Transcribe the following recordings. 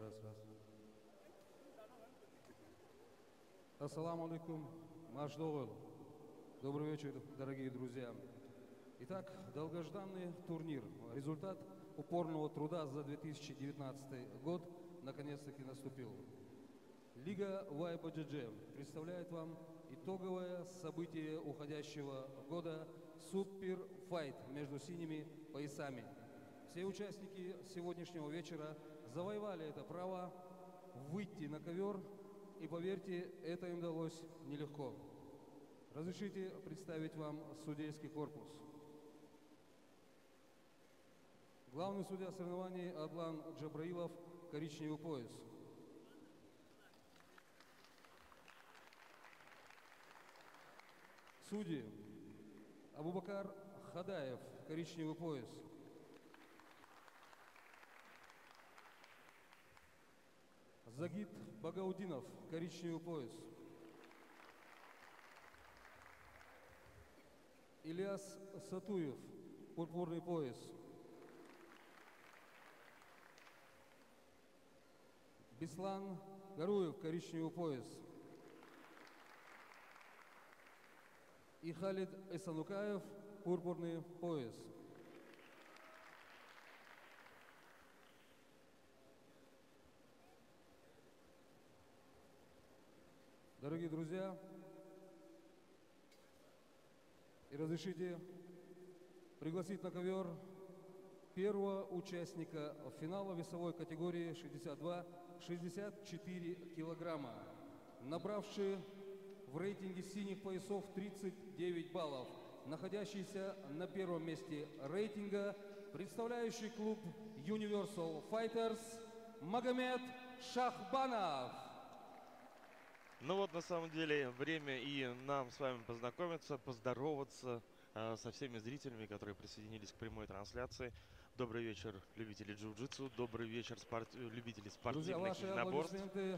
Раз. Ассаламу алейкум, Машдогл. Добрый вечер, дорогие друзья. Итак, долгожданный турнир. Результат упорного труда за 2019 год наконец-таки наступил. Лига YBJJ представляет вам итоговое событие уходящего года Супер Файт между синими поясами. Все участники сегодняшнего вечера завоевали это право выйти на ковер, и поверьте, это им удалось нелегко. Разрешите представить вам судейский корпус. Главный судья соревнований Адлан Джабраилов, коричневый пояс. Судьи: Абубакар Хадаев, коричневый пояс. Загид Багаудинов, коричневый пояс. Ильяс Сатуев, пурпурный пояс. Беслан Гаруев, коричневый пояс. И Халид Эсанукаев, пурпурный пояс. Дорогие друзья, и разрешите пригласить на ковер первого участника финала весовой категории 62-64 килограмма, набравший в рейтинге синих поясов 39 баллов, находящийся на первом месте рейтинга, представляющий клуб Universal Fighters Магомед Шахбанов. Ну вот, на самом деле, время и нам с вами познакомиться, поздороваться со всеми зрителями, которые присоединились к прямой трансляции. Добрый вечер, любители джиу-джитсу, добрый вечер, любители спортивных единоборств.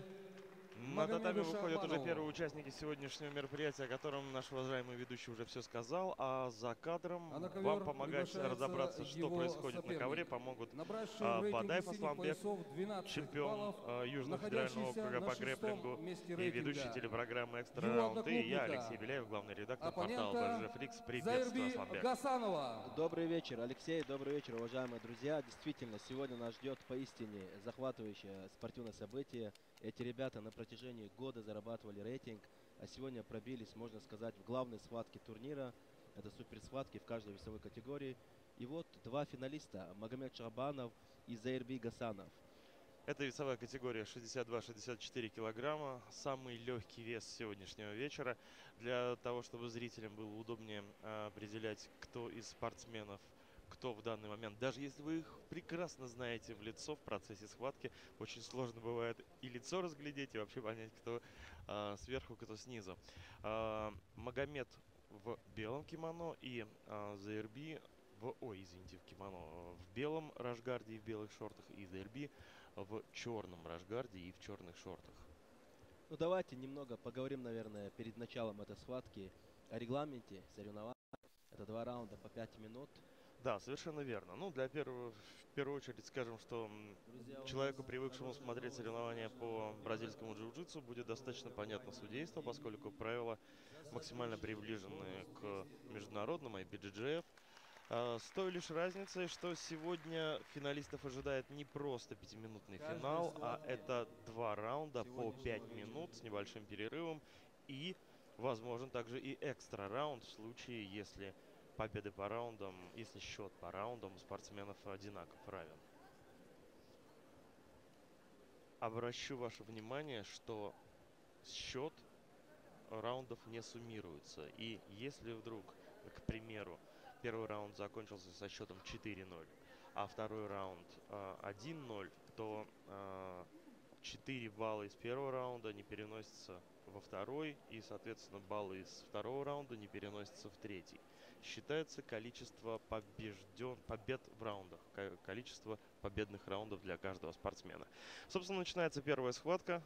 На татами выходят уже первые участники сегодняшнего мероприятия, о котором наш уважаемый ведущий уже все сказал. А за кадром вам помогать разобраться, что происходит на ковре, помогут Бадаев Асланбек, чемпион Южного федерального округа по грэпплингу и ведущий телепрограммы «Экстра Раунд», и я, Алексей Беляев, главный редактор портала BJJ Flix. Приветствую, Асланбек. Добрый вечер, Алексей, добрый вечер, уважаемые друзья. Действительно, сегодня нас ждет поистине захватывающее спортивное событие. Эти ребята на протяжении года зарабатывали рейтинг, а сегодня пробились, можно сказать, в главной схватке турнира. Это суперсхватки в каждой весовой категории. И вот два финалиста, Магомед Шахбанов и Заирби Гасанов. Это весовая категория 62-64 килограмма, самый легкий вес сегодняшнего вечера. Для того, чтобы зрителям было удобнее определять, кто из спортсменов, кто в данный момент, даже если вы их прекрасно знаете в лицо в процессе схватки, очень сложно бывает и лицо разглядеть, и вообще понять, кто сверху, кто снизу. Магомед в белом кимоно и Заирби в кимоно в белом рашгарде и в белых шортах, и Заирби в черном рашгарде и в черных шортах. Ну давайте немного поговорим, наверное, перед началом этой схватки о регламенте соревнований. Это 2 раунда по 5 минут. Да, совершенно верно. Ну, в первую очередь скажем, что человеку, привыкшему смотреть соревнования по бразильскому джиу-джитсу, будет достаточно понятно судейство, поскольку правила максимально приближены к международным IBJJF. С той лишь разницей, что сегодня финалистов ожидает не просто 5-минутный финал, а это 2 раунда по 5 минут с небольшим перерывом, и возможен также и экстра раунд в случае, если победы по раундам, если счет по раундам у спортсменов одинаково равен. Обращу ваше внимание, что счет раундов не суммируется. И если вдруг, к примеру, первый раунд закончился со счетом 4-0, а второй раунд 1-0, то 4 балла из первого раунда не переносятся во второй, и, соответственно, баллы из второго раунда не переносятся в третий. Считается количество побед в раундах, количество победных раундов для каждого спортсмена. Собственно, начинается первая схватка.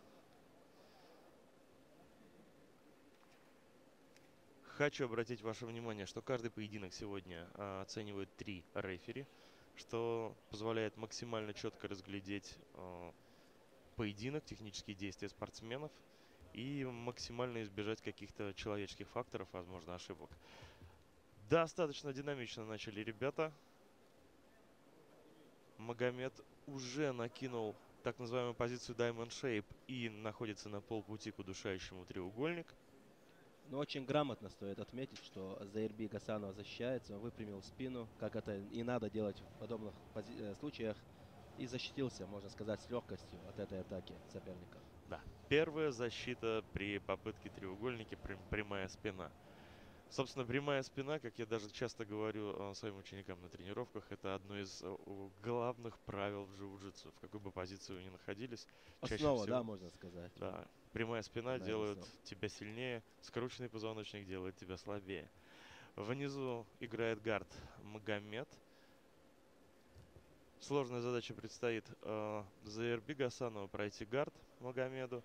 Хочу обратить ваше внимание, что каждый поединок сегодня оценивают 3 рефери, что позволяет максимально четко разглядеть поединок, технические действия спортсменов и максимально избежать каких-то человеческих факторов, возможно, ошибок. Достаточно динамично начали ребята. Магомед уже накинул так называемую позицию Diamond Shape и находится на полпути к удушающему треугольник. Но очень грамотно стоит отметить, что Заирби Гасанов защищается, он выпрямил спину, как это и надо делать в подобных случаях, и защитился, можно сказать, с легкостью от этой атаки соперника. Да, первая защита при попытке треугольники, прямая спина. Собственно, прямая спина, как я даже часто говорю своим ученикам на тренировках, это одно из главных правил в джиу-джитсу. В какой бы позиции вы ни находились. Основа, да, можно сказать. Да, прямая спина Одна из делает основ. тебя сильнее, скрученный позвоночник делает тебя слабее. Внизу играет гард Магомед. Сложная задача предстоит Заирби Гасанову пройти гард Магомеду.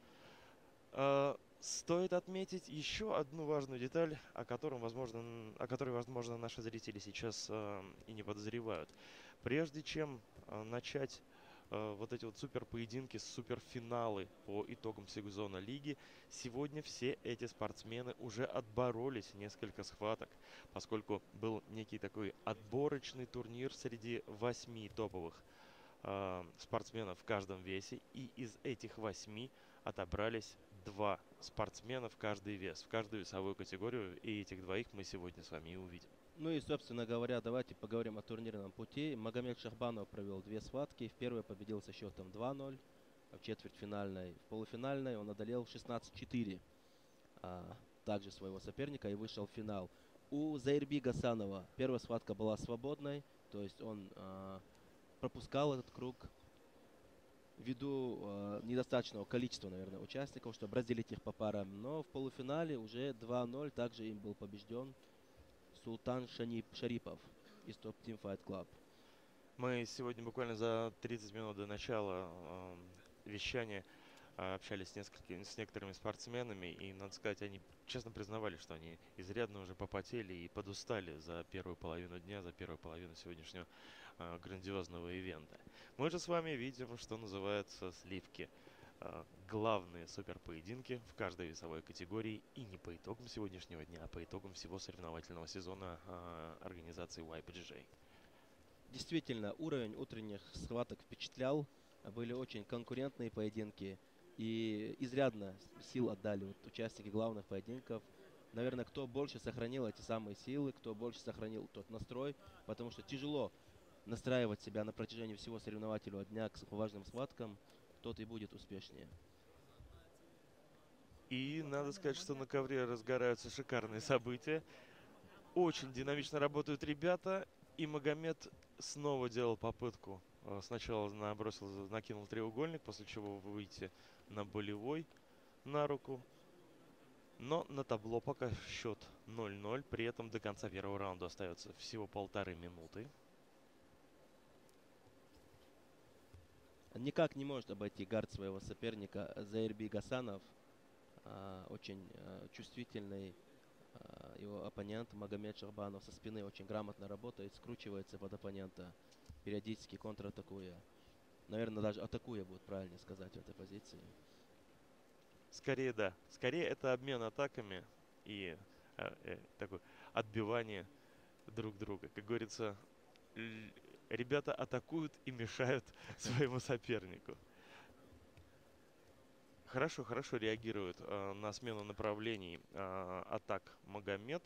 Стоит отметить еще одну важную деталь, о которой, возможно, наши зрители сейчас и не подозревают. Прежде чем начать вот эти вот супер поединки, суперфиналы по итогам сезона лиги, сегодня все эти спортсмены уже отборолись несколько схваток, поскольку был некий такой отборочный турнир среди 8 топовых спортсменов в каждом весе, и из этих 8 отобрались 2 спортсмена в каждый вес, в каждую весовую категорию, и этих двоих мы сегодня с вами и увидим. Ну и, собственно говоря, давайте поговорим о турнирном пути. Магомед Шахбанов провел 2 схватки. В первой победил со счетом 2-0, в четвертьфинальной. В полуфинальной он одолел 16-4 также своего соперника и вышел в финал. У Заирби Гасанова первая схватка была свободной, то есть он пропускал этот круг ввиду недостаточного количества, наверное, участников, чтобы разделить их по парам. Но в полуфинале уже 2-0 также им был побежден Султан Шарипов из Top Team Fight Club. Мы сегодня буквально за 30 минут до начала вещания общались с некоторыми спортсменами, и, надо сказать, они честно признавали, что они изрядно уже попотели и подустали за первую половину дня, за первую половину сегодняшнего грандиозного ивента. Мы же с вами видим, что называется, сливки. Главные суперпоединки в каждой весовой категории, и не по итогам сегодняшнего дня, а по итогам всего соревновательного сезона организации YPGJ. Действительно, уровень утренних схваток впечатлял. Были очень конкурентные поединки. И изрядно сил отдали вот участники главных поединков. Наверное, кто больше сохранил эти самые силы, кто больше сохранил тот настрой. Потому что тяжело настраивать себя на протяжении всего соревновательного дня к важным схваткам. Тот и будет успешнее. И надо сказать, что на ковре разгораются шикарные события. Очень динамично работают ребята. И Магомед снова делал попытку. Сначала накинул треугольник, после чего выйти на болевой на руку. Но на табло пока счет 0-0. При этом до конца первого раунда остается всего 1,5 минуты. Никак не может обойти гард своего соперника Заирби Гасанов. Очень чувствительный его оппонент Магомед Шахбанов со спины очень грамотно работает, скручивается под оппонента, периодически контратакуя. Наверное, даже атакуя будет правильно сказать в этой позиции. Скорее, да. Скорее это обмен атаками и такое отбивание друг друга. Как говорится, ребята атакуют и мешают своему сопернику. Хорошо реагирует на смену направлений атак Магомед.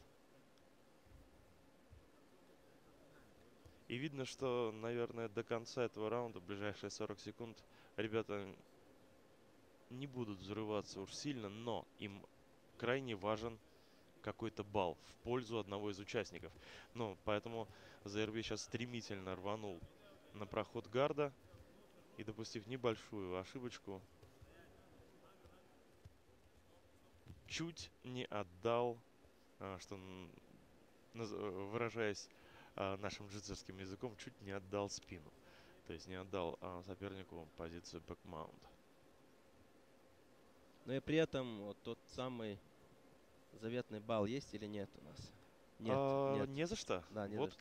И видно, что, наверное, до конца этого раунда, в ближайшие 40 секунд, ребята не будут взрываться уж сильно, но им крайне важен какой-то балл в пользу одного из участников. Ну, поэтому Заирби сейчас стремительно рванул на проход гарда и, допустив небольшую ошибочку, чуть не отдал, что, выражаясь нашим джитсовским языком, чуть не отдал спину. То есть не отдал сопернику позицию бэкмаунт. Но и при этом вот тот самый заветный балл есть или нет у нас? Нет. Не за что. Да, не вот за что. как бы не за что.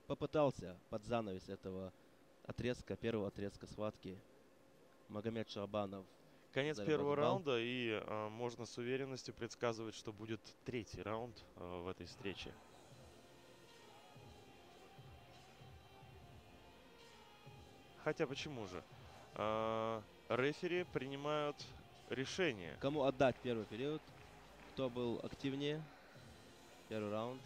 попытался под занавес этого отрезка, первого отрезка схватки Магомед Шахбанов Конец заработал первого балл. раунда, и можно с уверенностью предсказывать, что будет третий раунд в этой встрече. Хотя почему же? Рефери принимают решение. Кому отдать первый период? Кто был активнее? Первый раунд.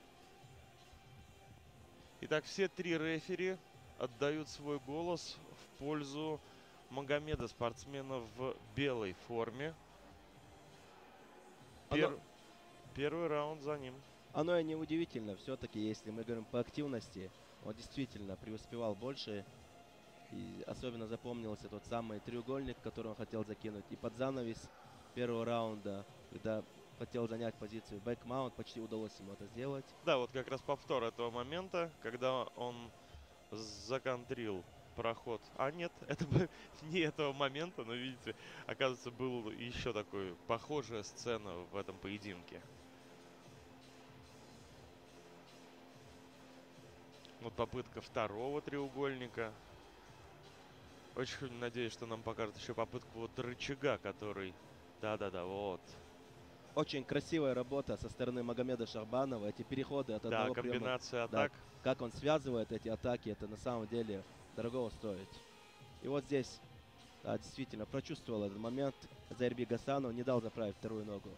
Итак, все три рефери отдают свой голос в пользу Магомеда, спортсмена в белой форме. Первый раунд за ним. Оно и не удивительно. Все-таки, если мы говорим по активности, он действительно преуспевал больше. И особенно запомнился тот самый треугольник, который он хотел закинуть. И под занавес первого раунда, когда хотел занять позицию бэк-маунт, почти удалось ему это сделать. Да, вот как раз повтор этого момента, когда он законтрил проход. А нет, это не этого момента, но видите, оказывается, была еще такой похожая сцена в этом поединке. Вот попытка второго треугольника. Очень надеюсь, что нам покажут еще попытку вот рычага, который... Да-да-да, вот. Очень красивая работа со стороны Магомеда Шахбанова. Эти переходы от одного приема. Комбинация атак. Да, как он связывает эти атаки, это на самом деле дорого стоит. И вот здесь, да, действительно, прочувствовал этот момент. Заирби Гасанов не дал заправить вторую ногу.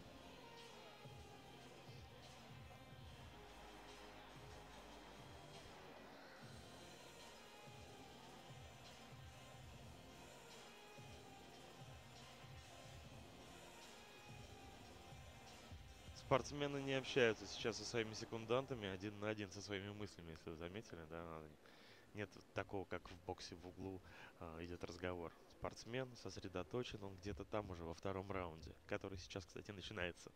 Спортсмены не общаются сейчас со своими секундантами, один на один со своими мыслями, если вы заметили, да. Нет такого, как в боксе в углу идет разговор. Спортсмен сосредоточен, он где-то там уже во втором раунде, который сейчас, кстати, начинается.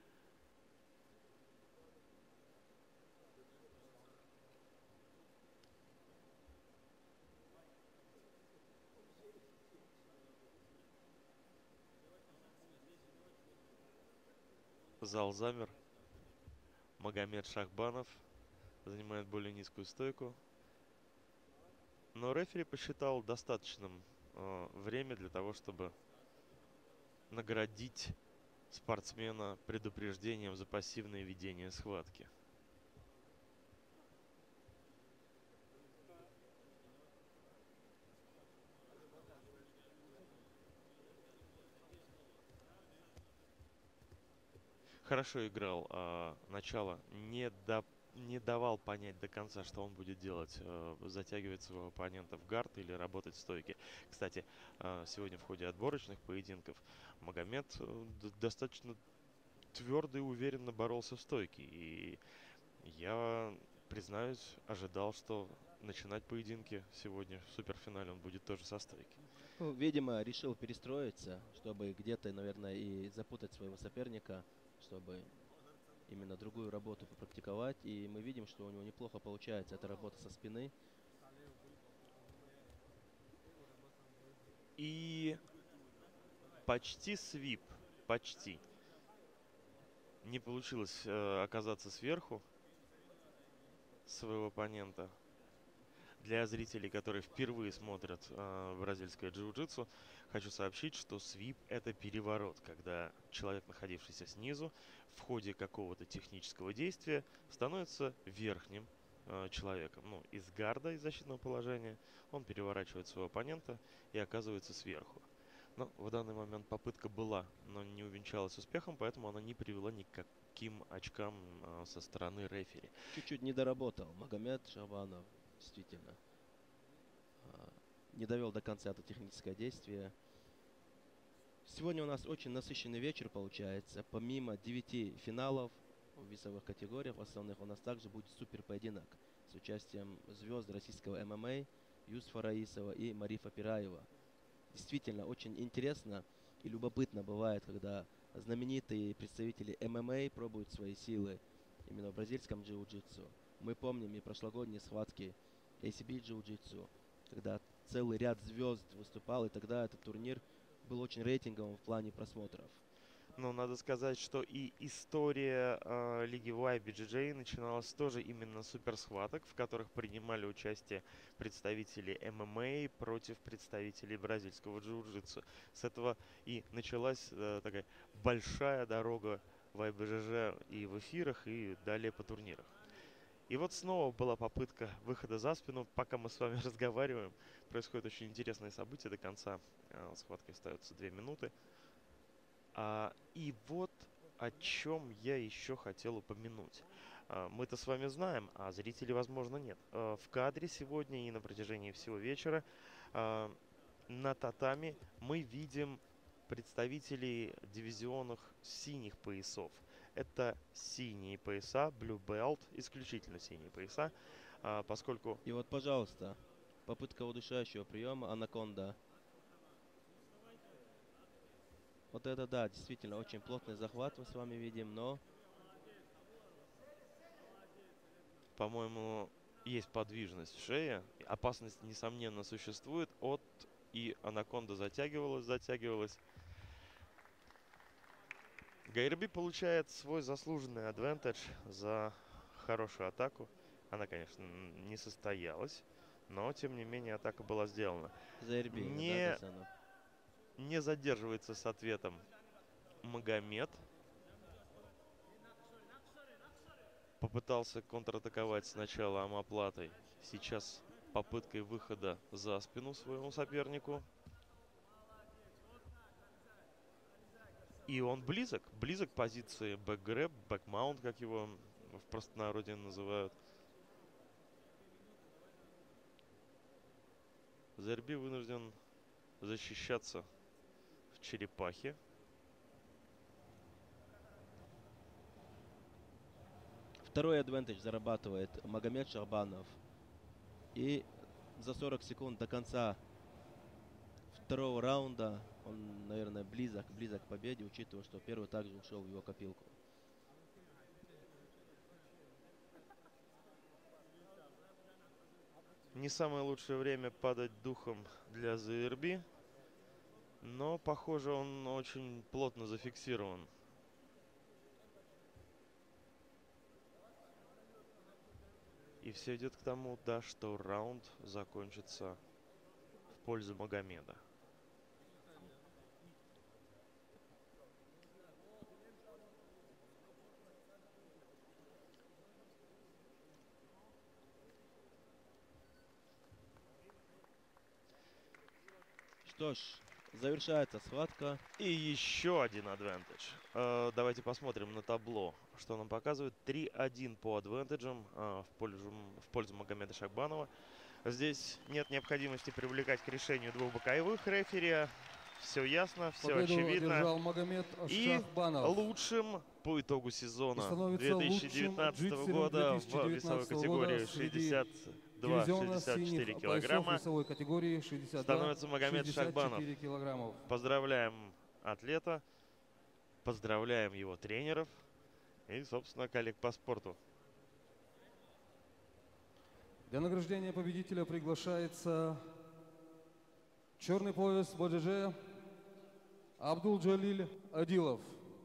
Зал замер. Магомед Шахбанов занимает более низкую стойку. Но рефери посчитал достаточным время для того, чтобы наградить спортсмена предупреждением за пассивное ведение схватки. Хорошо играл начало, не давал понять до конца, что он будет делать, затягивать своего оппонента в гард или работать в стойке. Кстати, сегодня в ходе отборочных поединков Магомед достаточно твердо и уверенно боролся в стойке. И я, признаюсь, ожидал, что начинать поединки сегодня в суперфинале он будет тоже со стойки. Ну, видимо, решил перестроиться, чтобы где-то, наверное, и запутать своего соперника, чтобы именно другую работу попрактиковать. И мы видим, что у него неплохо получается эта работа со спины. И почти свип, почти. Не получилось оказаться сверху своего оппонента. Для зрителей, которые впервые смотрят бразильское джиу-джитсу, хочу сообщить, что свип – это переворот, когда человек, находившийся снизу, в ходе какого-то технического действия становится верхним человеком. Ну, из гарда, из защитного положения, он переворачивает своего оппонента и оказывается сверху. Но в данный момент попытка была, но не увенчалась успехом, поэтому она не привела ни к каким очкам со стороны рефери. Чуть-чуть не доработал Магомед Шахбанов, действительно. Не довел до конца это техническое действие. Сегодня у нас очень насыщенный вечер получается. Помимо 9 финалов в весовых категориях основных, у нас также будет супер поединок с участием звезд российского ММА Юсуфа Раисова и Марифа Пираева. Действительно, очень интересно и любопытно бывает, когда знаменитые представители ММА пробуют свои силы именно в бразильском джиу-джитсу. Мы помним и прошлогодние схватки ACB джиу-джитсу, когда целый ряд звезд выступал, и тогда этот турнир был очень рейтинговым в плане просмотров. Но надо сказать, что и история Лиги YBJJ начиналась тоже именно с суперсхваток, в которых принимали участие представители ММА против представителей бразильского джиу-джитсу. С этого и началась такая большая дорога в YBJJ и в эфирах, и далее по турнирах. И вот снова была попытка выхода за спину. Пока мы с вами разговариваем, происходит очень интересное событие. До конца схватки остается 2 минуты. И вот о чем я еще хотел упомянуть. Мы-то с вами знаем, а зрители, возможно, нет. В кадре сегодня и на протяжении всего вечера на татами мы видим представителей дивизионных синих поясов. Это синие пояса, Blue Belt, исключительно синие пояса, поскольку... И вот, пожалуйста, попытка удушающего приема, анаконда. Вот это да, действительно очень плотный захват мы с вами видим, но... По-моему, есть подвижность в шее. Опасность, несомненно, существует. И анаконда затягивалась. Гайрби получает свой заслуженный адвантаж за хорошую атаку. Она, конечно, не состоялась, но, тем не менее, атака была сделана. Не задерживается с ответом Магомед. Попытался контратаковать сначала омоплатой. Сейчас попыткой выхода за спину своему сопернику. И он близок к позиции бэкгрэб, бэкмаунт, как его в простонародье называют. Зерби вынужден защищаться в черепахе. Второй адвантаж зарабатывает Магомед Шахбанов. И за 40 секунд до конца второго раунда он, наверное, близок к победе, учитывая, что первый также ушел в его копилку. Не самое лучшее время падать духом для ЗРБ, но, похоже, он очень плотно зафиксирован. И все идет к тому, да, что раунд закончится в пользу Магомеда. Что ж, завершается схватка. И еще один адвантаж. Давайте посмотрим на табло, что нам показывает. 3-1 по адвантажам в пользу Магомеда Шахбанова. Здесь нет необходимости привлекать к решению двух боковых рефери. Все ясно, все очевидно. Магомед И Шахбанов. Лучшим по итогу сезона 2019 года в весовой категории 62-64 килограмма становится Магомед Шахбанов. Поздравляем атлета, поздравляем его тренеров и, собственно, коллег по спорту. Для награждения победителя приглашается черный пояс БДЖ Абдул-Джалиль Адилов.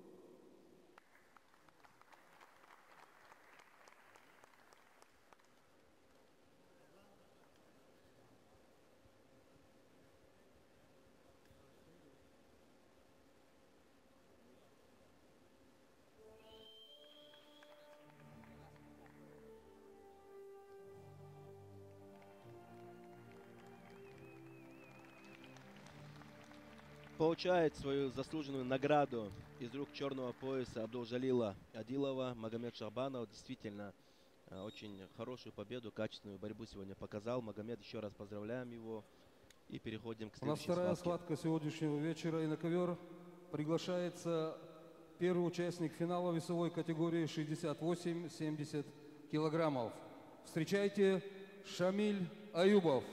Получает свою заслуженную награду из рук черного пояса Абдул-Джалила Адилова. Магомед Шахбанов действительно очень хорошую победу, качественную борьбу сегодня показал. Магомед, еще раз поздравляем его. И переходим к следующей схватке. У нас вторая схватка сегодняшнего вечера. И на ковер приглашается первый участник финала весовой категории 68-70 килограммов. Встречайте, Шамиль Аюбов.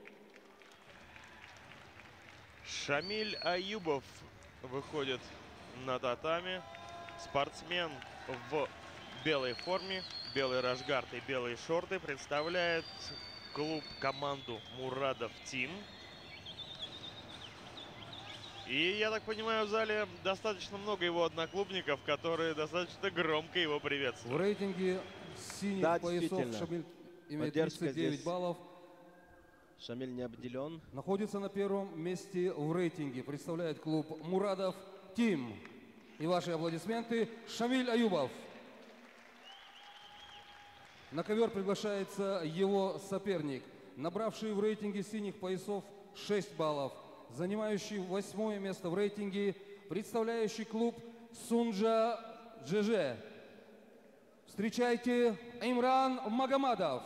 Шамиль Аюбов выходит на татами. Спортсмен в белой форме, белый рашгард и белые шорты представляет команду Мурадов Тим. И, я так понимаю, в зале достаточно много его одноклубников, которые достаточно громко его В приветствуют. рейтинге синих Да, поясов действительно. Шамиль имеет Поддержка 39 здесь. баллов. Шамиль не обделен. Находится на первом месте в рейтинге. Представляет клуб Мурадов Тим. И ваши аплодисменты Шамиль Аюбов. На ковер приглашается его соперник, набравший в рейтинге синих поясов 6 баллов, занимающий 8 место в рейтинге, представляющий клуб Сунджа ЖЖ. Встречайте, Имран Магомадов.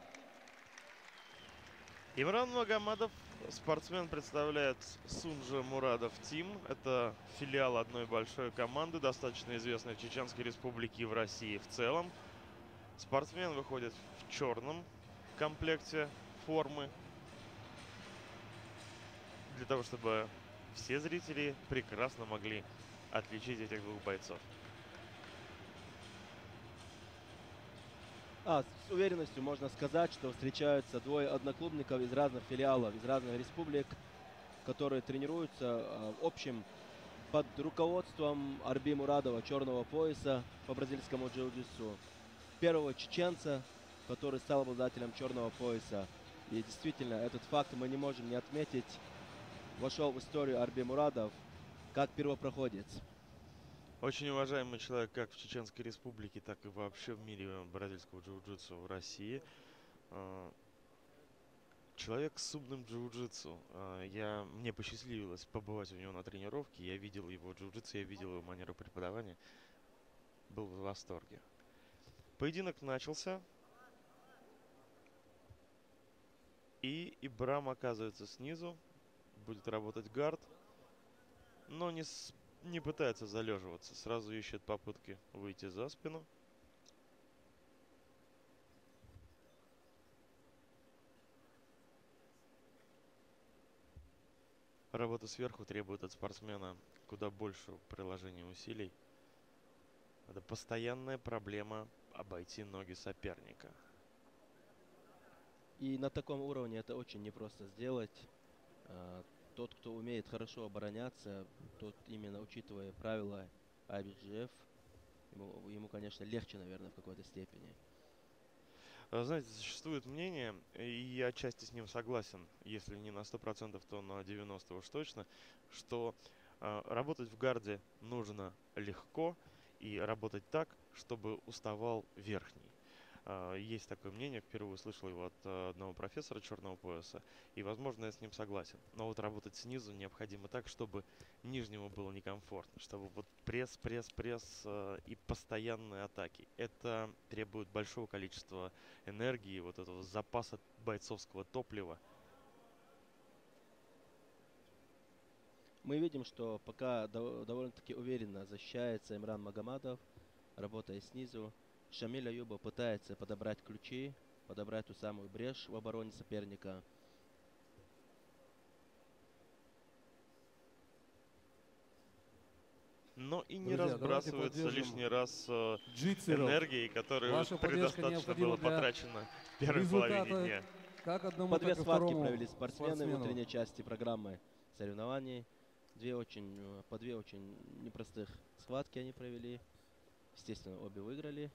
Имран Магомадов, спортсмен, представляет Сунджа Мурадов Тим. Это филиал одной большой команды, достаточно известной в Чеченской Республике и в России в целом. Спортсмен выходит в черном комплекте формы, для того, чтобы все зрители прекрасно могли отличить этих двух бойцов. С уверенностью можно сказать, что встречаются двое одноклубников из разных филиалов, из разных республик, которые тренируются в общем под руководством Арби Мурадова, черного пояса по бразильскому джиу-джитсу, первого чеченца, который стал обладателем черного пояса. И действительно, этот факт мы не можем не отметить. Вошел в историю Арби Мурадов как первопроходец. Очень уважаемый человек как в Чеченской Республике, так и вообще в мире бразильского джиу-джитсу в России. Человек с умным джиу-джитсу. Мне посчастливилось побывать у него на тренировке. Я видел его джиу-джитсу, я видел его манеру преподавания. Был в восторге. Поединок начался. И Ибрам оказывается снизу. Будет работать гард. Но не пытается залеживаться. Сразу ищет попытки выйти за спину. Работа сверху требует от спортсмена куда больше приложения усилий. Это постоянная проблема обойти ноги соперника. И на таком уровне это очень непросто сделать. Тот, кто умеет хорошо обороняться, тот именно учитывая правила IBJJF, ему, конечно, легче, наверное, в какой-то степени. Знаете, существует мнение, и я отчасти с ним согласен, если не на 100%, то на 90% уж точно, что работать в гарде нужно легко и работать так, чтобы уставал верхний. Есть такое мнение, впервые услышал его от одного профессора черного пояса, и, возможно, я с ним согласен. Но вот работать снизу необходимо так, чтобы нижнему было некомфортно, чтобы вот пресс и постоянные атаки. Это требует большого количества энергии, вот этого запаса бойцовского топлива. Мы видим, что пока довольно-таки уверенно защищается Имран Магомадов, работая снизу. Шамиль Аюбов пытается подобрать ключи, подобрать ту самую брешь в обороне соперника. Но и не Друзья, разбрасывается лишний раз энергией, которую Ваша поддержка предостаточно было необходима для потрачено в первой половине результата дня. как одному, По две так и схватки второму провели спортсмены в спортсмену. утренней части программы соревнований. По две очень непростых схватки они провели. Естественно, обе выиграли.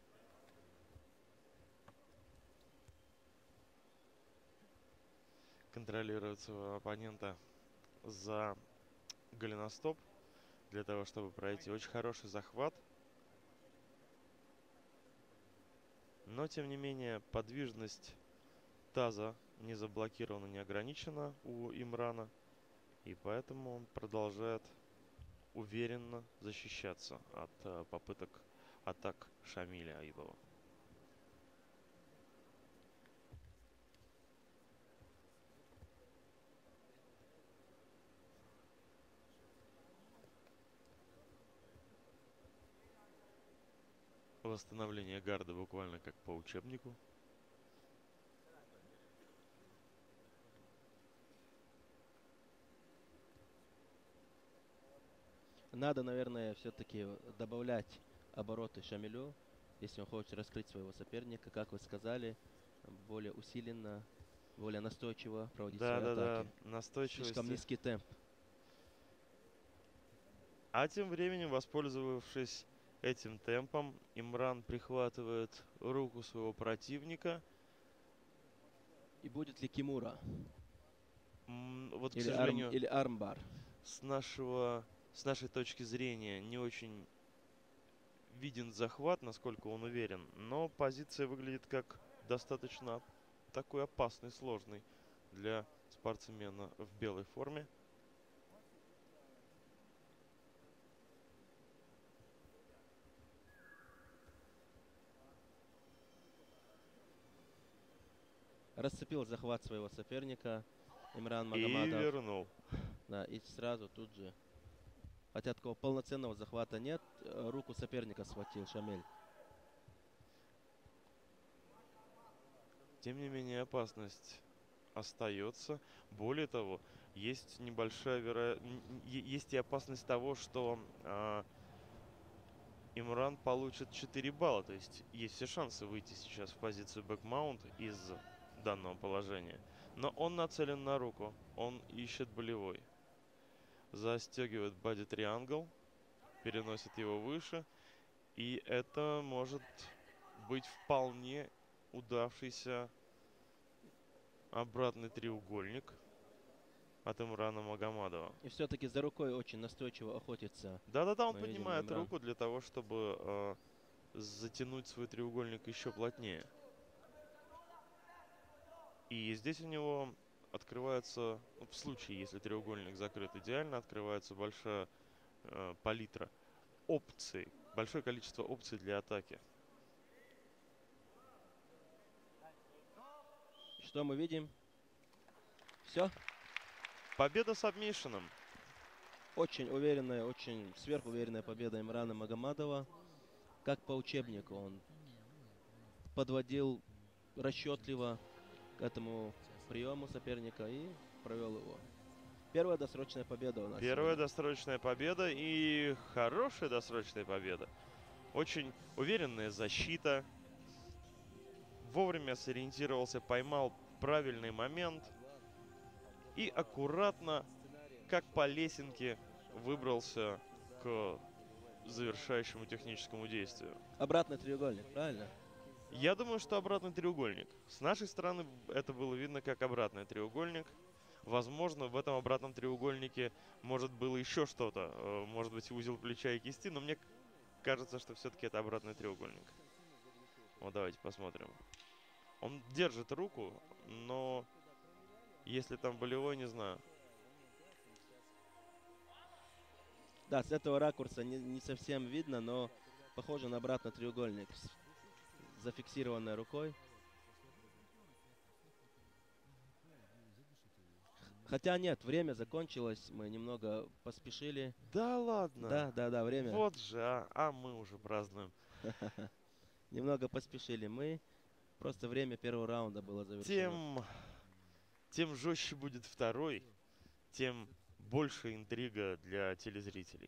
Контролирует своего оппонента за голеностоп для того, чтобы пройти. Очень хороший захват. Но, тем не менее, подвижность таза не заблокирована, не ограничена у Имрана. И поэтому он продолжает уверенно защищаться от попыток атак Шамиля Аюбова. Восстановление гарда буквально как по учебнику. Надо, наверное, все-таки добавлять обороты Шамилю, если он хочет раскрыть своего соперника, как вы сказали, более усиленно, более настойчиво проводить свои атаки. Настойчивость. Слишком низкий темп. А тем временем, воспользовавшись этим темпом, Имран прихватывает руку своего противника. И будет ли кимура? Вот, к Или, сожалению, или армбар? с нашей точки зрения не очень виден захват, насколько он уверен. Но позиция выглядит как достаточно такой опасный, сложный для спортсмена в белой форме. Расцепил захват своего соперника Имран И Магомадов. вернул. Да, и сразу тут же. Хотя такого полноценного захвата нет, руку соперника схватил Шамиль. Тем не менее, опасность остается. Более того, есть небольшая есть и опасность того, что Имран получит 4 балла. То есть есть все шансы выйти сейчас в позицию бэкмаунт из данного положения. Но он нацелен на руку. Он ищет болевой. Застегивает боди триангл. Переносит его выше. И это может быть вполне удавшийся обратный треугольник от Имрана Магомадова. И все-таки за рукой очень настойчиво охотится. Да-да-да, он Мы видим поднимает Имран. руку для того, чтобы затянуть свой треугольник еще плотнее. И здесь у него открывается, в случае, если треугольник закрыт идеально, открывается большая палитра опций, большое количество опций для атаки. Что мы видим? Все. Победа с сабмишеном. Очень уверенная, очень сверхуверенная победа Имрана Магомадова. Как по учебнику он подводил расчетливо к этому приему соперника и провел его. Первая досрочная победа у нас. Первая сегодня. досрочная победа и хорошая досрочная победа. Очень уверенная защита. Вовремя сориентировался, поймал правильный момент. И аккуратно, как по лесенке, выбрался к завершающему техническому действию. Обратный треугольник, правильно? Я думаю, что обратный треугольник. С нашей стороны это было видно как обратный треугольник. Возможно, в этом обратном треугольнике может было еще что-то. Может быть, узел плеча и кисти, но мне кажется, что все-таки это обратный треугольник. Вот давайте посмотрим. Он держит руку, но если там болевой, не знаю. Да, с этого ракурса не совсем видно, но похоже на обратный треугольник с зафиксированной рукой. Хотя нет, время закончилось, мы немного поспешили. Да ладно. Да, время. Вот же, а мы уже празднуем. Немного поспешили мы. Просто время первого раунда было завершено. Тем жестче будет второй, тем больше интрига для телезрителей.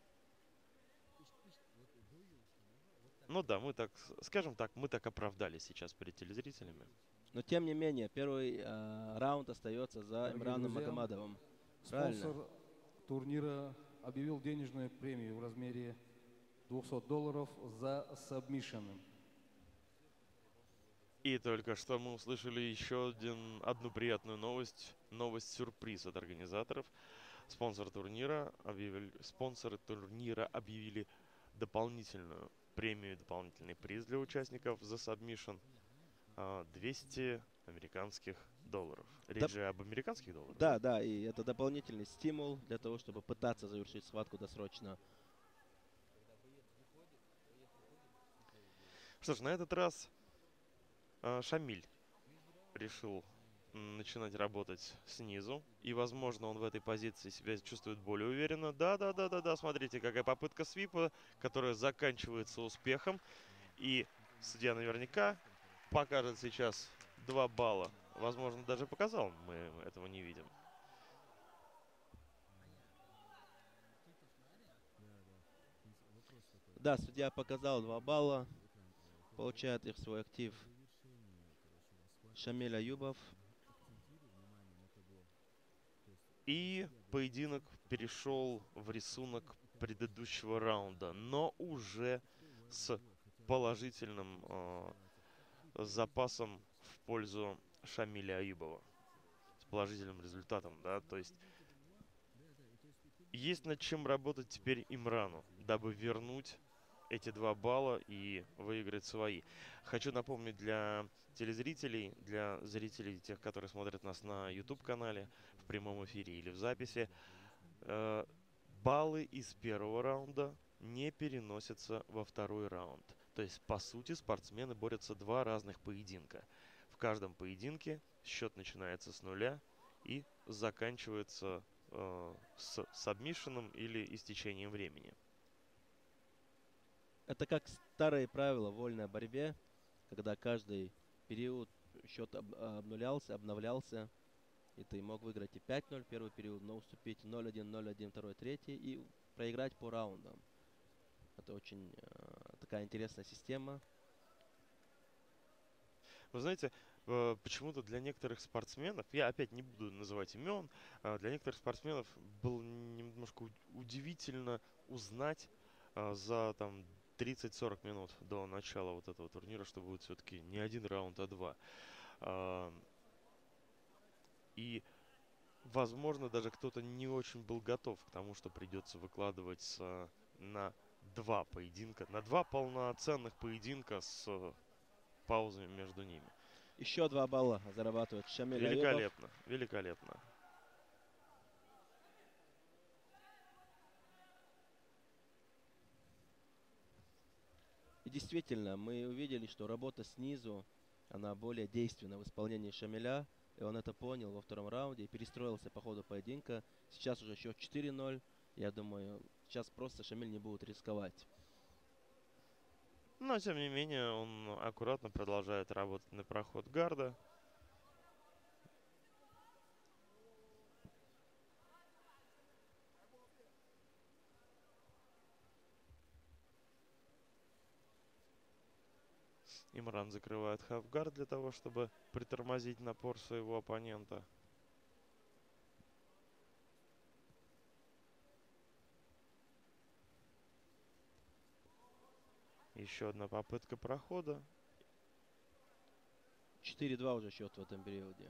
Ну да, мы так, скажем так, мы так оправдались сейчас перед телезрителями. Но тем не менее, первый раунд остается за Дорогие Имраном друзья, Магомадовым. Правильно. Спонсор турнира объявил денежную премию в размере $200 за сабмишн. И только что мы услышали еще одну приятную новость. Новость-сюрприз от организаторов. Спонсоры турнира объявили дополнительную премию, дополнительный приз для участников за сабмишн. $200 американских. Речь же об американских долларах. Да, и это дополнительный стимул для того, чтобы пытаться завершить схватку досрочно. Что ж, на этот раз Шамиль решил начинать работать снизу. И, возможно, он в этой позиции себя чувствует более уверенно. Да, смотрите, какая попытка свипа, которая заканчивается успехом. И судья наверняка покажет сейчас 2 балла. Возможно, даже показал, мы этого не видим. Да, судья показал 2 балла. Получает их в свой актив Шамиль Аюбов. И поединок перешел в рисунок предыдущего раунда, но уже с положительным запасом в пользу Шамиля Аюбова. С положительным результатом, да, то есть есть над чем работать теперь Имрану, дабы вернуть эти 2 балла и выиграть свои. Хочу напомнить для телезрителей, для зрителей, тех, которые смотрят нас на YouTube-канале, в прямом эфире или в записи, баллы из первого раунда не переносятся во второй раунд. То есть, по сути, спортсмены борются 2 разных поединка. В каждом поединке счет начинается с нуля и заканчивается с сабмишеном или истечением времени. Это как старые правила в вольной борьбе, когда каждый период счет обновлялся, и ты мог выиграть и 5-0 первый период, но уступить 0-1, 0-1 второй, третий и проиграть по раундам. Это очень такая интересная система. Вы знаете, почему-то для некоторых спортсменов, я опять не буду называть имен, для некоторых спортсменов было немножко удивительно узнать за там 30-40 минут до начала вот этого турнира, что будет все-таки не 1 раунд, а 2. И, возможно, даже кто-то не очень был готов к тому, что придется выкладывать на 2 поединка, на 2 полноценных поединка с паузами между ними. Еще 2 балла зарабатывает Шамиль Аюбов. Великолепно, великолепно. И действительно, мы увидели, что работа снизу, она более действенна в исполнении Шамиля. И он это понял во втором раунде и перестроился по ходу поединка. Сейчас уже счет 4-0. Я думаю, сейчас просто Шамиль не будет рисковать. Но, тем не менее, он аккуратно продолжает работать на проход гарда. Имран закрывает хафгард для того, чтобы притормозить напор своего оппонента. Еще одна попытка прохода. 4-2 уже счет в этом периоде.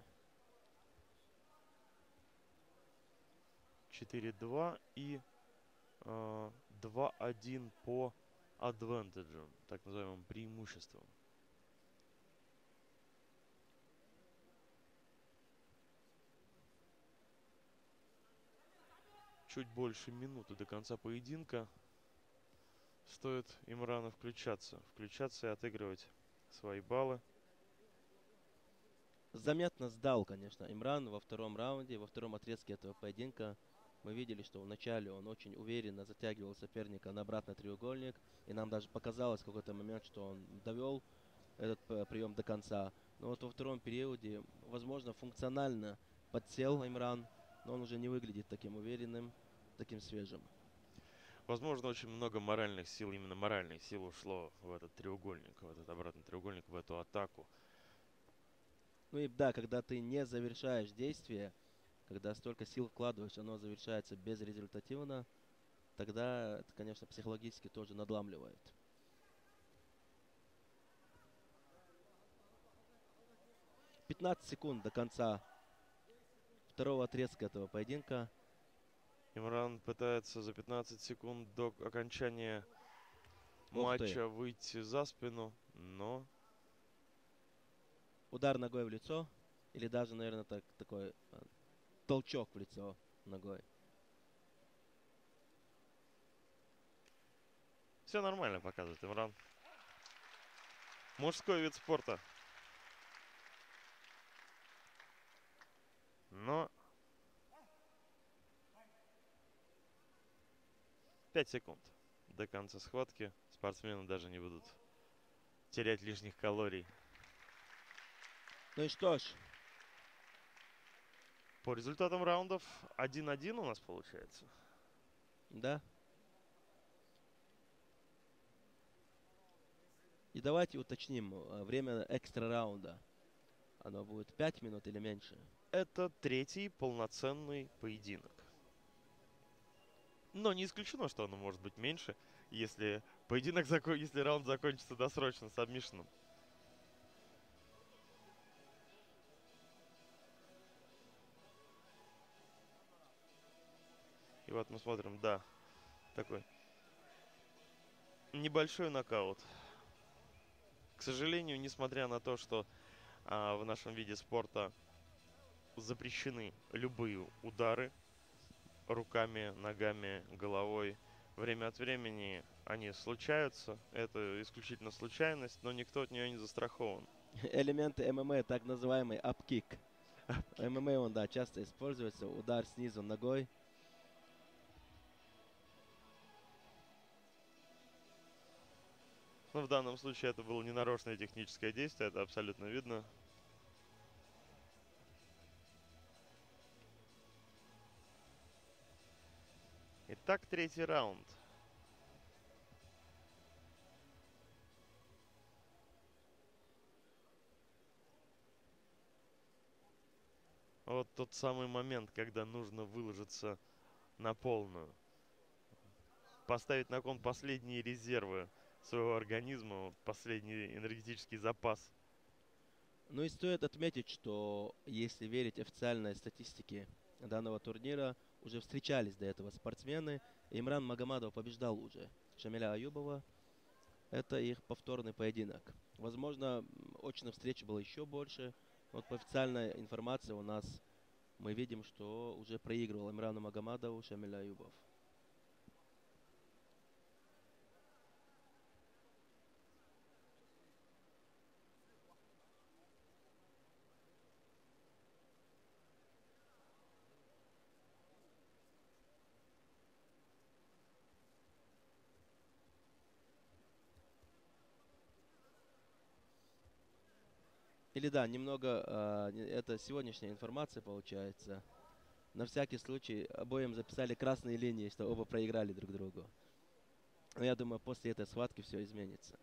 4-2 и 2-1 по адвантеджу, так называемым преимуществом. Чуть больше минуты до конца поединка. Стоит Имрану включаться и отыгрывать свои баллы. Заметно сдал, конечно, Имран во втором раунде, во втором отрезке этого поединка. Мы видели, что вначале он очень уверенно затягивал соперника на обратный треугольник. И нам даже показалось в какой-то момент, что он довел этот прием до конца. Но вот во втором периоде, возможно, функционально подсел Имран, но он уже не выглядит таким уверенным, таким свежим. Возможно, очень много моральных сил, именно моральных сил ушло в этот треугольник, в этот обратный треугольник, в эту атаку. Ну и да, когда ты не завершаешь действие, когда столько сил вкладываешь, оно завершается безрезультативно, тогда это, конечно, психологически тоже надламливает. — 15 секунд до конца второго отрезка этого поединка. Имран пытается за 15 секунд до окончания матча выйти за спину, но... Удар ногой в лицо, или даже, наверное, такой толчок в лицо ногой. Все нормально показывает Имран. Мужской вид спорта. Но 5 секунд до конца схватки. Спортсмены даже не будут терять лишних калорий. Ну и что ж. По результатам раундов 1-1 у нас получается. Да. И давайте уточним время экстра раунда. Оно будет 5 минут или меньше? Это третий полноценный поединок. Но не исключено, что оно может быть меньше, если если раунд закончится досрочно сабмишеном. И вот мы смотрим, да, такой небольшой нокаут. К сожалению, несмотря на то, что в нашем виде спорта запрещены любые удары руками, ногами, головой, время от времени они случаются. Это исключительно случайность, но никто от нее не застрахован. Элементы ММА, так называемый апкик. ММА, он, да, часто используется. Удар снизу ногой. Но в данном случае это было ненарочное техническое действие, это абсолютно видно. Итак, третий раунд. Вот тот самый момент, когда нужно выложиться на полную. Поставить на кон последние резервы своего организма, последний энергетический запас. Ну и стоит отметить, что если верить официальной статистике данного турнира, уже встречались до этого спортсмены. Имран Магомадов побеждал уже Шамиля Аюбова. Это их повторный поединок. Возможно, очных встреч было еще больше. Вот по официальной информации у нас мы видим, что уже проигрывал Имрану Магомадову Шамиль Аюбов. Или да, немного, это сегодняшняя информация получается. На всякий случай обоим записали красные линии, что оба проиграли друг другу. Но я думаю, после этой схватки все изменится.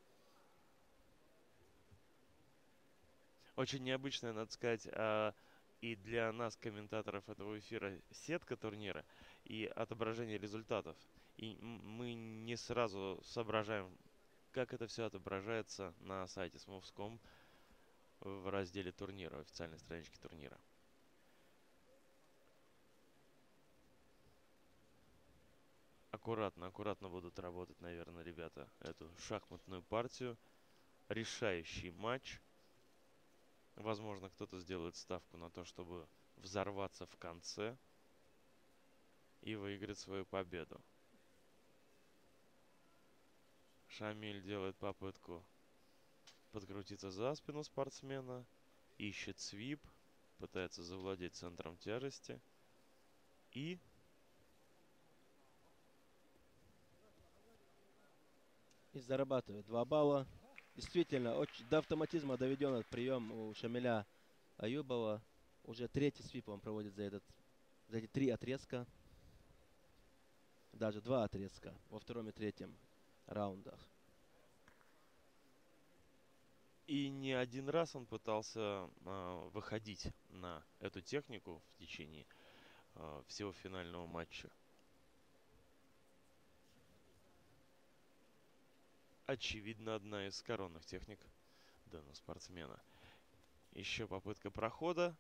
Очень необычная, надо сказать, и для нас, комментаторов этого эфира, сетка турнира и отображение результатов. И мы не сразу соображаем, как это все отображается на сайте Smooths.com в разделе турнира, в официальной страничке турнира. Аккуратно, аккуратно будут работать, наверное, ребята, эту шахматную партию. Решающий матч. Возможно, кто-то сделает ставку на то, чтобы взорваться в конце и выиграть свою победу. Шамиль делает попытку подкрутиться за спину спортсмена, ищет свип, пытается завладеть центром тяжести и зарабатывает 2 балла. Действительно, очень до автоматизма доведен этот прием у Шамиля Аюбова. Уже третий свип он проводит за эти 3 отрезка. Даже 2 отрезка во втором и третьем раундах. И не один раз он пытался выходить на эту технику в течение всего финального матча. Очевидно, одна из коронных техник данного спортсмена. Еще попытка прохода.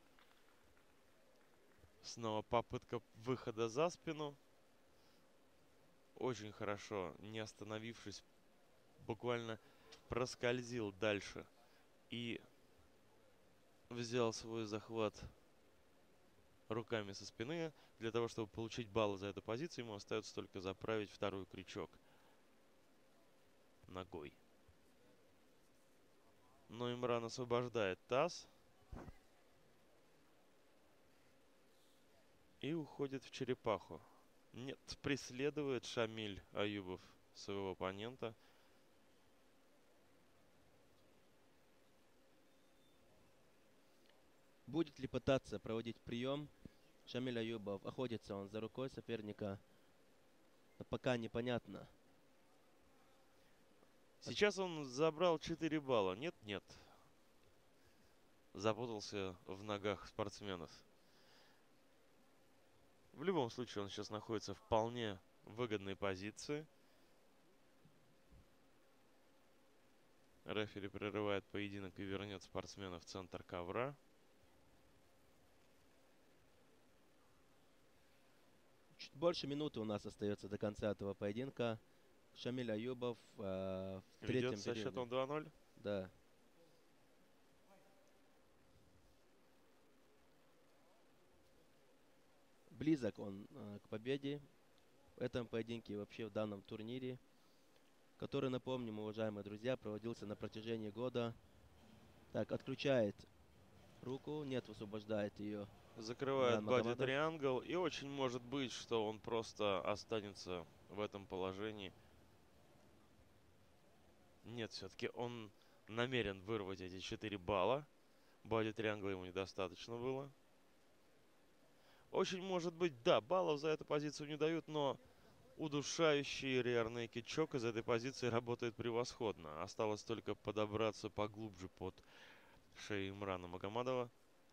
Снова попытка выхода за спину. Очень хорошо, не остановившись, буквально проскользил дальше и взял свой захват руками со спины. Для того, чтобы получить баллы за эту позицию, ему остается только заправить второй крючок ногой. Но Имран освобождает таз и уходит в черепаху. Нет, преследует Шамиль Аюбов своего оппонента. Будет ли пытаться проводить прием Шамиль Аюбов? Охотится он за рукой соперника. Но пока непонятно. Сейчас он забрал 4 балла. Нет, нет. Запутался в ногах спортсменов. В любом случае он сейчас находится в вполне выгодной позиции. Рефери прерывает поединок и вернет спортсмена в центр ковра. Чуть больше минуты у нас остается до конца этого поединка. Шамиль Аюбов в третьем Ведет со периоде. счетом 2-0. Да. Близок он к победе в этом поединке и вообще в данном турнире, который, напомним, уважаемые друзья, проводился на протяжении года. Так, отключает руку, нет, высвобождает ее. Закрывает Магомедов. боди триангл. И очень может быть, что он просто останется в этом положении. Нет, все-таки он намерен вырвать эти 4 балла. Боди триангла ему недостаточно было. Очень может быть, да, баллов за эту позицию не дают, но удушающий rear naked choke из этой позиции работает превосходно. Осталось только подобраться поглубже под шею Имрана Магомадова.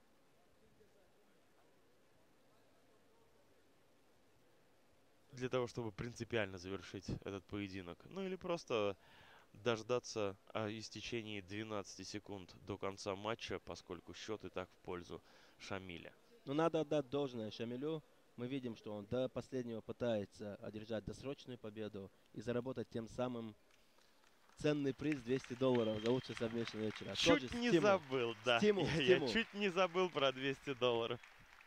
Для того, чтобы принципиально завершить этот поединок. Ну или просто дождаться истечения 12 секунд до конца матча, поскольку счет и так в пользу Шамиля. Но надо отдать должное Шамилю. Мы видим, что он до последнего пытается одержать досрочную победу и заработать тем самым ценный приз $200 за лучший совместный вечер. А тот же Чуть не стимул. забыл, да. Стимул, Я стимул. чуть не забыл про $200.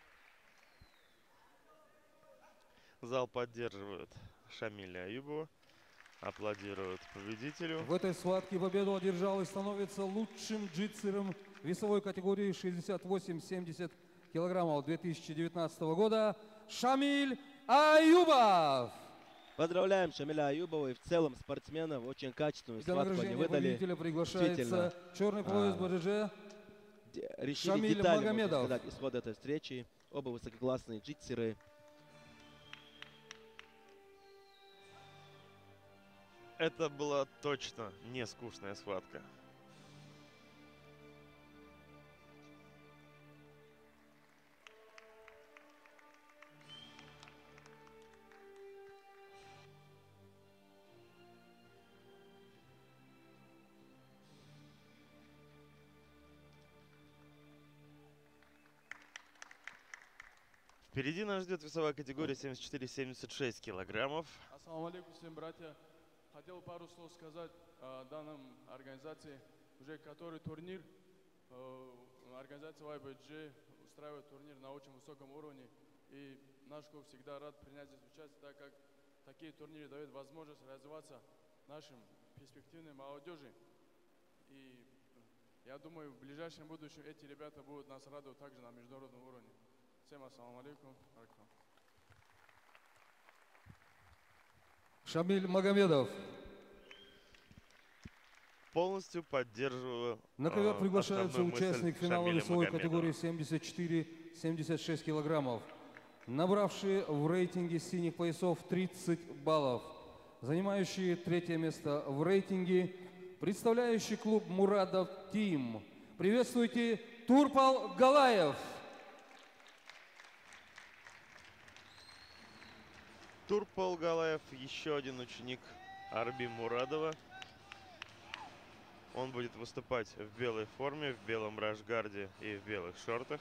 Зал поддерживает Шамиля Аюбова. Аплодируют победителю. В этой схватке победу одержал и становится лучшим джитсером весовой категории 68-70 килограммов 2019 года Шамиль Аюбов. Поздравляем Шамиля Аюбова и в целом спортсменов. Очень качественную Для схватку они награждения выдали. победителя приглашается черный пояс БДЖ Решили Шамиль детально, можно Магомедов. сказать, исход этой встречи. Оба высококлассные джитсеры. Это была точно не скучная схватка. Впереди нас ждет весовая категория 74-76 килограммов. Ассаламу алейкум всем, братья. Хотел пару слов сказать о данном организации. Уже который турнир, организация YBG устраивает турнир на очень высоком уровне. И наш клуб всегда рад принять здесь участие, так как такие турниры дают возможность развиваться нашим перспективной молодежи. И я думаю, в ближайшем будущем эти ребята будут нас радовать также на международном уровне. Всем ассаламу алейкум. Шамиль Магомедов. Полностью поддерживаю На ковер приглашается основную мысль участник финала Шамиля весовой Магомедова. категории 74-76 килограммов, набравший в рейтинге синих поясов 30 баллов, занимающий третье место в рейтинге, представляющий клуб Мурадов Тим. Приветствуйте, Турпал Галаев. Турпал Галаев, еще один ученик Арби Мурадова. Он будет выступать в белой форме, в белом рашгарде и в белых шортах.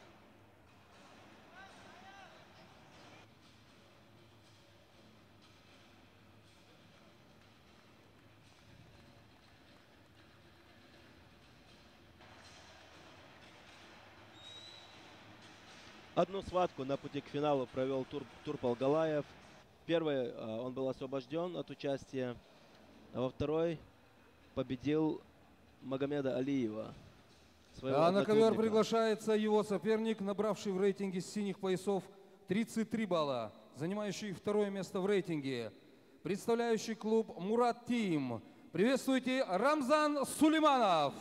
Одну схватку на пути к финалу провел Турпал Галаев. Первый он был освобожден от участия, а во второй победил Магомеда Алиева. А на ковер приглашается его соперник, набравший в рейтинге синих поясов 33 балла, занимающий второе место в рейтинге, представляющий клуб Мурад Тим. Приветствуйте, Рамзан Сулейманов.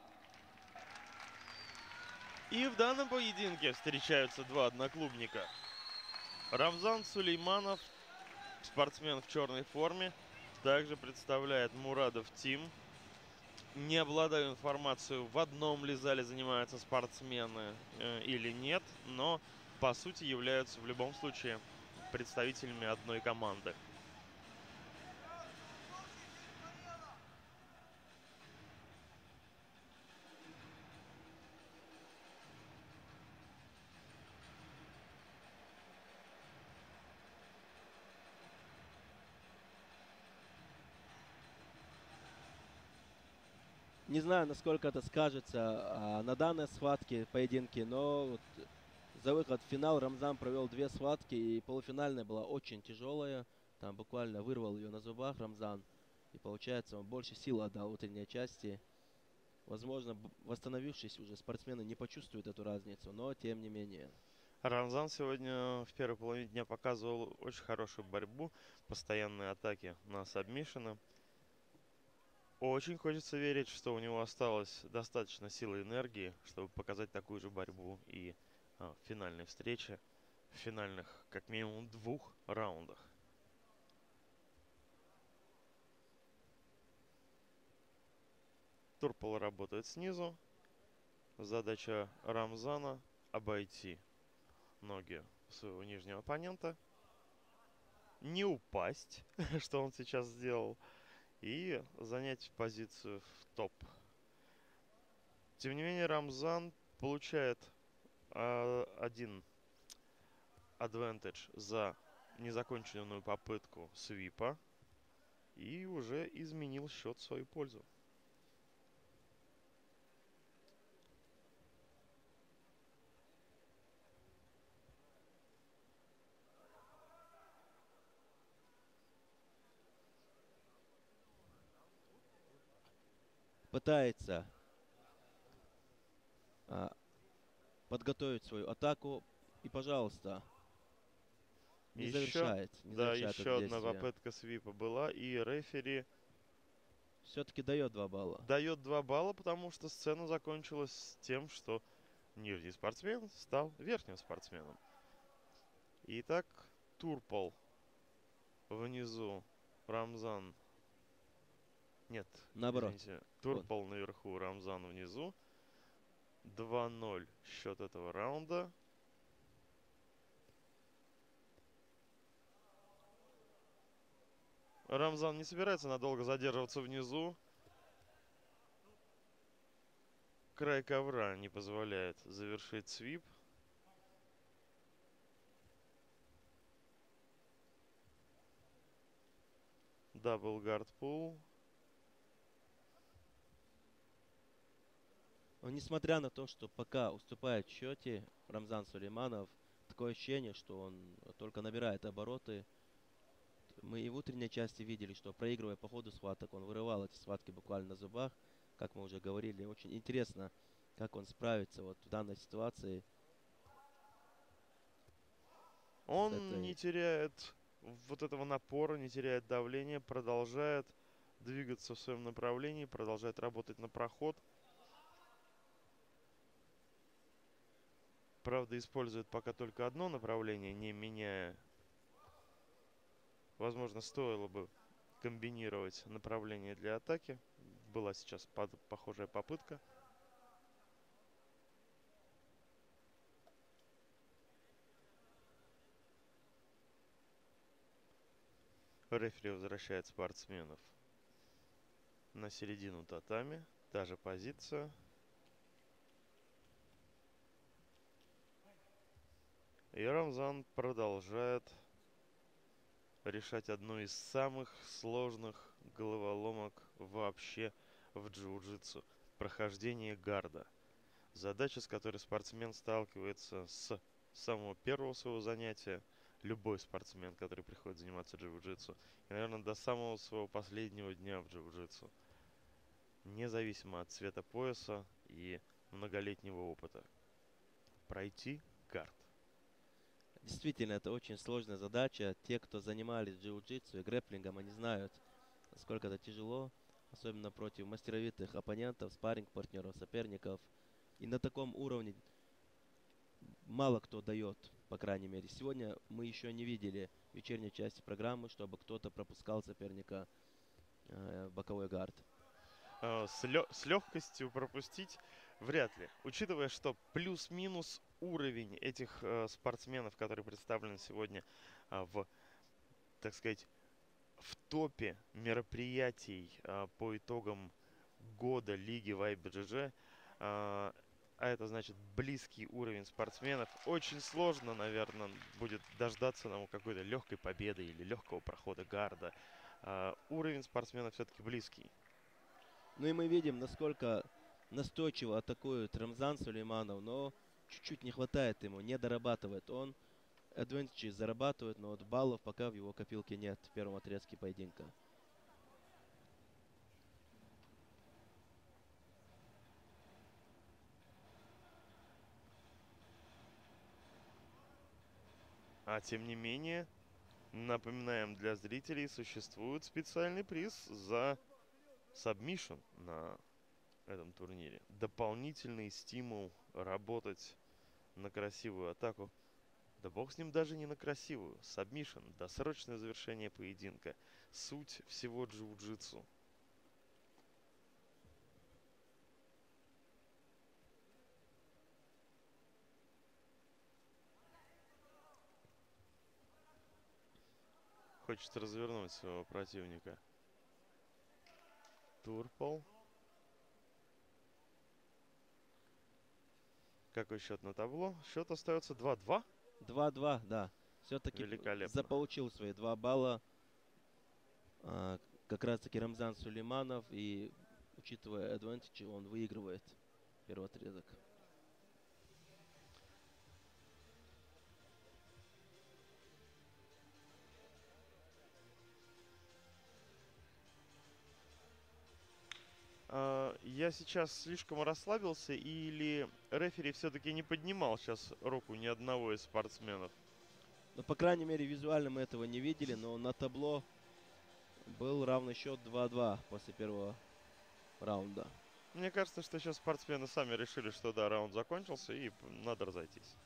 И в данном поединке встречаются два одноклубника. Рамзан Сулейманов, спортсмен в черной форме, также представляет Мурадов Тим. Не обладаю информацией, в одном ли зале занимаются спортсмены или нет, но по сути являются в любом случае представителями одной команды. Не знаю, насколько это скажется на данной схватке, поединке, но вот за выход в финал Рамзан провел 2 схватки, и полуфинальная была очень тяжелая. Там буквально вырвал ее на зубах Рамзан. И получается, он больше сил отдал в утренней части. Возможно, восстановившись уже, спортсмены не почувствуют эту разницу, но тем не менее. Рамзан сегодня в первой половине дня показывал очень хорошую борьбу, постоянные атаки на сабмишины. Очень хочется верить, что у него осталось достаточно силы и энергии, чтобы показать такую же борьбу и в финальной встрече, в финальных как минимум 2 раундах. Турпол работает снизу. Задача Рамзана обойти ноги своего нижнего оппонента, не упасть, что он сейчас сделал, и занять позицию в топ. Тем не менее, Рамзан получает один advantage за незаконченную попытку свипа и уже изменил счет в свою пользу. Пытается подготовить свою атаку. И, пожалуйста, не завершает Да, это еще одна действие. попытка свипа была, и рефери Все-таки дает 2 балла. дает 2 балла, потому что сцена закончилась тем, что нижний спортсмен стал верхним спортсменом. Итак, Турпол внизу, Рамзан... Нет, Наоборот. извините, Турпол наверху, Рамзан внизу. 2-0 счет этого раунда. Рамзан не собирается надолго задерживаться внизу. Край ковра не позволяет завершить свип. Дабл гард пул. Несмотря на то, что пока уступает в счете Рамзан Сулейманов, такое ощущение, что он только набирает обороты. Мы и в утренней части видели, что проигрывая по ходу схваток, он вырывал эти схватки буквально на зубах. Как мы уже говорили, очень интересно, как он справится вот в данной ситуации. Он не теряет вот этого напора, не теряет давления, продолжает двигаться в своем направлении, продолжает работать на проход. Правда, использует пока только одно направление, не меняя. Возможно, стоило бы комбинировать направление для атаки. Была сейчас похожая попытка. Рефери возвращает спортсменов на середину татами. Та же позиция. И Рамзан продолжает решать одну из самых сложных головоломок вообще в джиу-джитсу. Прохождение гарда. Задача, с которой спортсмен сталкивается с самого первого своего занятия. Любой спортсмен, который приходит заниматься джиу-джитсу. И, наверное, до самого своего последнего дня в джиу-джитсу. Независимо от цвета пояса и многолетнего опыта. Пройти гард. Действительно, это очень сложная задача. Те, кто занимались джиу-джитсу и грэпплингом, они знают, насколько это тяжело. Особенно против мастеровитых оппонентов, спарринг-партнеров, соперников. И на таком уровне мало кто дает, по крайней мере. Сегодня мы еще не видели в вечерней части программы, чтобы кто-то пропускал соперника в боковой гард. С легкостью пропустить вряд ли. Учитывая, что плюс-минус уровень этих спортсменов, которые представлены сегодня в, так сказать, в топе мероприятий по итогам года Лиги YBGG. А это значит близкий уровень спортсменов. Очень сложно, наверное, будет дождаться нам какой-то легкой победы или легкого прохода гарда. Уровень спортсменов все-таки близкий. Ну и мы видим, насколько настойчиво атакует Рамзан Сулейманов, но чуть-чуть не хватает ему, не дорабатывает он. Advantage зарабатывает, но вот баллов пока в его копилке нет в первом отрезке поединка. А тем не менее, напоминаем для зрителей, существует специальный приз за сабмишн на этом турнире. Дополнительный стимул работать на красивую атаку. Да бог с ним, даже не на красивую. Сабмишн, досрочное завершение поединка. Суть всего джиу-джитсу. Хочет развернуть своего противника. Турпол. Какой счет на табло? Счет остается 2-2. 2-2, да. Все-таки Великолепно. заполучил свои 2 балла. Как раз таки Рамзан Сулейманов. И учитывая advantage, он выигрывает первый отрезок. Я сейчас слишком расслабился, или рефери все-таки не поднимал сейчас руку ни одного из спортсменов? Ну, по крайней мере, визуально мы этого не видели, но на табло был равный счет 2-2 после первого раунда. Мне кажется, что сейчас спортсмены сами решили, что да, раунд закончился и надо разойтись.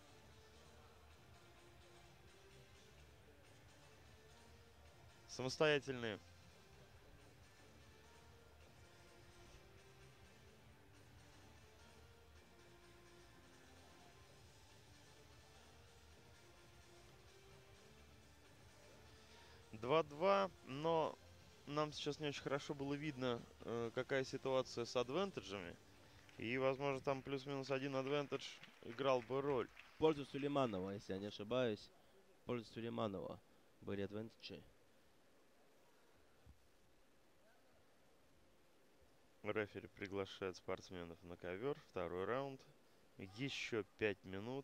Самостоятельные. Два-два, но нам сейчас не очень хорошо было видно, какая ситуация с адвентеджами. И, возможно, там плюс-минус один адвентедж играл бы роль. В пользу Сулейманова, если я не ошибаюсь. В пользу Сулейманова были адвентиджи. Рефери приглашает спортсменов на ковер. Второй раунд. Еще 5 минут.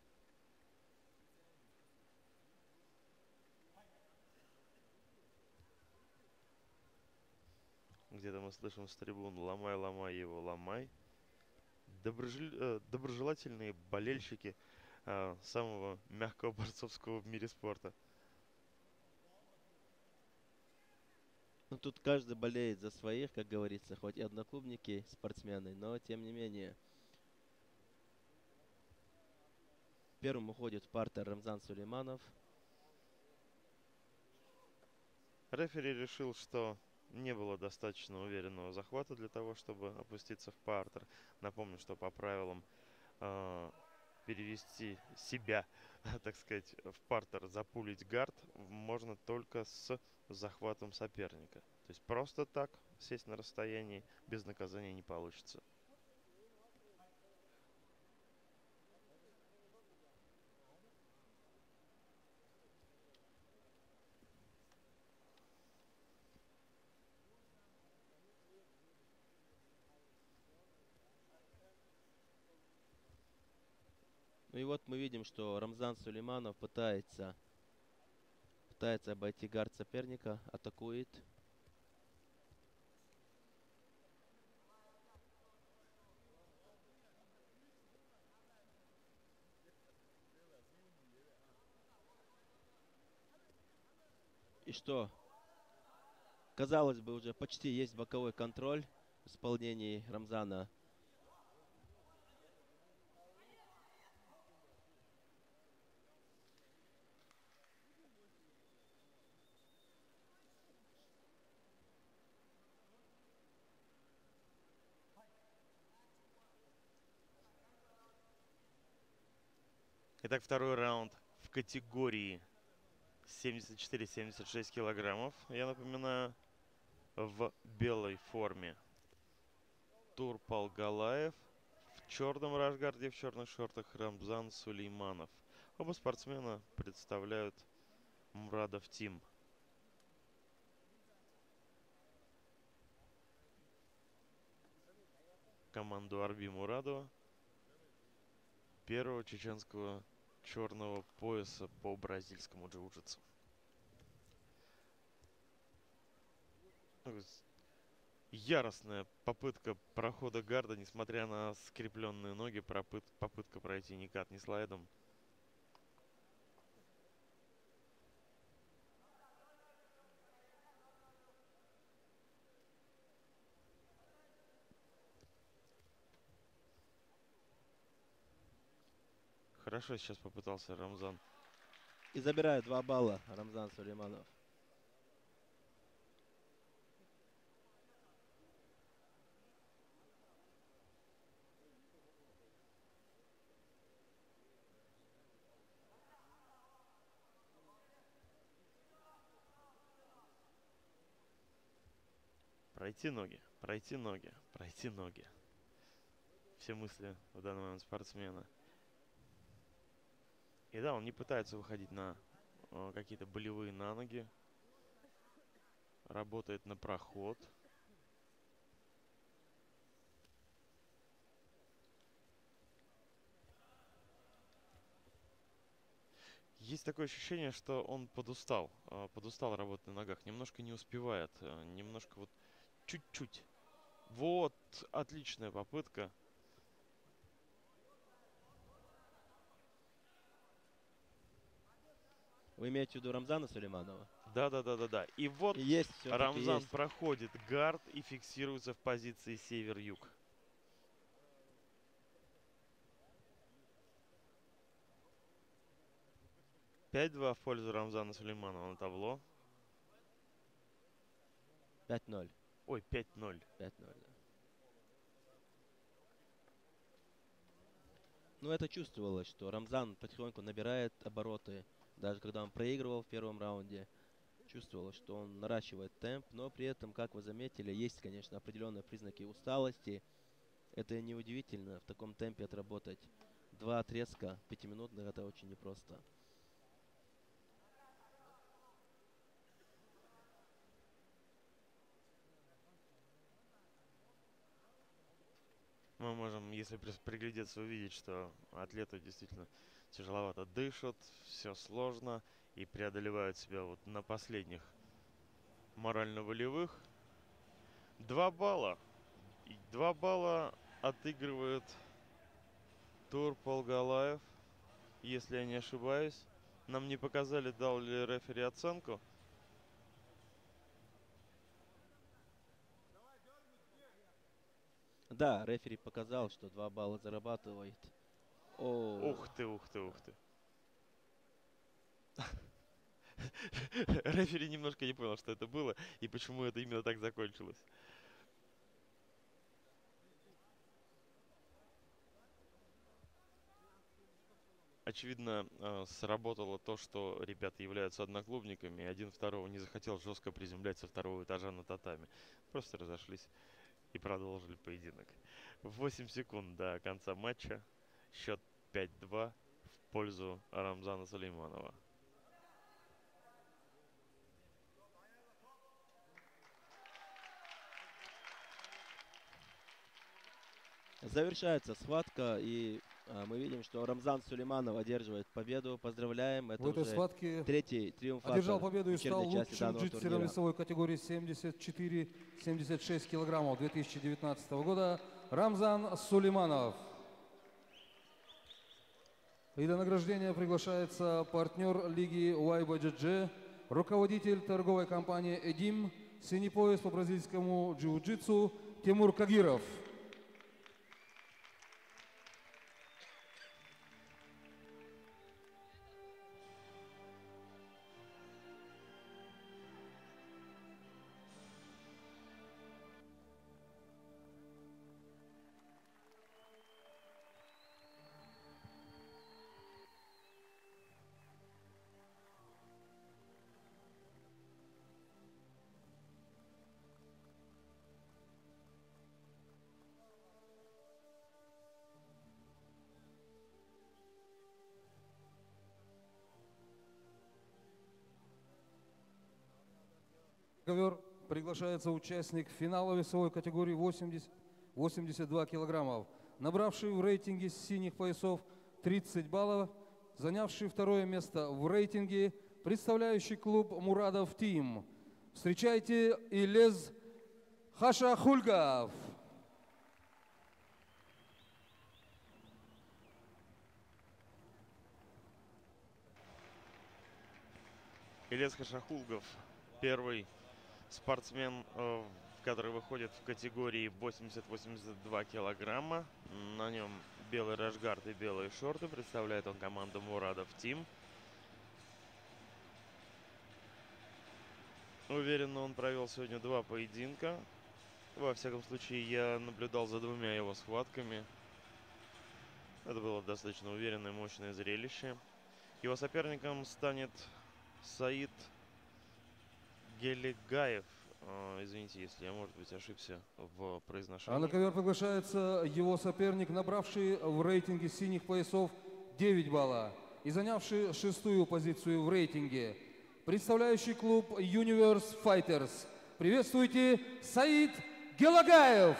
Где-то мы слышим с трибун: ломай, ломай его, ломай. Доброжелательные болельщики самого мягкого борцовского в мире спорта. Ну, тут каждый болеет за своих, как говорится, хоть и одноклубники, спортсмены, но тем не менее. Первым уходит в партер Рамзан Сулейманов. Рефери решил, что не было достаточно уверенного захвата для того, чтобы опуститься в партер. Напомню, что по правилам перевести себя, так сказать, в партер, запулить гард можно только с захватом соперника. То есть просто так сесть на расстоянии без наказания не получится. Ну и вот мы видим, что Рамзан Сулейманов пытается обойти гард соперника, атакует. И что? Казалось бы, уже почти есть боковой контроль в исполнении Рамзана. Итак, второй раунд в категории 74-76 килограммов, я напоминаю, в белой форме Турпал Галаев, в черном рашгарде, в черных шортах Рамзан Сулейманов. Оба спортсмена представляют Мурадов Тим. Команду Арби Мурадова, первого чеченского черного пояса по бразильскому джиу-джитсу. Яростная попытка прохода гарда, несмотря на скрепленные ноги, попытка пройти ни кат, ни слайдом. Хорошо сейчас попытался Рамзан. И забирает 2 балла Рамзан Сулейманов. Пройти ноги, пройти ноги, пройти ноги. Все мысли в данный момент спортсмена. И да, он не пытается выходить на какие-то болевые на ноги. Работает на проход. Есть такое ощущение, что он подустал. Подустал работать на ногах. Немножко не успевает. Немножко вот чуть-чуть. Вот, отличная попытка. Вы имеете в виду Рамзана Сулейманова? Да. И вот Есть, Рамзан есть. проходит гард и фиксируется в позиции север-юг. (5-2) в пользу Рамзана Сулейманова на табло. 5-0. Ой, 5-0. 5-0, да. Ну, это чувствовалось, что Рамзан потихоньку набирает обороты. Даже когда он проигрывал в первом раунде, чувствовалось, что он наращивает темп. Но при этом, как вы заметили, есть, конечно, определенные признаки усталости. Это неудивительно. В таком темпе отработать 2 отрезка 5-минутных — это очень непросто. Мы можем, если приглядеться, увидеть, что атлеты действительно тяжеловато дышат, все сложно и преодолевают себя вот на последних морально-волевых. 2 балла. И 2 балла отыгрывает Турпал Галаев, если я не ошибаюсь. Нам не показали, дал ли рефери оценку. Да, рефери показал, что 2 балла зарабатывает. Ух ты. Рефери немножко не понял, что это было и почему это именно так закончилось. Очевидно, сработало то, что ребята являются одноклубниками, и один второго не захотел жестко приземлять со 2-го этажа на татами. Просто разошлись и продолжили поединок. 8 секунд до конца матча. Счет 5-2 в пользу Рамзана Сулейманова. Завершается схватка, и мы видим, что Рамзан Сулейманов одерживает победу. Поздравляем, это В этой уже схватке третий триумфатор одержал победу и вечерней стал части лучшим данного джитсером турнира. весовой категории 74-76 килограммов 2019 года Рамзан Сулейманов. И до награждения приглашается партнер лиги YBJJ, руководитель торговой компании «Эдим», синий пояс по бразильскому джиу-джитсу Тимур Кагиров. ковер приглашается участник финала весовой категории 80-82 килограммов, набравший в рейтинге синих поясов 30 баллов, занявший второе место в рейтинге, представляющий клуб «Мурадов Тим». Встречайте Илез Хашахульгов. Илез Хашахулгов, первый спортсмен, который выходит в категории 80-82 килограмма. На нем белый рашгард и белые шорты. Представляет он команду Мурадов Тим. Уверенно он провел сегодня 2 поединка. Во всяком случае, я наблюдал за 2 его схватками. Это было достаточно уверенное, мощное зрелище. Его соперником станет Саид Гелегаев. Извините, если я, может быть, ошибся в произношении. А на ковер приглашается его соперник, набравший в рейтинге синих поясов 9 балла и занявший 6-ю позицию в рейтинге, представляющий клуб Universe Fighters. Приветствуйте, Саид Гелагаев!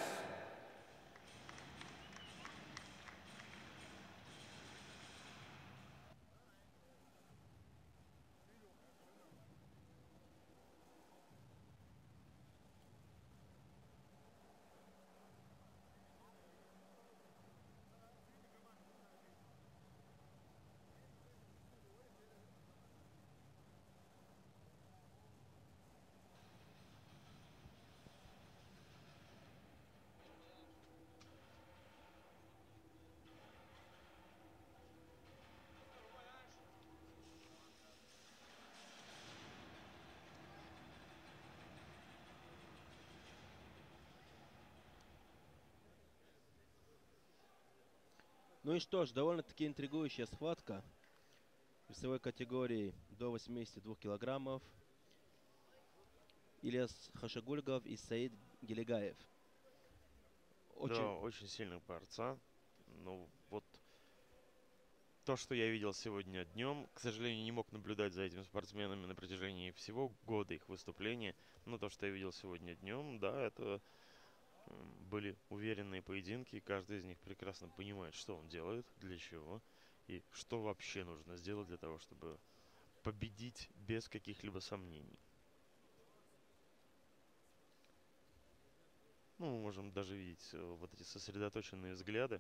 Ну и что ж, довольно-таки интригующая схватка в весовой категории до 82 килограммов. Илез Хашагульгов и Саид Гелегаев. Да, очень сильных борца. Ну вот то, что я видел сегодня днем, к сожалению, не мог наблюдать за этими спортсменами на протяжении всего года их выступления. Но то, что я видел сегодня днем, да, это были уверенные поединки. Каждый из них прекрасно понимает, что он делает, для чего и что вообще нужно сделать для того, чтобы победить без каких-либо сомнений. Ну, мы можем даже видеть вот эти сосредоточенные взгляды.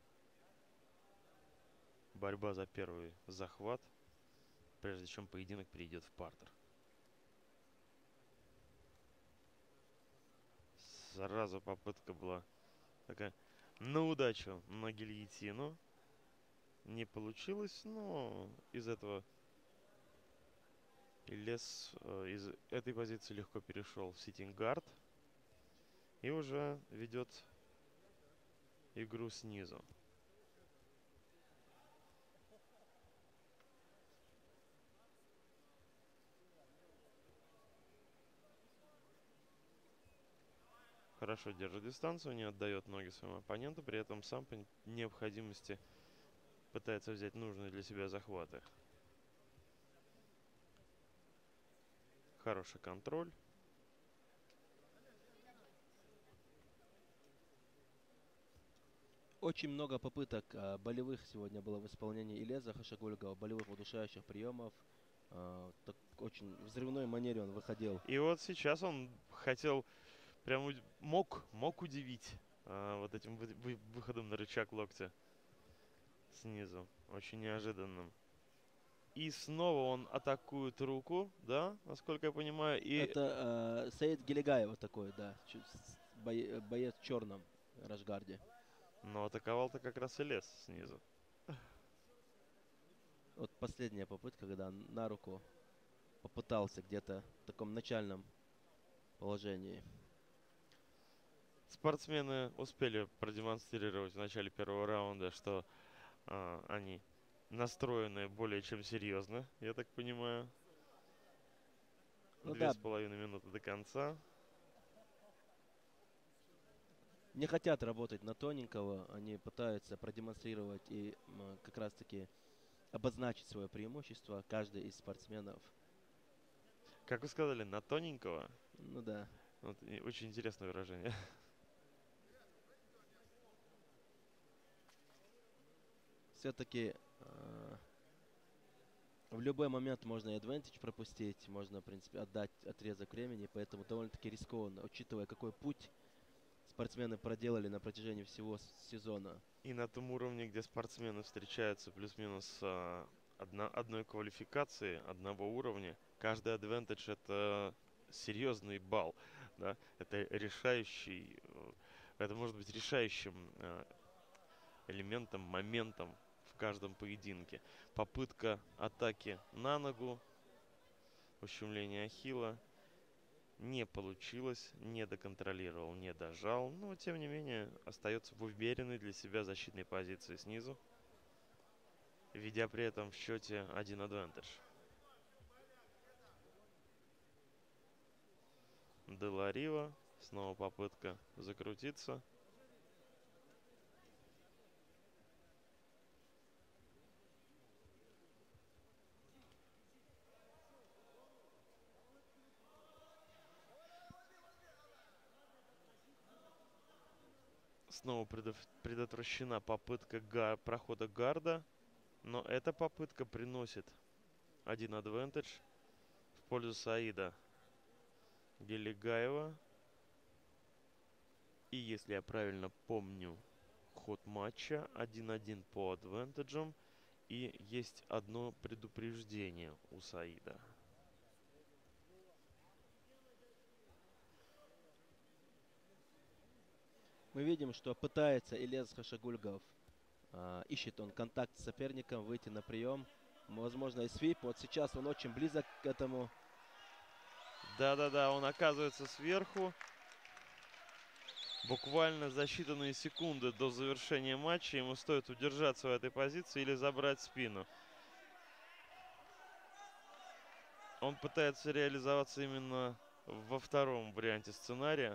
Борьба за первый захват, прежде чем поединок перейдет в партер. Сразу попытка была такая на удачу, на гильотину. Не получилось, но из этого Илез из этой позиции легко перешел в ситтинг-гард. И уже ведет игру снизу. Хорошо держит дистанцию, не отдает ноги своему оппоненту, при этом сам по необходимости пытается взять нужные для себя захваты. Хороший контроль. Очень много попыток болевых сегодня было в исполнении Илеза Хашагульгова, болевых удушающих приемов. Так, очень взрывной манере он выходил. И вот сейчас он хотел, прям мог удивить вот этим выходом на рычаг локтя снизу. Очень неожиданным. И снова он атакует руку, да, насколько я понимаю. И это Саид Гелегаев такой, да, боец в черном рашгарде. Но атаковал-то как раз и лез снизу. Вот последняя попытка, когда на руку попытался где-то в таком начальном положении. Спортсмены успели продемонстрировать в начале первого раунда, что они настроены более чем серьезно, я так понимаю. Ну 2,5 минуты до конца. Не хотят работать на тоненького, они пытаются продемонстрировать и как раз таки обозначить свое преимущество, каждый из спортсменов. Как вы сказали, на тоненького? Ну да. Вот, и очень интересное выражение. Все-таки в любой момент можно и advantage пропустить, можно, в принципе, отдать отрезок времени, поэтому довольно-таки рискованно, учитывая, какой путь спортсмены проделали на протяжении всего сезона. И на том уровне, где спортсмены встречаются плюс-минус одной квалификации, одного уровня, каждый адвентедж — это серьезный балл, да? Это решающий, это может быть решающим элементом, моментом в каждом поединке. Попытка атаки на ногу, ущемление ахилла не получилось, не доконтролировал, не дожал, но тем не менее остается в уверенной для себя защитной позиции снизу, ведя при этом в счете один адвантедж. Де Ла Рива, снова попытка закрутиться. Снова предотвращена попытка прохода гарда, но эта попытка приносит один адвантедж в пользу Саида Гелигаева. И если я правильно помню ход матча, 1-1 по адвантеджам. И есть одно предупреждение у Саида. Мы видим, что пытается Ильяс Хашагульгов. Ищет он контакт с соперником, выйти на прием. Возможно, и свип. Вот сейчас он очень близок к этому. Да-да-да, он оказывается сверху. Буквально за считанные секунды до завершения матча ему стоит удержаться в этой позиции или забрать спину. Он пытается реализоваться именно во втором варианте сценария.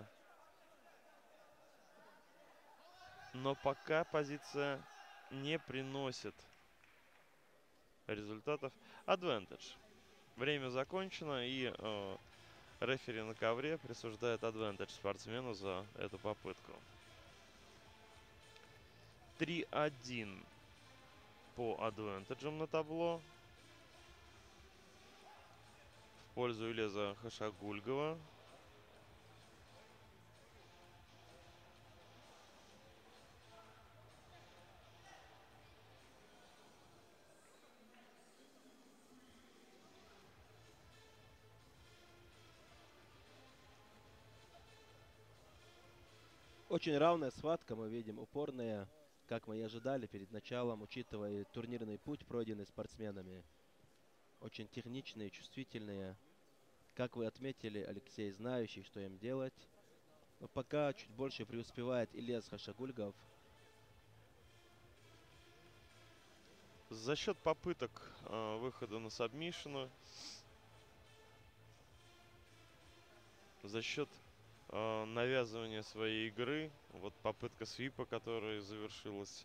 Но пока позиция не приносит результатов. Адвантедж. Время закончено, и рефери на ковре присуждает адвантедж спортсмену за эту попытку. 3-1 по адвантеджам на табло в пользу Ильяза Хашагульгова. Очень равная схватка, мы видим, упорная, как мы и ожидали перед началом, учитывая турнирный путь, пройденный спортсменами. Очень техничные, чувствительные. Как вы отметили, Алексей, знающий, что им делать. Но пока чуть больше преуспевает Ильяс Хашагульгов. За счет попыток выхода на сабмишину, за счет навязывания своей игры, вот попытка свипа, который завершился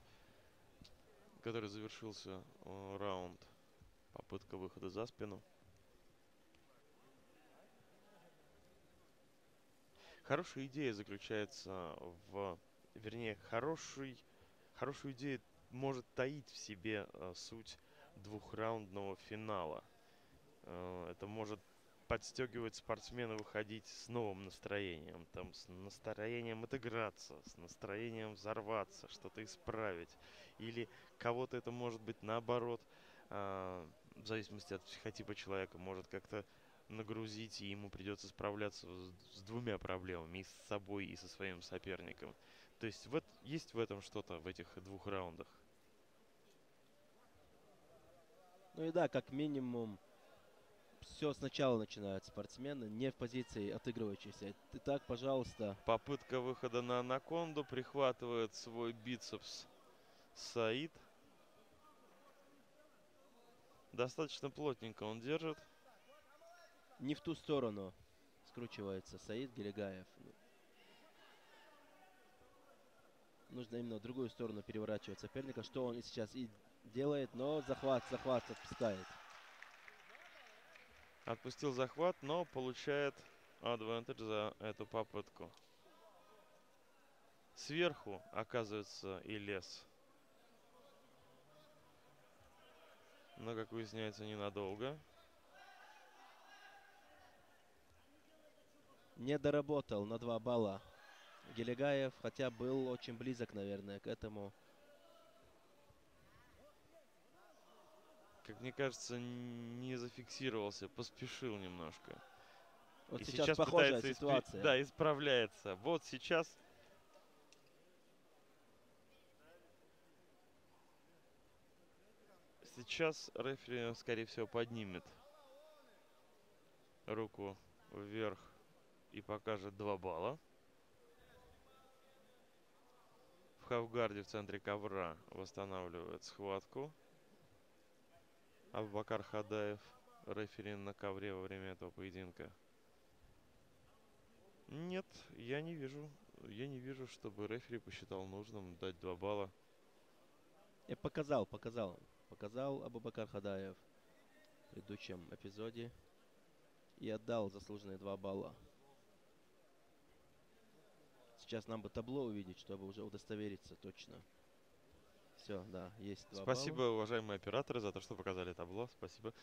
раунд, попытка выхода за спину. Хорошая идея заключается вернее, хорошую идею может таить в себе суть двухраундного финала. Это может подстегивать спортсмена выходить с новым настроением, там, с настроением отыграться, с настроением взорваться, что-то исправить. Или кого-то это может быть наоборот, в зависимости от психотипа человека, может как-то нагрузить, и ему придется справляться с двумя проблемами, и с собой, и со своим соперником. То есть есть в этом что-то, в этих двух раундах. Ну и да, как минимум, все сначала начинают спортсмены, не в позиции отыгрывающейся. Итак, пожалуйста. Попытка выхода на анаконду, прихватывает свой бицепс Саид. Достаточно плотненько он держит. Не в ту сторону скручивается Саид Гелигаев. Нужно именно в другую сторону переворачивать соперника, что он и сейчас и делает, но захват отпускает. Отпустил захват, но получает advantage за эту попытку. Сверху оказывается Илес. Но, как выясняется, ненадолго. Не доработал на 2 балла Гелегаев, хотя был очень близок, наверное, к этому. Как мне кажется, не зафиксировался, поспешил немножко. Вот И сейчас похожая пытается ситуация. да, исправляется. Вот сейчас. Сейчас рефери, скорее всего, поднимет руку вверх и покажет 2 балла. В хавгарде в центре ковра восстанавливает схватку Абубакар Хадаев, рефери на ковре во время этого поединка. Нет, я не вижу. Я не вижу, чтобы рефери посчитал нужным дать 2 балла. И показал Абубакар Хадаев в предыдущем эпизоде и отдал заслуженные 2 балла. Сейчас нам бы табло увидеть, чтобы уже удостовериться точно. Все, да, есть 2 Спасибо, балла. уважаемые операторы, за то, что показали табло. Спасибо.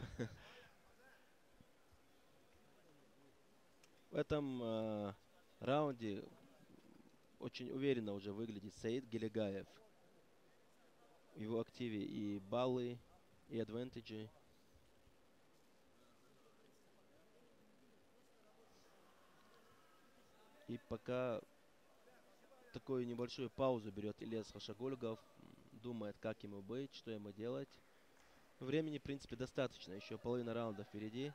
В этом раунде очень уверенно уже выглядит Саид Гелегаев. В его активе и баллы, и адвантажи. И пока такую небольшую паузу берет Ильяс Хашагульгов, думает, как ему быть, что ему делать. Времени, в принципе, достаточно, еще половина раунда впереди.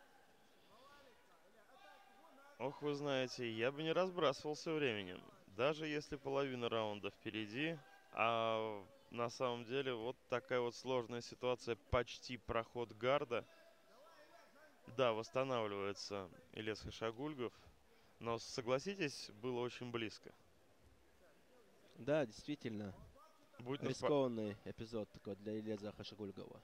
Ох, вы знаете, я бы не разбрасывался временем. Даже если половина раунда впереди, а на самом деле вот такая вот сложная ситуация, почти проход гарда. Да, восстанавливается Ильяс Хашагульгов, но согласитесь, было очень близко. Да, действительно, Будь рискованный эпизод такой для Ильяза Хашагульгова.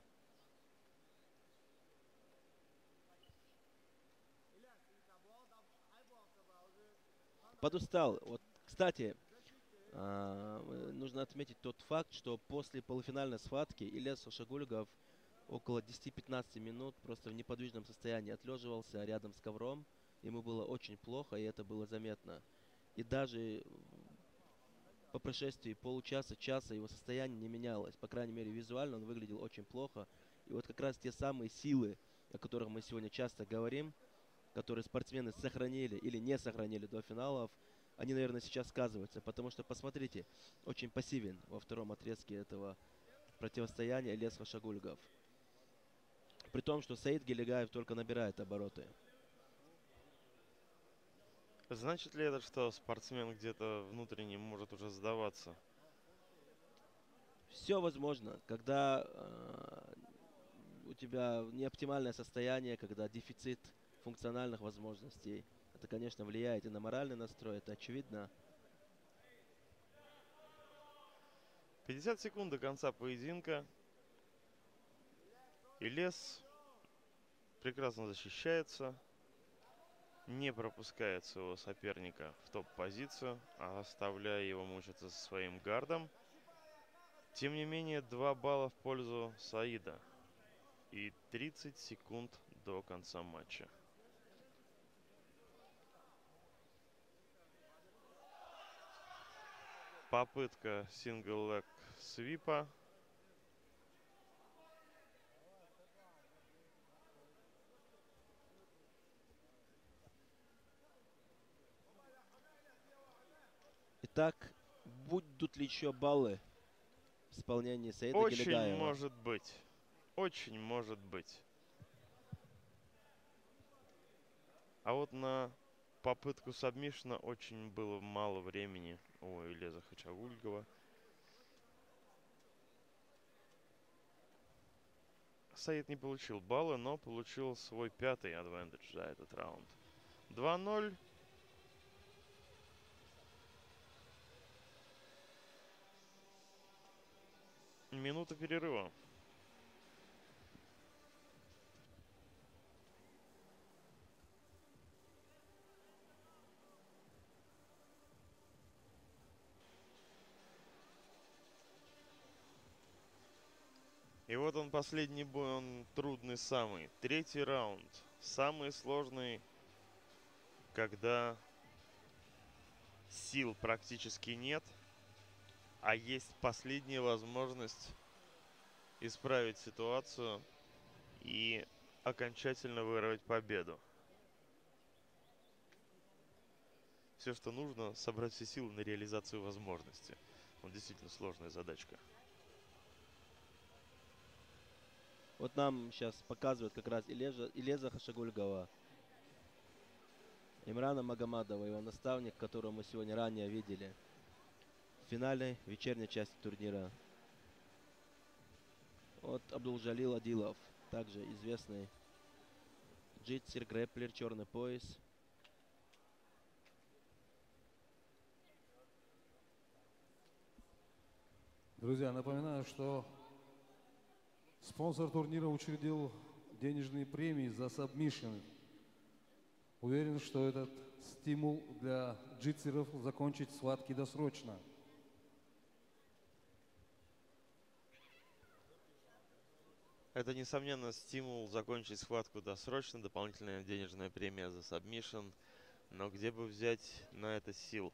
Подустал. Вот, кстати, нужно отметить тот факт, что после полуфинальной схватки Ильяс Хашагульгов около 10-15 минут просто в неподвижном состоянии отлеживался рядом с ковром. Ему было очень плохо, и это было заметно. И даже по прошествии часа его состояние не менялось. По крайней мере, визуально он выглядел очень плохо. И вот как раз те самые силы, о которых мы сегодня часто говорим, которые спортсмены сохранили или не сохранили до финалов, они, наверное, сейчас сказываются. Потому что, посмотрите, очень пассивен во втором отрезке этого противостояния Ильяс Хашагульгов. При том, что Саид Гелегаев только набирает обороты. Значит ли это, что спортсмен где-то внутренне может уже сдаваться? Все возможно, когда у тебя неоптимальное состояние, когда дефицит функциональных возможностей. Это, конечно, влияет и на моральный настрой, это очевидно. 50 секунд до конца поединка. Ильяс прекрасно защищается. Не пропускает своего соперника в топ-позицию, оставляя его мучиться со своим гардом. Тем не менее, 2 балла в пользу Саида. И 30 секунд до конца матча. Попытка сингл-лэг свипа. Итак, будут ли еще баллы в исполнении Саида Очень Гелегаева? может быть. Очень может быть. А вот на попытку сабмишна очень было мало времени у Ильяза Хашагульгова. Саид не получил баллы, но получил свой 5-й адвантаж за этот раунд. 2-0. Минута перерыва. И вот он, последний бой, он трудный самый. Третий раунд. Самый сложный, когда сил практически нет, а есть последняя возможность исправить ситуацию и окончательно вырвать победу. Все, что нужно, собрать все силы на реализацию возможности. Вот действительно сложная задачка. Вот нам сейчас показывают как раз Илеза Хашагульгова, Имрана Магомадова, его наставник, которого мы сегодня ранее видели в финальной вечерней части турнира. Вот Абдулжалил Адилов, также известный джитсер, грэпплер, черный пояс. Друзья, напоминаю, что спонсор турнира учредил денежные премии за сабмишн. Уверен, что этот стимул для джитсеров закончить схватки досрочно. Это, несомненно, стимул закончить схватку досрочно, дополнительная денежная премия за сабмишн. Но где бы взять на это сил?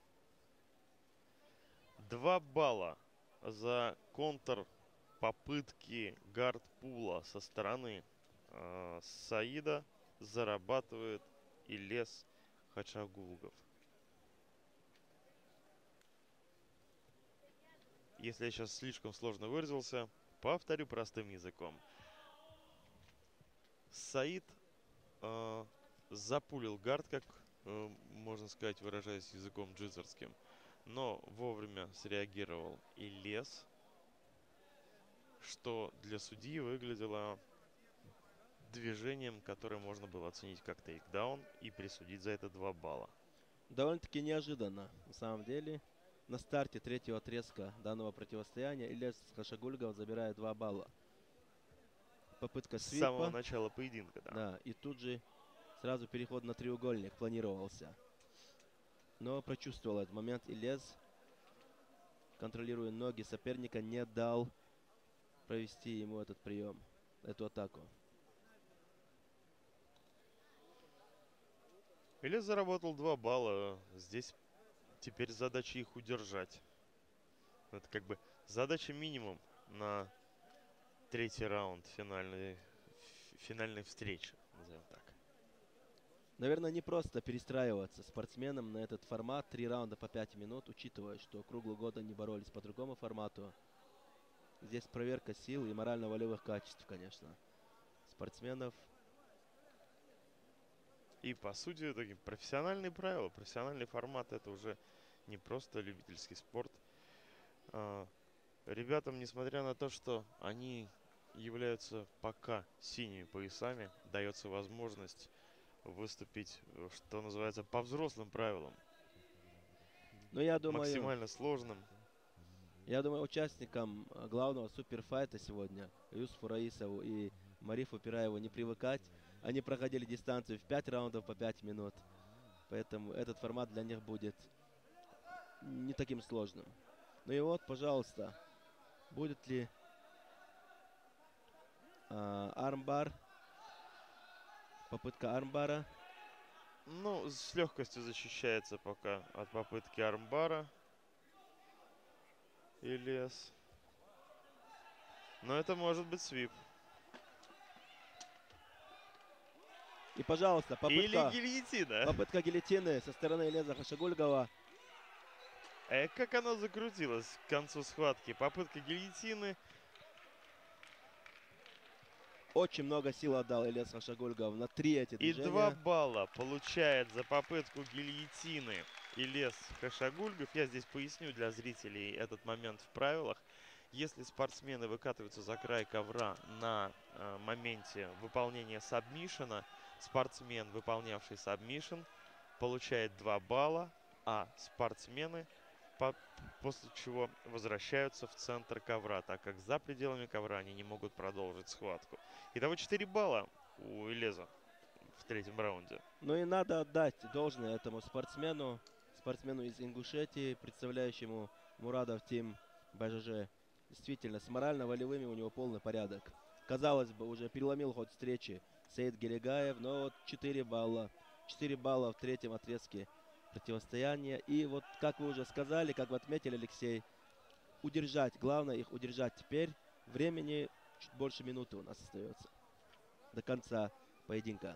2 балла за контр попытки гардпула со стороны Саида зарабатывает Илез Хашагульгов. Если я сейчас слишком сложно выразился, повторю простым языком. Саид запулил гард, как можно сказать, выражаясь языком джитсерским, но вовремя среагировал Илез, что для судьи выглядело движением, которое можно было оценить как тейкдаун и присудить за это 2 балла. Довольно-таки неожиданно, на самом деле. На старте третьего отрезка данного противостояния Илез Хашагульгов забирает 2 балла. Попытка С свипа. самого начала поединка, да. Да, и тут же сразу переход на треугольник планировался. Но прочувствовал этот момент Илез, контролируя ноги соперника, не дал провести ему этот прием, эту атаку. Илез заработал 2 балла. Здесь теперь задача их удержать. Это как бы задача минимум на третий раунд финальной встречи, назовем так. Наверное, не просто перестраиваться спортсменам на этот формат 3 раунда по 5 минут, учитывая, что круглый год они боролись по другому формату. Здесь проверка сил и морально-волевых качеств, конечно, спортсменов. И по сути, такие профессиональные правила, профессиональный формат — это уже не просто любительский спорт. Ребятам, несмотря на то, что они являются пока синими поясами, дается возможность выступить, что называется, по взрослым правилам. Но я думаю, Максимально сложным. участникам главного суперфайта сегодня, Юсуфу Раисову и Марифу Пираеву, не привыкать. Они проходили дистанцию в 5 раундов по 5 минут. Поэтому этот формат для них будет не таким сложным. Ну и вот, пожалуйста, будет ли армбар? Попытка армбара. Ну, с легкостью защищается пока от попытки армбара Илез. Но это может быть свип. И, пожалуйста, Или попытка гильотина. гильотины со стороны Илеза Хашагульгова. Как оно закрутилось к концу схватки. Попытка гильотины. Очень много сил отдал Илез Хашагульгов на 3 эти И движения. 2 балла получает за попытку гильотины Илез Хашагульгов. Я здесь поясню для зрителей этот момент в правилах. Если спортсмены выкатываются за край ковра на моменте выполнения сабмишена, спортсмен, выполнявший сабмишен, получает 2 балла, а спортсмены после чего возвращаются в центр ковра, так как за пределами ковра они не могут продолжить схватку. Итого 4 балла у Илеза в третьем раунде. Ну и надо отдать должное этому спортсмену из Ингушетии, представляющему Мурадов Тим БЖЖ Действительно, с морально-волевыми у него полный порядок. Казалось бы, уже переломил ход встречи Саид Гелегаев, но вот 4 балла. 4 балла в третьем отрезке противостояния. И вот, как вы уже сказали, как вы отметили, Алексей, удержать, главное их удержать теперь. Времени чуть больше минуты у нас остается до конца поединка.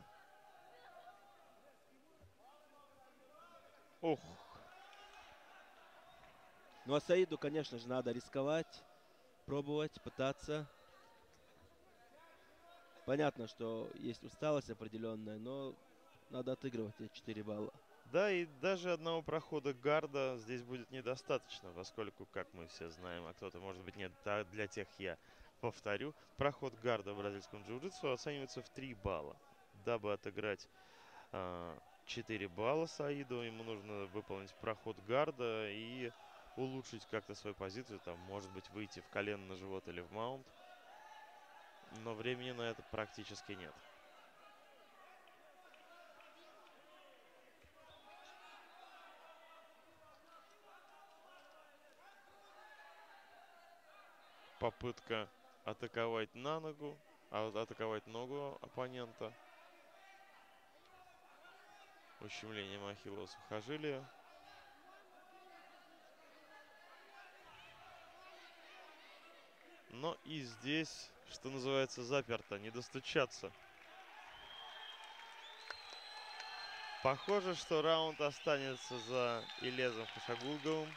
Ух. Ну а Саиду, конечно же, надо рисковать, пробовать, пытаться. Понятно, что есть усталость определенная, но надо отыгрывать эти 4 балла. Да, и даже одного прохода гарда здесь будет недостаточно, поскольку, как мы все знаем, а кто-то, может быть, нет, для тех я повторю, проход гарда в бразильском джиу-джитсу оценивается в 3 балла. Дабы отыграть 4 балла Саиду, ему нужно выполнить проход гарда и улучшить как-то свою позицию, там, может быть, выйти в колено на живот или в маунт. Но времени на это практически нет. Попытка атаковать на ногу, атаковать ногу оппонента. Ущемлением ахиллова сухожилия. Но и здесь, что называется, заперто, не достучаться. Похоже, что раунд останется за Илезом Хашагулговым.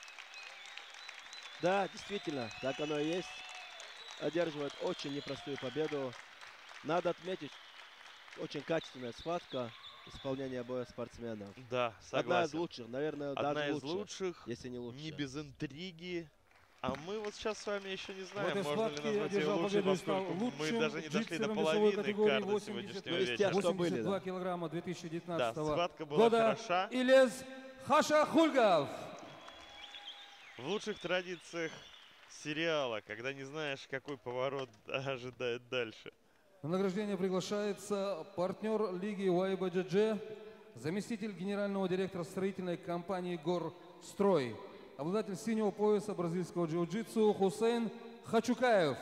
Да, действительно, так оно и есть. Одерживает очень непростую победу. Надо отметить, очень качественная схватка, исполнение обоих спортсменов. Да, согласен. Одна из лучших, наверное, одна даже из лучших, если не лучше. не без интриги. А мы вот сейчас с вами еще не знаем, этой можно ли схватке назвать ее одержал лучшей, победу и стал поскольку мы лучшим даже не дошли до джитсером весовой половины категории карта 80, сегодняшнего из тех, вечера. что были, 82 да. килограмма 2019 Да, схватка была года. хороша. Илез Хашахульгов. В лучших традициях сериала, когда не знаешь, какой поворот ожидает дальше. На награждение приглашается партнер лиги YBJJ, заместитель генерального директора строительной компании «Горстрой», обладатель синего пояса бразильского джиу-джитсу Хусейн Хачукаев.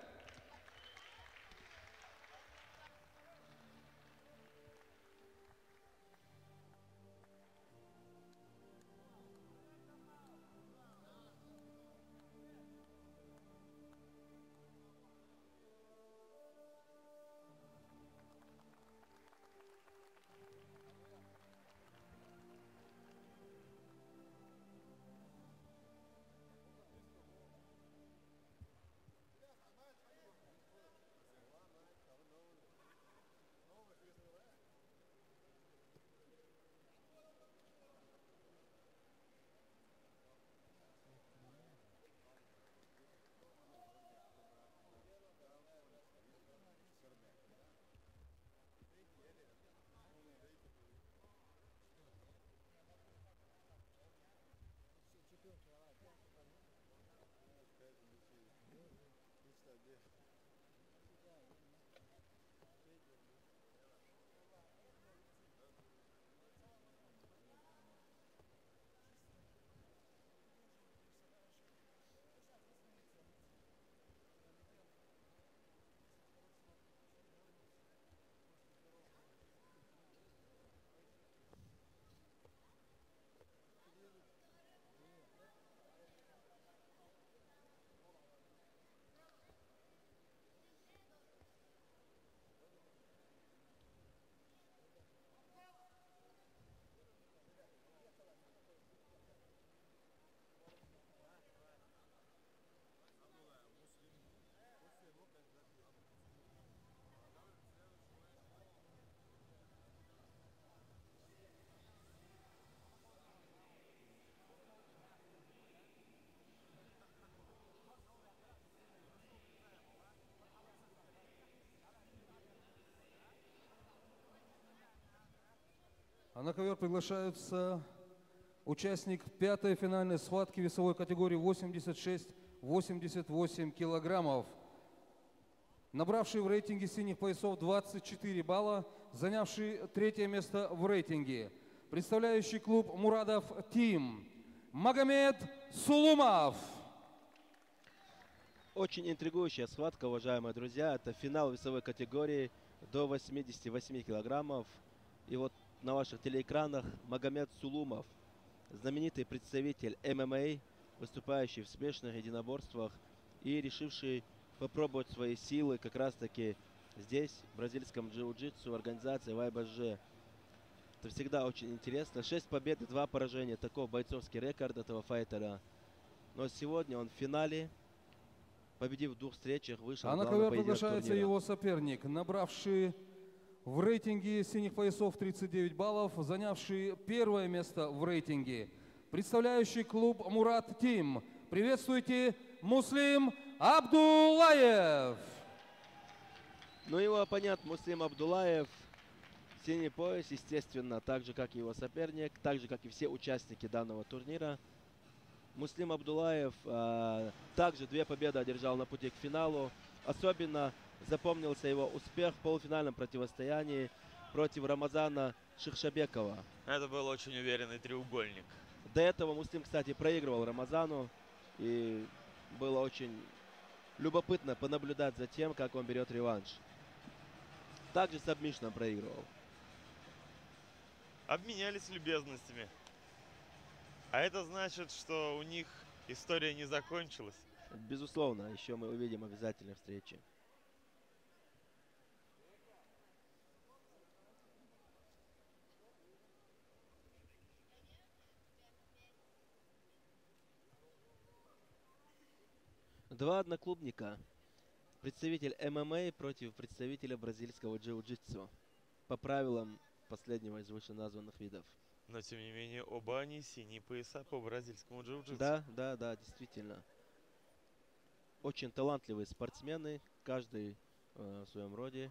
А на ковер приглашаются участник пятой финальной схватки весовой категории 86-88 килограммов, набравший в рейтинге синих поясов 24 балла, занявший третье место в рейтинге, представляющий клуб «Мурадов Тим» Магомед Сулумов. Очень интригующая схватка, уважаемые друзья. Это финал весовой категории до 88 килограммов. И вот на ваших телеэкранах Магомед Сулумов, знаменитый представитель ММА, выступающий в смешанных единоборствах и решивший попробовать свои силы как раз-таки здесь, в бразильском джиу-джитсу, организации ВАЙБЖ. Это всегда очень интересно. 6 побед и 2 поражения. Такой бойцовский рекорд этого файтера. Но сегодня он в финале, победив в 2 встречах, вышел А в на главный ковер поединок приглашается турнира. его соперник, набравший в рейтинге синих поясов 39 баллов, занявший первое место в рейтинге, представляющий клуб Мурат Тим. Приветствуйте, Муслим Абдуллаев! Ну, его оппонент Муслим Абдуллаев, синий пояс, естественно, так же, как и его соперник, так же, как и все участники данного турнира. Муслим Абдуллаев также 2 победы одержал на пути к финалу. Особенно запомнился его успех в полуфинальном противостоянии против Рамазана Шихшабекова. Это был очень уверенный треугольник. До этого Муслим, кстати, проигрывал Рамазану. И было очень любопытно понаблюдать за тем, как он берет реванш. Также сабмишном проигрывал. Обменялись любезностями. А это значит, что у них история не закончилась. Безусловно, еще мы увидим обязательно встречи. Два одноклубника. Представитель ММА против представителя бразильского джиу-джитсу. По правилам последнего из вышеназванных видов. Но, тем не менее, оба они синие пояса по бразильскому джиу-джитсу. Да, действительно. Очень талантливые спортсмены, каждый в своем роде.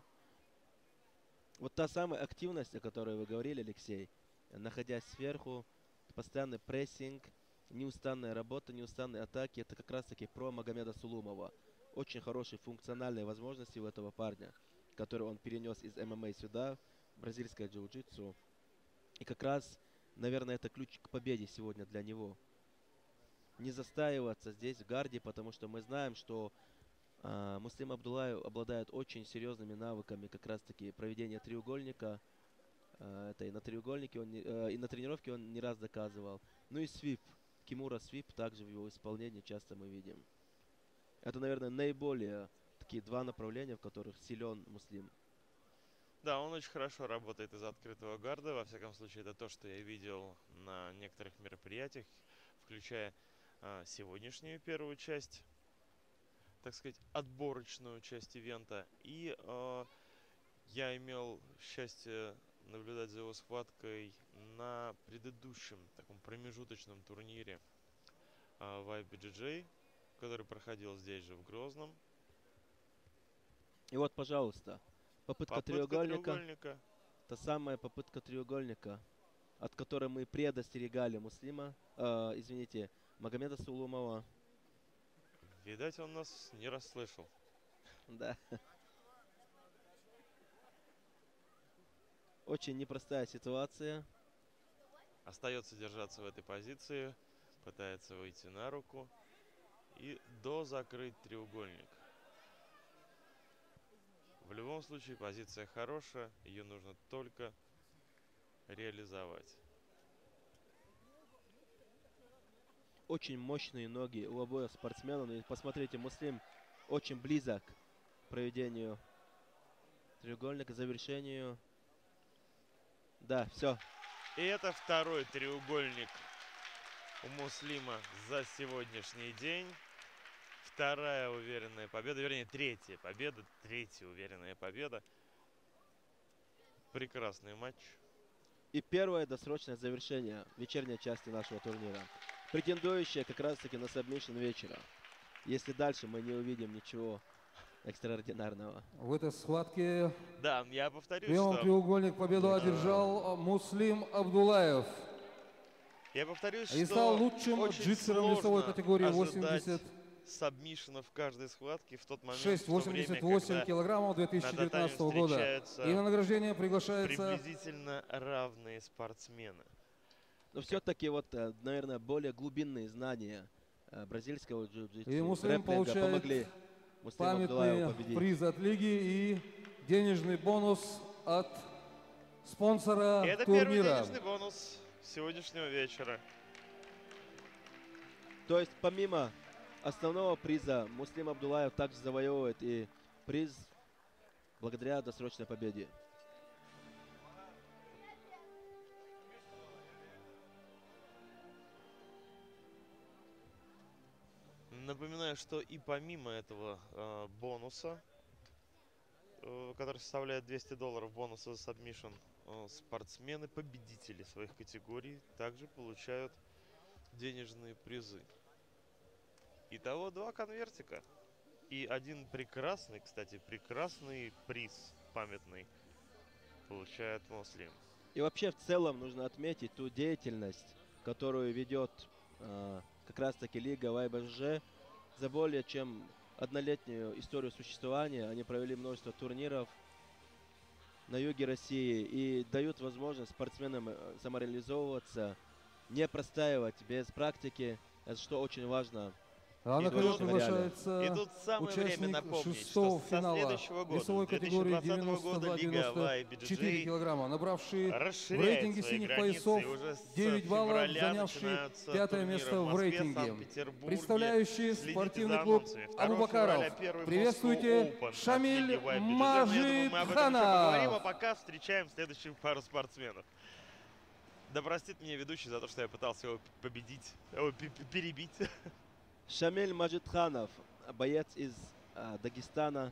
Вот та самая активность, о которой вы говорили, Алексей, находясь сверху, постоянный прессинг, неустанная работа, неустанные атаки, это как раз-таки про Магомеда Сулумова. Очень хорошие функциональные возможности у этого парня, которые он перенес из ММА сюда, бразильское джиу-джитсу. И как раз, наверное, это ключ к победе сегодня для него. Не застаиваться здесь в гарде, потому что мы знаем, что Муслим Абдуллаев обладает очень серьезными навыками как раз-таки проведения треугольника. Это и на треугольнике, и на тренировке он не раз доказывал. Ну и свип, Кимура свип, также в его исполнении часто мы видим. Это, наверное, наиболее такие 2 направления, в которых силен Муслим. Да, он очень хорошо работает из открытого гарда. Во всяком случае, это то, что я видел на некоторых мероприятиях, включая сегодняшнюю первую часть, так сказать, отборочную часть ивента. И я имел счастье наблюдать за его схваткой на предыдущем таком промежуточном турнире в IBJJ, который проходил здесь же, в Грозном. И вот, пожалуйста, попытка треугольника. треугольника. Та самая попытка треугольника, от которой мы предостерегали Магомеда Сулумова. Видать, он нас не расслышал. Да. Очень непростая ситуация. Остается держаться в этой позиции, пытается выйти на руку и дозакрыть треугольник. В любом случае позиция хорошая, ее нужно только реализовать. Очень мощные ноги у обоих спортсменов. И посмотрите, Муслим очень близок к проведению треугольника, к завершению. Да, все. И это второй треугольник у Муслима за сегодняшний день. Вторая уверенная победа, вернее, третья уверенная победа. Прекрасный матч. И первое досрочное завершение вечерней части нашего турнира, претендующее как раз-таки на сабмишн вечера. Если дальше мы не увидим ничего экстраординарного. В этой схватке Да, я повторюсь, приемом что... треугольник победу одержал Муслим Абдуллаев. Я повторюсь, И что стал лучшим очень джитсером весовой сложно категории ожидать 80. сабмишенов в каждой схватке в тот момент, 6,88 килограммов 2019 года. И на награждение приглашается... приблизительно равные спортсмены. Но все-таки вот, наверное, более глубинные знания бразильского И джиу-джитсу, Муслим грэпплинга получает помогли Муслиму Абдуллаеву памятный победить. приз от лиги и денежный бонус от И спонсора это первый турнира. денежный бонус сегодняшнего вечера. То есть помимо основного приза Муслим Абдуллаев также завоевывает и приз благодаря досрочной победе. Напоминаю, что и помимо этого бонуса, который составляет $200 бонуса за сабмишн, спортсмены-победители своих категорий также получают денежные призы. Итого 2 конвертика. И один прекрасный, кстати, прекрасный приз памятный получает Муслим. И вообще в целом нужно отметить ту деятельность, которую ведет как раз таки Лига ВАЙБЖ. За более чем однолетнюю историю существования они провели множество турниров на юге России и дают возможность спортсменам самореализовываться, не простаивать без практики, это что очень важно. А на И ковер тут- приглашается И тут самое время участник напомнить, шестого что со финала следующего года, весовой с категории 2020 года, Лига 92-94 YBJJ килограмма, набравший в расширяет рейтинге свои синих границы, поясов и уже с 9 баллов, февраля занявший начинаются пятое турниры место в в Москве, рейтинге. Санкт-Петербурге. Представляющий Следите спортивный за клуб анонсами. 2 Абубакаров. февраля первый Приветствуйте, Moscow Open от Шамиль Лиги YBJJ. Я думаю, мы об этом еще поговорим, а Мажитханов. пока встречаем следующую пару спортсменов. Да простит меня ведущий за то, что я пытался его победить, перебить. Шамиль Мажитханов, боец из Дагестана.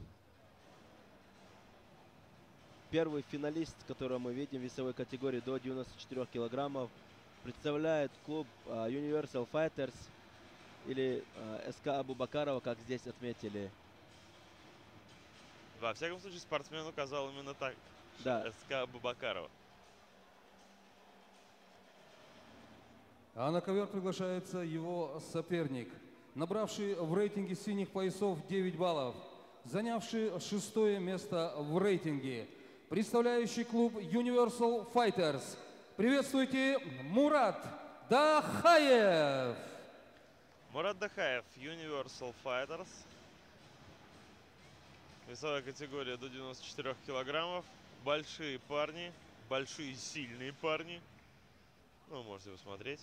Первый финалист, которого мы видим в весовой категории до 94 килограммов, представляет клуб Universal Fighters или СК Абубакарова, как здесь отметили. Во всяком случае, спортсмен указал именно так. Да. СК Абубакарова. А на ковер приглашается его соперник, набравший в рейтинге синих поясов 9 баллов, занявший 6-е место в рейтинге, представляющий клуб Universal Fighters. Приветствуйте, Мурат Дахаев! Мурат Дахаев, Universal Fighters. Весовая категория до 94 килограммов. Большие парни, большие сильные парни. Ну, можете посмотреть.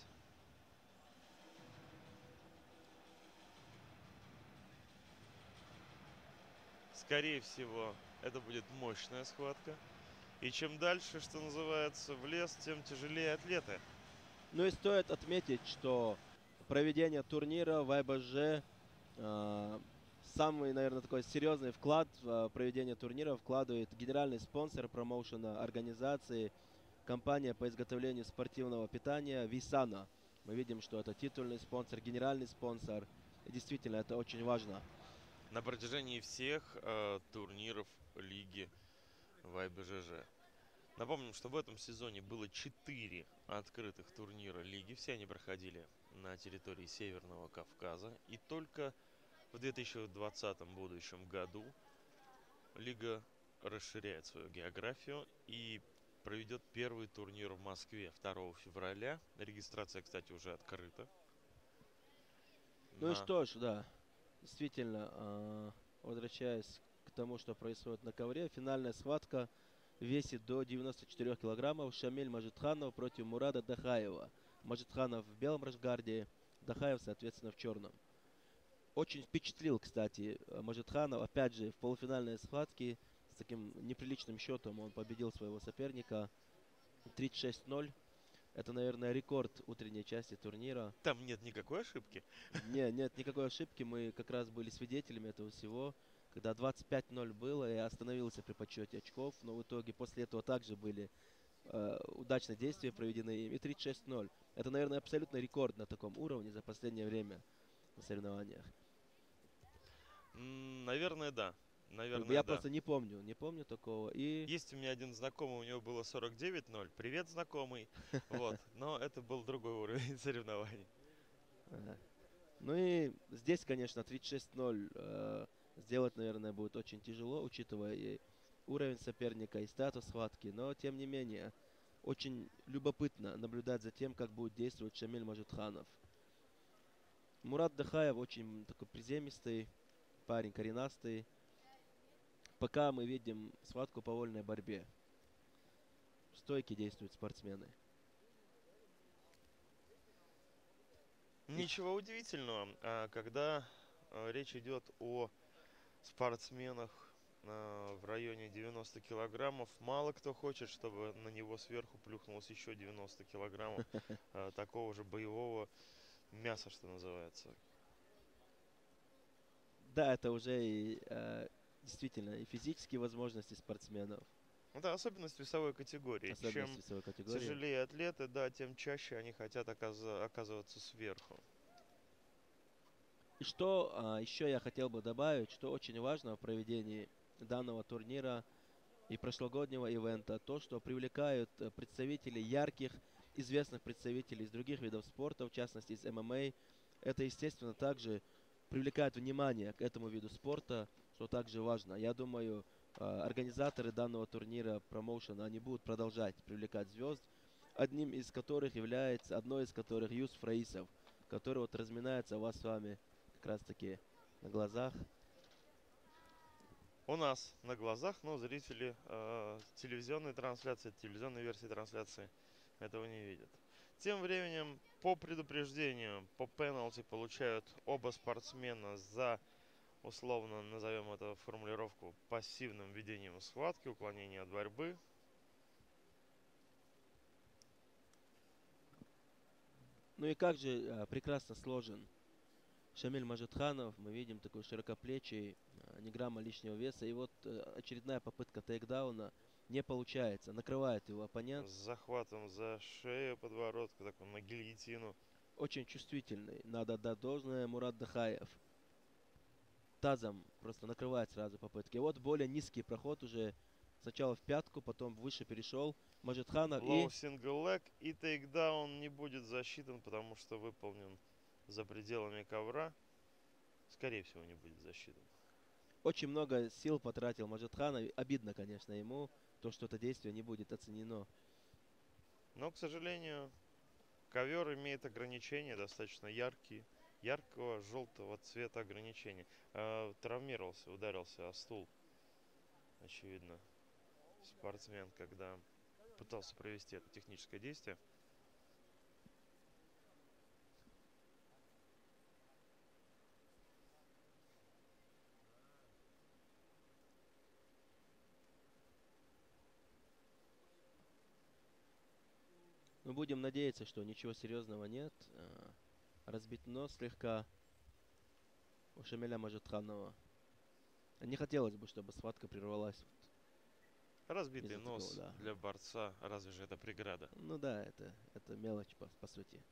Скорее всего, это будет мощная схватка. И чем дальше, что называется, в лес, тем тяжелее атлеты. Ну и стоит отметить, что проведение турнира в АБЖ самый, наверное, такой серьезный вклад в проведение турнира вкладывает генеральный спонсор промоушена организации, компания по изготовлению спортивного питания Висана. Мы видим, что это титульный спонсор, генеральный спонсор. И действительно, это очень важно. На протяжении всех турниров лиги YBJJ. Напомним, что в этом сезоне было 4 открытых турнира лиги. Все они проходили на территории Северного Кавказа. И только в 2020 будущем году лига расширяет свою географию и проведет первый турнир в Москве 2 февраля. Регистрация, кстати, уже открыта. Ну и что ж, да, действительно, возвращаясь к тому, что происходит на ковре, финальная схватка весит до 94 килограммов. Шамиль Мажитханов против Мурада Дахаева. Мажитханов в белом рашгарде, Дахаев, соответственно, в черном. Очень впечатлил, кстати, Мажитханов. Опять же, в полуфинальной схватке с таким неприличным счетом он победил своего соперника 36-0. Это, наверное, рекорд утренней части турнира. Там нет никакой ошибки. Нет никакой ошибки. Мы как раз были свидетелями этого всего. Когда 25-0 было, я остановился при подсчете очков. Но в итоге после этого также были удачные действия проведены им. И 36-0. Это, наверное, абсолютно рекорд на таком уровне за последнее время на соревнованиях. Наверное, да. Наверное, Я да. просто не помню такого. И Есть у меня один знакомый, у него было 49-0. Привет, знакомый. Вот. Но это был другой уровень соревнований. ну и здесь, конечно, 36-0 сделать, наверное, будет очень тяжело, учитывая и уровень соперника, и статус схватки. Но, тем не менее, очень любопытно наблюдать за тем, как будет действовать Шамиль Мажитханов. Мурат Дахаев очень такой приземистый парень, коренастый. Пока мы видим схватку по вольной борьбе. Стойки действуют спортсмены. Ничего удивительного, когда речь идет о спортсменах в районе 90 килограммов, мало кто хочет, чтобы на него сверху плюхнулось еще 90 килограммов такого же боевого мяса, что называется. Да, это уже и, действительно и физические возможности спортсменов, Это особенность весовой категории. особенность Чем весовой категории. тяжелее атлеты, да, тем чаще они хотят оказываться сверху. И что еще я хотел бы добавить, что очень важно в проведении данного турнира и прошлогоднего ивента, то, что привлекают представителей ярких, известных представителей из других видов спорта, в частности из ММА. Это, естественно, также привлекает внимание к этому виду спорта, что также важно. Я думаю, организаторы данного турнира, промоушена, они будут продолжать привлекать звезд, одной из которых Юсуф Раисов, который вот разминается у вас с вами как раз таки на глазах. У нас на глазах, но зрители телевизионной трансляции, телевизионной версии трансляции этого не видят. Тем временем, по предупреждению, по пенальти получают оба спортсмена за, условно назовем это формулировку, пассивным ведением схватки, уклонение от борьбы. Ну и как же прекрасно сложен Шамиль Мажитханов. Мы видим такой широкоплечий, ни грамма лишнего веса. И вот очередная попытка тейкдауна не получается. Накрывает его оппонент. С захватом за шею, подбородка, такой на гильотину. Очень чувствительный. Надо отдать должное. Мурат Дахаев тазом просто накрывает сразу попытки. И вот более низкий проход уже. Сначала в пятку, потом выше перешел Мажитханов. Лоу сингл лег и тейкдаун не будет засчитан, потому что выполнен за пределами ковра. Скорее всего, не будет засчитан. Очень много сил потратил Мажитханов. Обидно, конечно, ему, то, что это действие не будет оценено. Но, к сожалению, ковер имеет ограничения достаточно яркого желтого цвета ограничения. Травмировался, ударился о стул. Очевидно, спортсмен, когда пытался провести это техническое действие. Мы будем надеяться, что ничего серьезного нет. Разбит нос слегка у Шамиля Мажитханова. Не хотелось бы, чтобы схватка прервалась. Разбитый Из-за нос такого, да. для борца, разве же это преграда? Ну да, это мелочь по сути.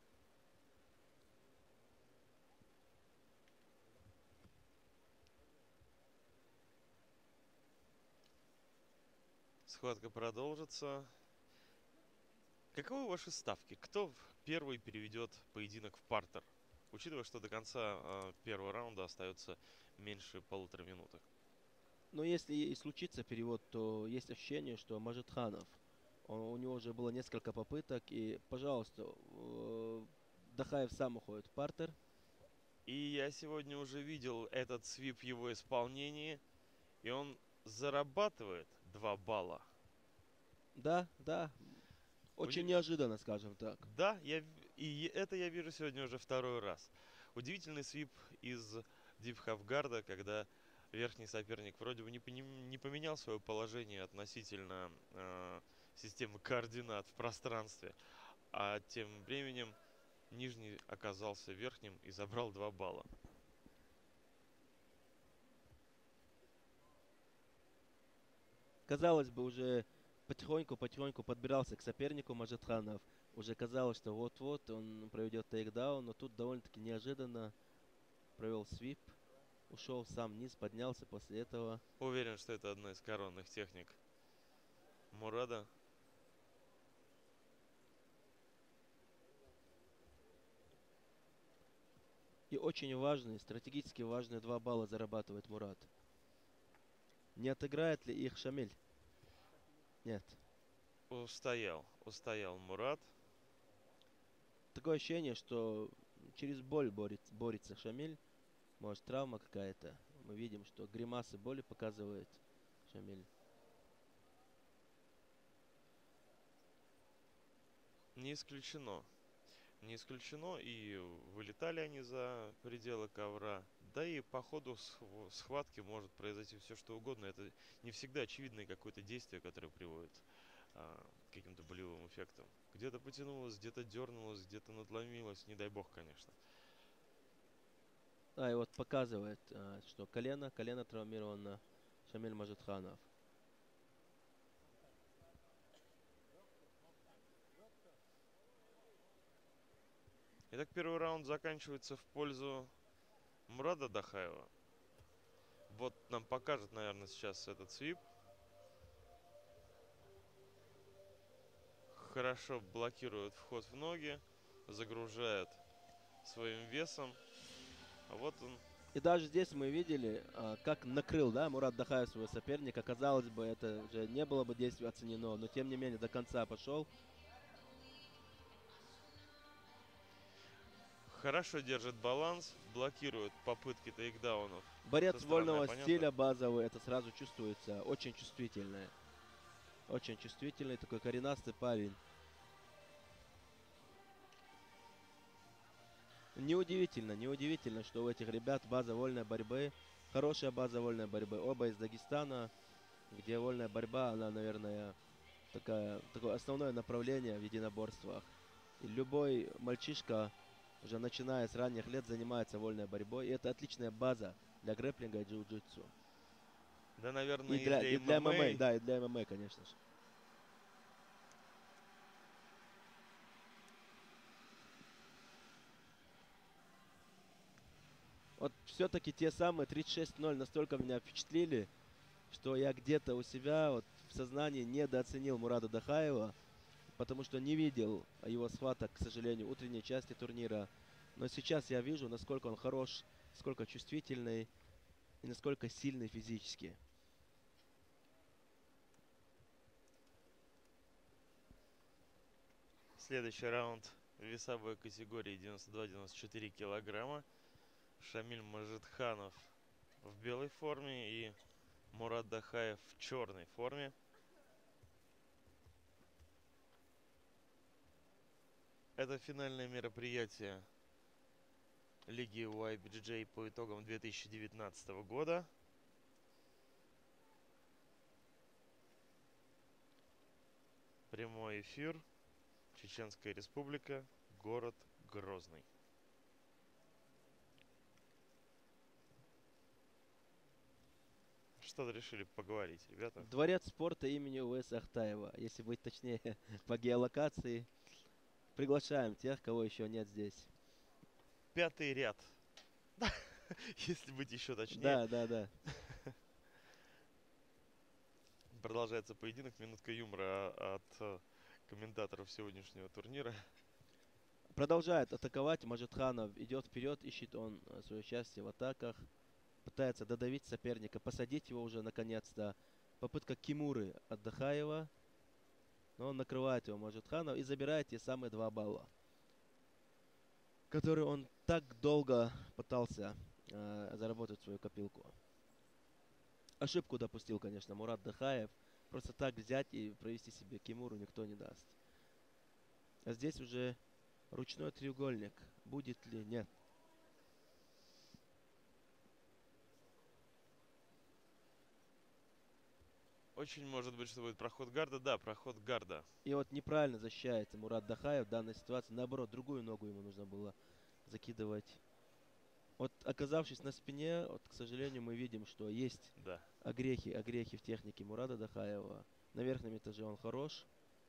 Схватка продолжится. Каковы ваши ставки? Кто первый переведет поединок в партер? Учитывая, что до конца первого раунда остается меньше полутора минуток. Но если и случится перевод, то есть ощущение, что Мажитханов, у него уже было несколько попыток, и, пожалуйста, Дахаев сам уходит в партер. И я сегодня уже видел этот свип в его исполнении, и он зарабатывает 2 балла. Да, да. Очень неожиданно, скажем так. Да, и это я вижу сегодня уже второй раз. Удивительный свип из дипхафгарда, когда верхний соперник вроде бы не поменял свое положение относительно системы координат в пространстве, а тем временем нижний оказался верхним и забрал 2 балла. Казалось бы, уже потихоньку подбирался к сопернику Мажитханов. Уже казалось, что вот-вот он проведет тейкдаун, но тут довольно-таки неожиданно провел свип. Ушел сам вниз, поднялся после этого. Уверен, что это одна из коронных техник Мурада. И очень важные, стратегически важные 2 балла зарабатывает Мурат. Не отыграет ли их Шамиль? Нет. Устоял Мурат. Такое ощущение, что через боль борется Шамиль. Может, травма какая-то. Мы видим, что гримасы боли показывает Шамиль. Не исключено. Не исключено, и вылетали они за пределы ковра. Да и по ходу схватки может произойти все что угодно. Это не всегда очевидное какое-то действие, которое приводит к каким-то болевым эффектам. Где-то потянулось, где-то дернулось, где-то надломилось. Не дай бог, конечно. И вот показывает, что колено травмировано Шамиль Мажитханов. Итак, первый раунд заканчивается в пользу Мурада Дахаева. Вот нам покажет, наверное, сейчас этот свип. Хорошо блокирует вход в ноги, загружает своим весом. А вот он. И даже здесь мы видели, как накрыл, да, Мурад Дахаев своего соперника. Казалось бы, это уже не было бы действие оценено, но тем не менее до конца пошел. Хорошо держит баланс, блокирует попытки тейкдаунов. Борец вольного стиля базовый, это сразу чувствуется. Очень чувствительный. Очень чувствительный, такой коренастый парень. Неудивительно, что у этих ребят база вольной борьбы, хорошая база вольной борьбы. Оба из Дагестана, где вольная борьба, она, наверное, такое основное направление в единоборствах. И любой мальчишка, уже начиная с ранних лет, занимается вольной борьбой. И это отличная база для грэпплинга и джиу-джитсу. Да, наверное, и для ММА. Да, и для ММА, конечно же. Вот все-таки те самые 36-0 настолько меня впечатлили, что я где-то у себя вот в сознании недооценил Мурада Дахаева, потому что не видел его схваток, к сожалению, утренней части турнира. Но сейчас я вижу, насколько он хорош, насколько чувствительный и насколько сильный физически. Следующий раунд в весовой категории 92-94 килограмма. Шамиль Мажитханов в белой форме и Мурад Дахаев в черной форме. Это финальное мероприятие Лиги YBJJ по итогам 2019 года. Прямой эфир. Чеченская Республика. Город Грозный. Что-то решили поговорить, ребята. Дворец спорта имени УС Ахтаева. Если быть точнее, по геолокации. Приглашаем тех, кого еще нет здесь. 5-й ряд. Если быть еще точнее. Да. Продолжается поединок. Минутка юмора от комментаторов сегодняшнего турнира. Продолжает атаковать Мажитханов. Идет вперед, ищет он свое счастье в атаках. Пытается додавить соперника, посадить его уже наконец-то. Попытка Кимуры от Дахаева. Но он накрывает его Мажитханов и забирает те самые 2 балла, которые он так долго пытался заработать свою копилку. Ошибку допустил, конечно, Мурад Дахаев. Просто так взять и провести себе Кимуру никто не даст. А здесь уже ручной треугольник. Будет ли? Нет. Очень может быть, что будет проход гарда. Да, проход гарда. И вот неправильно защищается Мурад Дахаев в данной ситуации. Наоборот, другую ногу ему нужно было закидывать. Вот оказавшись на спине, вот, к сожалению, мы видим, что есть огрехи в технике Мурада Дахаева. На верхнем этаже он хорош.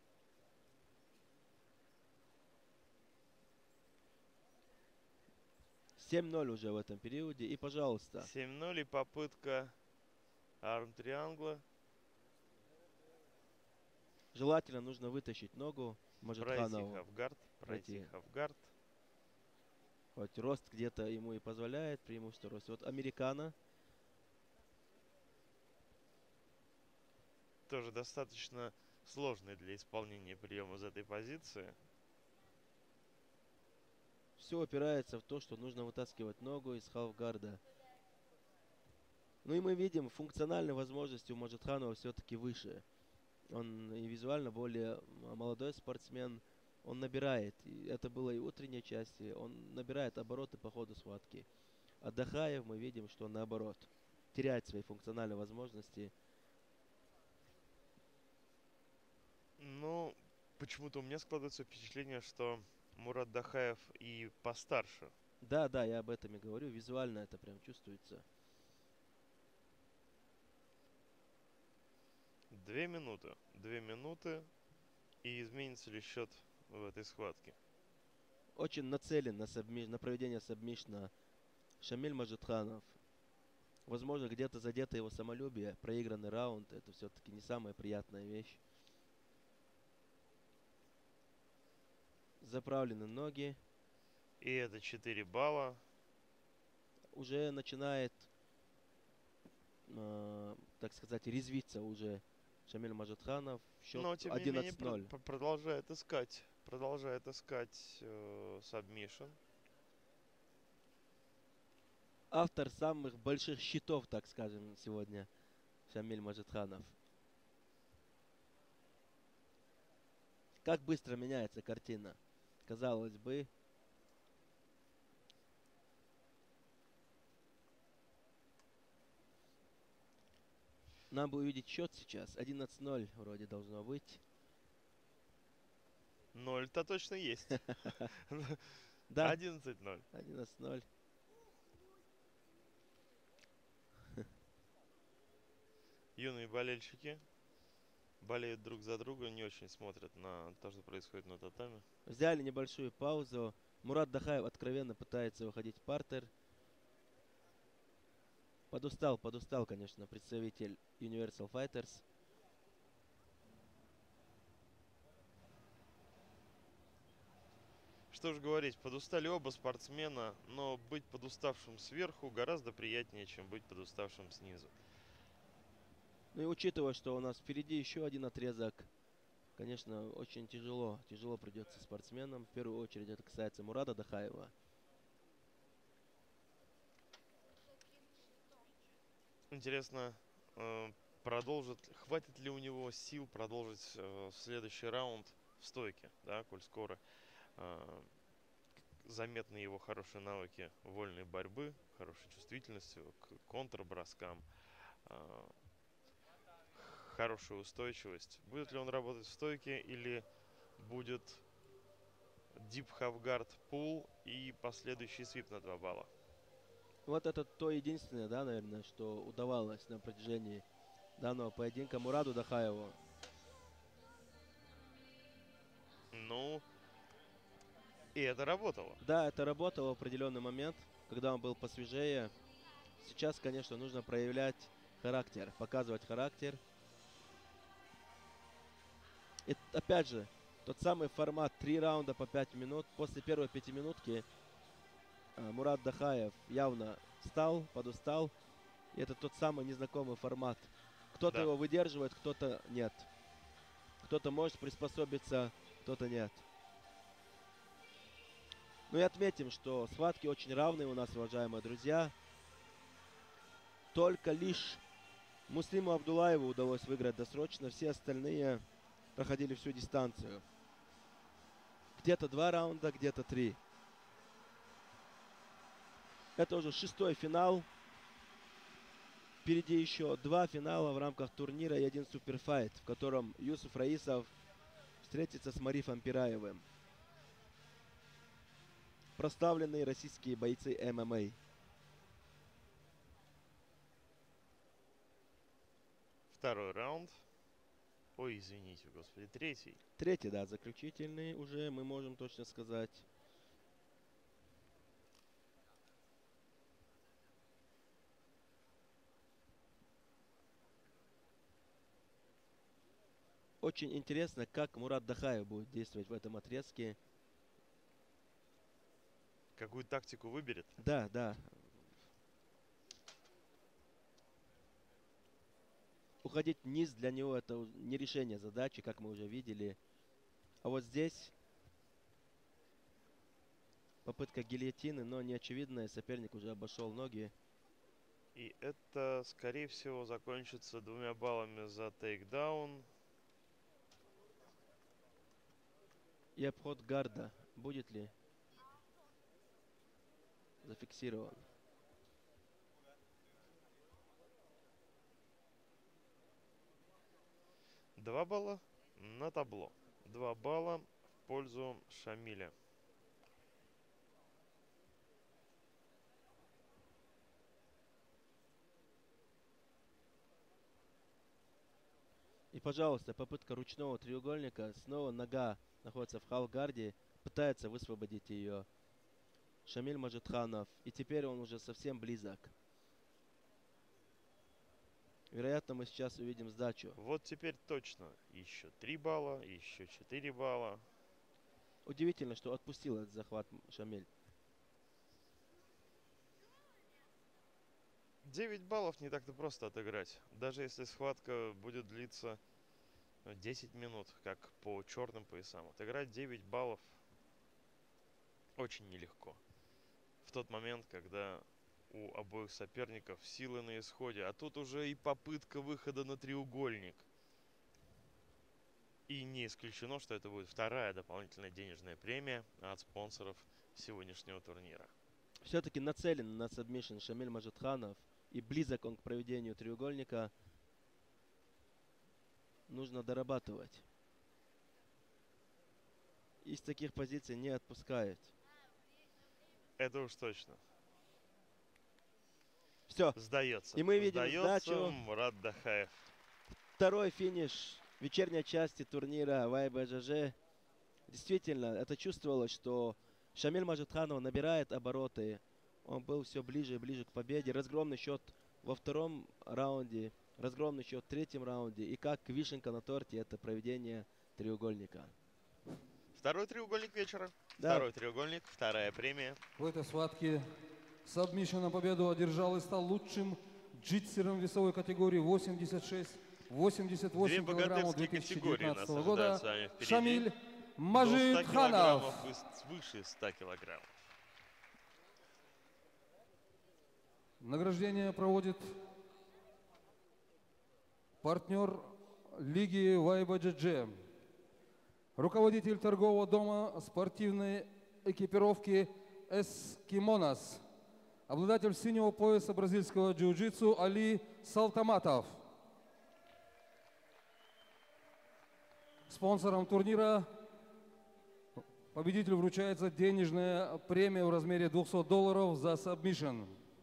(7-0) уже в этом периоде. И, пожалуйста. 7-0 и попытка арм-триангла. Желательно нужно вытащить ногу Мажитханову. Пройти хавгард. Вот рост где-то ему и позволяет, преимущество роста. Вот американо. Тоже достаточно сложный для исполнения прием из этой позиции. все упирается в то, что нужно вытаскивать ногу из халфгарда. Ну и мы видим, функциональные возможности у Маджидханова все-таки выше. Он и визуально более молодой спортсмен. Он набирает, и это было и в утренней части, он набирает обороты по ходу схватки. А Дахаев мы видим, что он наоборот теряет свои функциональные возможности. Ну, почему-то у меня складывается впечатление, что Мурат Дахаев и постарше. Да, да, я об этом и говорю. Визуально это прям чувствуется. 2 минуты. 2 минуты. И изменится ли счет в этой схватке? Очень нацелен на проведение сабмишна Шамиль Маджидханов. Возможно, где-то задето его самолюбие. Проигранный раунд — это все-таки не самая приятная вещь. Заправлены ноги. И это 4 балла. Уже начинает, так сказать, резвиться уже Шамиль Маджидханов. Счет Но, тем не менее, 11-0. продолжает искать. Сабмишн. Автор самых больших щитов, так скажем, сегодня Шамиль Маджидханов. Как быстро меняется картина. Казалось бы, нам бы увидеть счет сейчас. 11-0 вроде должно быть. 0-то точно есть. Да, 11-0. 11-0. Юные болельщики болеют друг за друга, не очень смотрят на то, что происходит на татаме. Взяли небольшую паузу. Мурат Дахаев откровенно пытается выходить в партер. Подустал, конечно, представитель Universal Fighters. Что ж говорить, подустали оба спортсмена, но быть подуставшим сверху гораздо приятнее, чем быть подуставшим снизу. Ну и учитывая, что у нас впереди еще один отрезок, конечно, очень тяжело придется спортсменам. В первую очередь это касается Мурада Дахаева. Интересно, хватит ли у него сил продолжить следующий раунд в стойке, да, коль скоро заметны его хорошие навыки вольной борьбы, хорошей чувствительностью к контрброскам, хорошая устойчивость. Будет ли он работать в стойке или будет deep half guard pull и последующий свип на 2 балла? Вот это то единственное, да, наверное, что удавалось на протяжении данного поединка Мураду Дахаеву. Ну, и это работало. Да, это работало в определенный момент, когда он был посвежее. Сейчас, конечно, нужно проявлять характер, показывать характер. И опять же, тот самый формат 3 раунда по 5 минут. После первой 5-минутки Мурат Дахаев явно подустал. И это тот самый незнакомый формат. Кто-то его выдерживает, кто-то нет. Кто-то может приспособиться, кто-то нет. Ну и отметим, что схватки очень равные у нас, уважаемые друзья. Только лишь Муслиму Абдуллаеву удалось выиграть досрочно. Все остальные проходили всю дистанцию. Где-то 2 раунда, где-то 3. Это уже 6-й финал. Впереди еще 2 финала в рамках турнира и 1 суперфайт, в котором Юсуф Раисов встретится с Марифом Пираевым. Прославленные российские бойцы ММА. Второй раунд. Ой, извините, господи, третий. Третий, да, заключительный уже, мы можем точно сказать. Очень интересно, как Мурат Дахаев будет действовать в этом отрезке. Какую тактику выберет? Да, да. Уходить вниз для него это не решение задачи, как мы уже видели. А вот здесь попытка гильотины, но неочевидная. Соперник уже обошел ноги. И это, скорее всего, закончится 2 баллами за тейкдаун. И обход гарда будет ли зафиксирован? Два балла на табло. 2 балла в пользу Шамиля. И, пожалуйста, попытка ручного треугольника. Снова нога находится в халфгарде. Пытается высвободить ее Шамиль Маджидханов. И теперь он уже совсем близок. Вероятно, мы сейчас увидим сдачу. Вот теперь точно. Еще 3 балла, еще 4 балла. Удивительно, что отпустил этот захват Шамиль. 9 баллов не так-то просто отыграть. Даже если схватка будет длиться 10 минут, как по черным поясам. Отыграть 9 баллов очень нелегко. В тот момент, когда у обоих соперников силы на исходе. А тут уже и попытка выхода на треугольник. И не исключено, что это будет вторая дополнительная денежная премия от спонсоров сегодняшнего турнира. Все-таки нацелен на сабмишн Шамиль Маджидханов. И близок он к проведению треугольника. Нужно дорабатывать. Из таких позиций не отпускает. Это уж точно. Все. Сдается. И мы видим Сдается сдачу. Мурат Дахаев. Второй финиш вечерней части турнира в АИБЖЖ. Действительно, это чувствовалось, что Шамиль Маджидханов набирает обороты. Он был все ближе и ближе к победе. Разгромный счет во втором раунде. Разгромный счет в третьем раунде. И как вишенка на торте это проведение треугольника. Второй треугольник вечера. Да. Второй треугольник, вторая премия. В этой схватке сабмишн победу одержал и стал лучшим джитсером весовой категории 86-88 Две килограммов богатырские категории нас 2019 года ожидают с вами впереди. Шамиль До 100 Маджидханов. килограммов и свыше 100 килограммов. Награждение проводит партнер лиги ВАИБЖЖ, руководитель торгового дома спортивной экипировки «Эскимонас», обладатель синего пояса бразильского джиу-джитсу Али Салтаматов. Спонсором турнира победителю вручается денежная премия в размере $200 за сабмишн.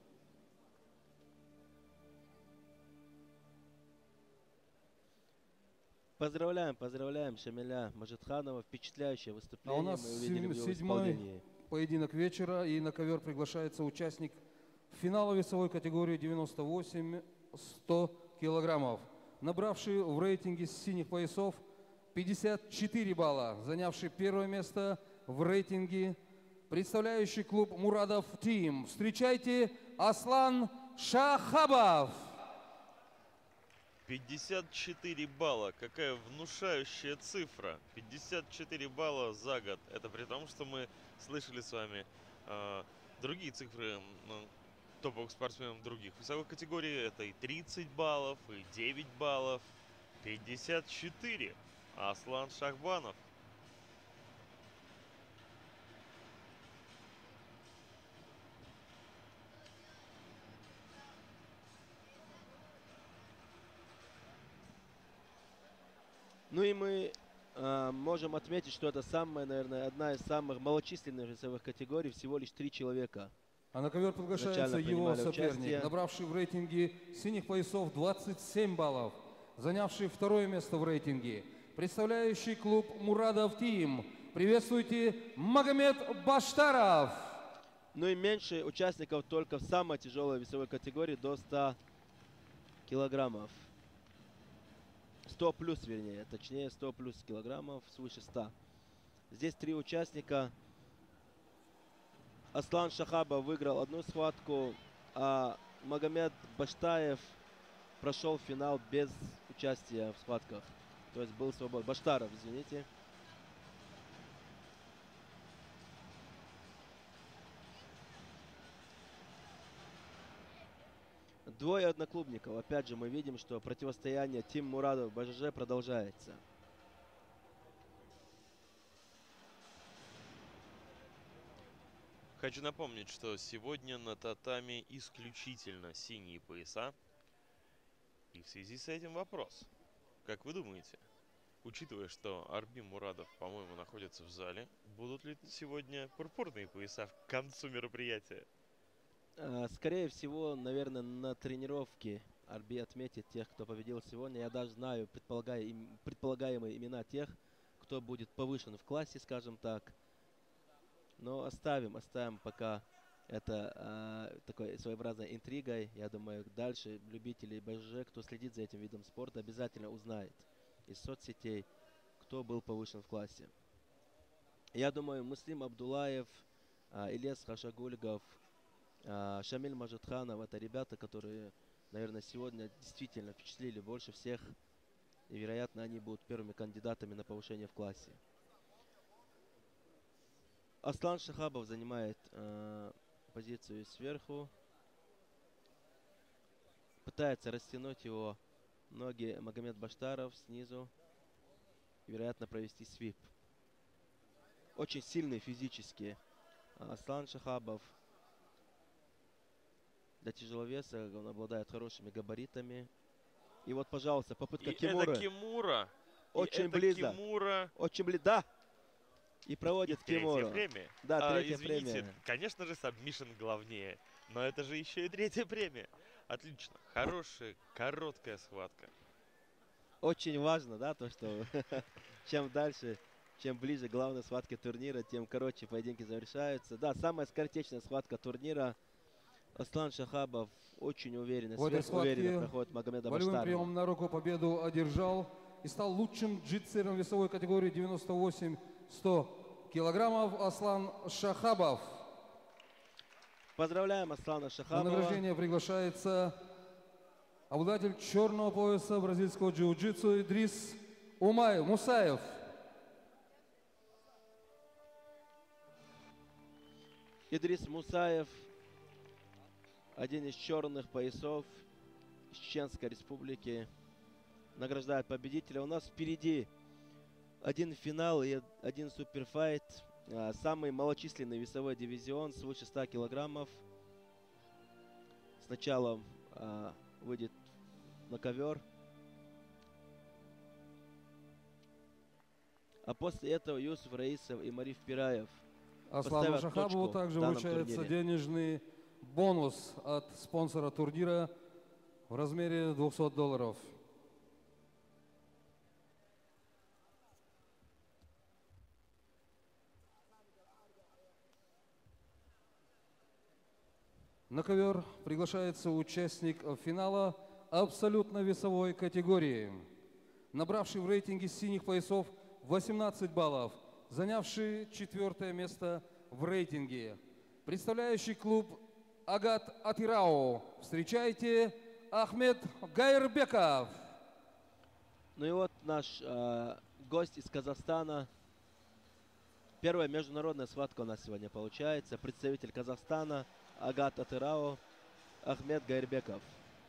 Поздравляем Шамиля Маджидханова. Впечатляющее выступление. А у нас мы увидели в его седьмой исполнении. поединок вечера, и на ковер приглашается участник финала весовой категории 98-100 килограммов, набравший в рейтинге синих поясов 54 балла, занявший первое место в рейтинге, представляющий клуб Мурадов Тим. Встречайте, Аслан Шахабов. 54 балла. Какая внушающая цифра. 54 балла за год. Это при том, что мы слышали с вами другие цифры топовых спортсменов других весовых категорий. Это и 30 баллов, и 9 баллов. 54. Аслан Шахбанов. Ну и мы можем отметить, что это самая, наверное, одна из самых малочисленных весовых категорий. Всего лишь 3 человека. А на ковер приглашается Изначально его принимали соперник, участие. набравший в рейтинге синих поясов 27 баллов, занявший второе место в рейтинге, представляющий клуб Мурадов Тим. Приветствуйте, Магомед Баштаров. Ну и меньше участников только в самой тяжелой весовой категории до 100 килограммов. 100 плюс, вернее, точнее 100 плюс килограммов, свыше 100. Здесь 3 участника. Аслан Шахабов выиграл одну схватку, а Магомед Баштаев прошел финал без участия в схватках. То есть был свободен. Баштаров, извините. Двое одноклубников. Опять же, мы видим, что противостояние Тим Мурадов БЖЖ продолжается. Хочу напомнить, что сегодня на татами исключительно синие пояса. И в связи с этим вопрос. Как вы думаете, учитывая, что Арбим Мурадов, по-моему, находится в зале, будут ли сегодня пурпурные пояса к концу мероприятия? Скорее всего, наверное, на тренировке Арби отметит тех, кто победил сегодня. Я даже знаю предполагаемые имена тех, кто будет повышен в классе, скажем так. Но оставим пока это такой своеобразной интригой. Я думаю, дальше любители БЖЖ, кто следит за этим видом спорта, обязательно узнает из соцсетей, кто был повышен в классе. Я думаю, Муслим Абдулаев, Ильяс Хашагульгов, Шамиль Мажитханов — это ребята, которые, наверное, сегодня действительно впечатлили больше всех. И, вероятно, они будут первыми кандидатами на повышение в классе. Аслан Шахабов занимает позицию сверху. Пытается растянуть его ноги Магомед Баштаров снизу. Вероятно, провести свип. Очень сильный физически Аслан Шахабов. Для тяжеловеса он обладает хорошими габаритами. И вот, пожалуйста, попытка Кимуры. Это Кимура. Очень близко. Кимура. Очень близко. Да. И проводит Кимуру. Кимуру. Да, третья извините, премия. конечно же, сабмишн главнее. Но это же еще и третья премия. Отлично. Хорошая, короткая схватка. Очень важно, да, то, что чем дальше, чем ближе к главной схватке турнира, тем короче поединки завершаются. Да, самая скоротечная схватка турнира. Аслан Шахабов очень уверенно, В этой сверхуверенно схватке проходит Магомеда волевым Баштарова. приемом на руку победу одержал и стал лучшим джитсером весовой категории 98-100 килограммов Аслан Шахабов. Поздравляем Аслана На Шахабова. награждение приглашается обладатель черного пояса бразильского джиу-джитсу Идрис Мусаев. Идрис Мусаев, один из черных поясов из Чеченской Республики, награждает победителя. У нас впереди один финал и один суперфайт. Самый малочисленный весовой дивизион свыше 100 килограммов. Сначала выйдет на ковер. А после этого Юсуф Раисов и Мариф Пираев Аслану поставят Шахабову точку также в данном вручается турнире. денежный бонус от спонсора турнира в размере $200. На ковер приглашается участник финала абсолютно весовой категории, набравший в рейтинге синих поясов 18 баллов, занявший 4-е место в рейтинге, представляющий клуб Агат Атырау. Встречайте, Ахмед Гайрбеков. Ну и вот наш гость из Казахстана. Первая международная схватка у нас сегодня получается. Представитель Казахстана Агат Атырау Ахмед Гайрбеков.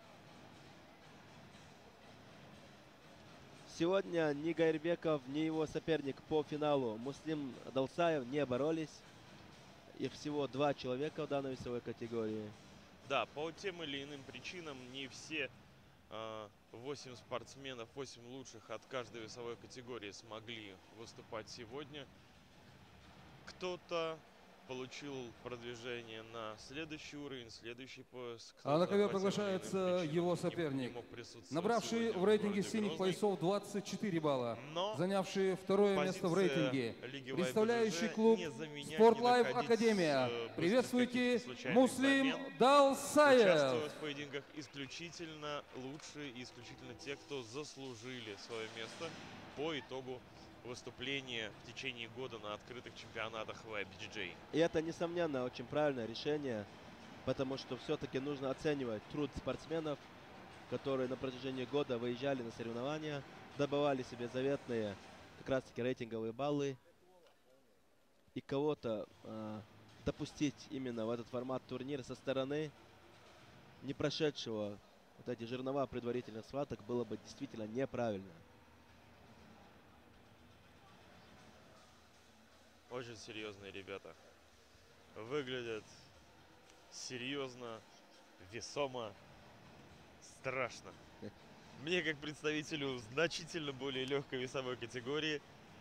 Сегодня ни Гайрбеков, ни его соперник по финалу Муслим Далсаев не боролись. Их всего 2 человека в данной весовой категории. Да, по тем или иным причинам не все 8 спортсменов, 8 лучших от каждой весовой категории смогли выступать сегодня. Кто-то получил продвижение на следующий уровень, следующий пояс. А на ковер по тем или иным приглашается причинам его не соперник, мог присутствовать набравший сегодня в рейтинге городе синих Грозный. поясов 24 балла, Но занявший 2-е место в позиция рейтинге, Лиги представляющий ВБЖ клуб не заменять, Спорт не Лайф находить, Академия. быстрых Приветствуйте, каких-то случайных Муслим замен. Далсаев. Участвуют в поединках исключительно лучшие и исключительно те, кто заслужили свое место по итогу выступления в течение года на открытых чемпионатах YBJJ. И это, несомненно, очень правильное решение, потому что все-таки нужно оценивать труд спортсменов, которые на протяжении года выезжали на соревнования, добывали себе заветные как раз-таки рейтинговые баллы. И кого-то допустить именно в этот формат турнира со стороны не прошедшего вот эти жернова предварительных схваток было бы действительно неправильно. Очень серьезные ребята. Выглядят серьезно, весомо, страшно. Мне, как представителю значительно более легкой весовой категории,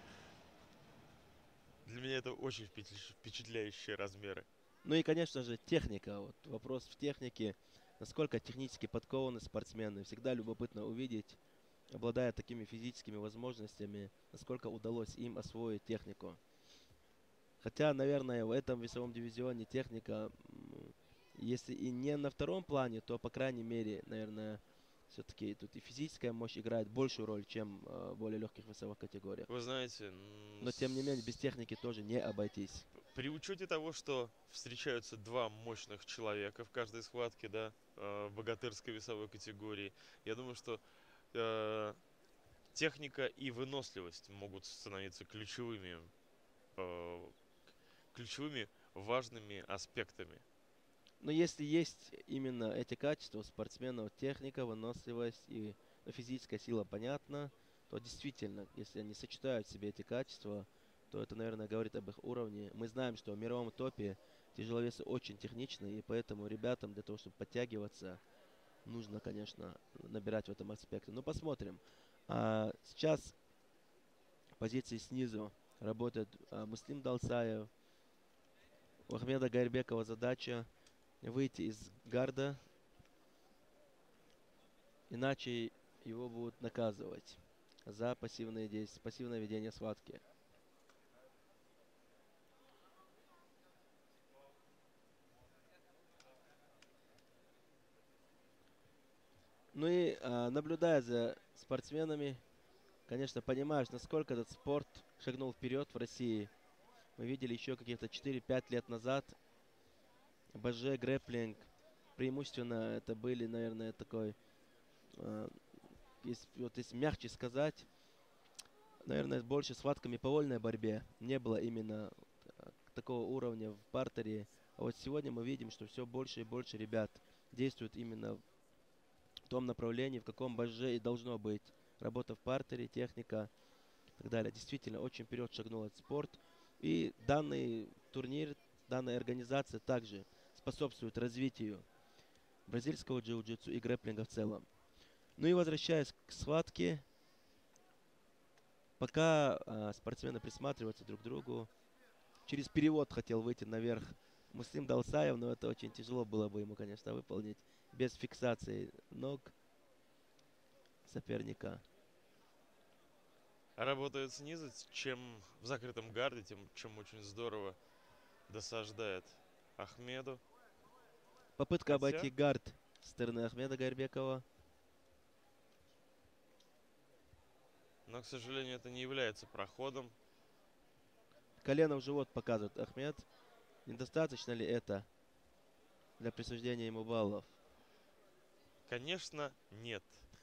для меня это очень впечатляющие размеры. Ну и, конечно же, техника. Вот вопрос в технике. Насколько технически подкованы спортсмены. Всегда любопытно увидеть, обладая такими физическими возможностями, насколько удалось им освоить технику. Хотя, наверное, в этом весовом дивизионе техника, если и не на втором плане, то, по крайней мере, наверное, все-таки тут и физическая мощь играет большую роль, чем в более легких весовых категориях. Вы знаете, Но, тем не менее, без техники тоже не обойтись. при учете того, что встречаются два мощных человека в каждой схватке, да, в богатырской весовой категории, я думаю, что техника и выносливость могут становиться ключевыми важными аспектами. Но если есть именно эти качества у спортсменов, техника, выносливость и физическая сила, понятно, то действительно, если они сочетают в себе эти качества, то это, наверное, говорит об их уровне. Мы знаем, что в мировом топе тяжеловесы очень техничны, и поэтому ребятам для того, чтобы подтягиваться, нужно, конечно, набирать в этом аспекте. Но посмотрим. Сейчас позиции снизу работает Муслим Далсаев. У Ахмеда Гайрбекова задача выйти из гарда, иначе его будут наказывать за пассивные действия, пассивное ведение схватки. Ну и наблюдая за спортсменами, конечно, понимаешь, насколько этот спорт шагнул вперед в России. Мы видели еще каких-то 4-5 лет назад БЖ, грэпплинг. Преимущественно это были, наверное, такой, если мягче сказать, наверное, больше схватками по вольной борьбе. Не было именно такого уровня в партере. А вот сегодня мы видим, что все больше и больше ребят действуют именно в том направлении, в каком БЖ и должно быть. Работа в партере, техника и так далее. Действительно, очень вперед шагнул этот спорт. И данный турнир, данная организация также способствует развитию бразильского джиу-джитсу и грэпплинга в целом. Ну и возвращаясь к схватке, пока спортсмены присматриваются друг к другу, через перевод хотел выйти наверх Муслим Далсаев, но это очень тяжело было бы ему, конечно, выполнить без фиксации ног соперника. Работает снизу, чем в закрытом гарде, чем очень здорово досаждает Ахмеду. Попытка Хотя обойти гард со стороны Ахмеда Гайрбекова. Но, к сожалению, это не является проходом. Колено в живот показывает Ахмед. Недостаточно ли это для присуждения ему баллов? Конечно, нет.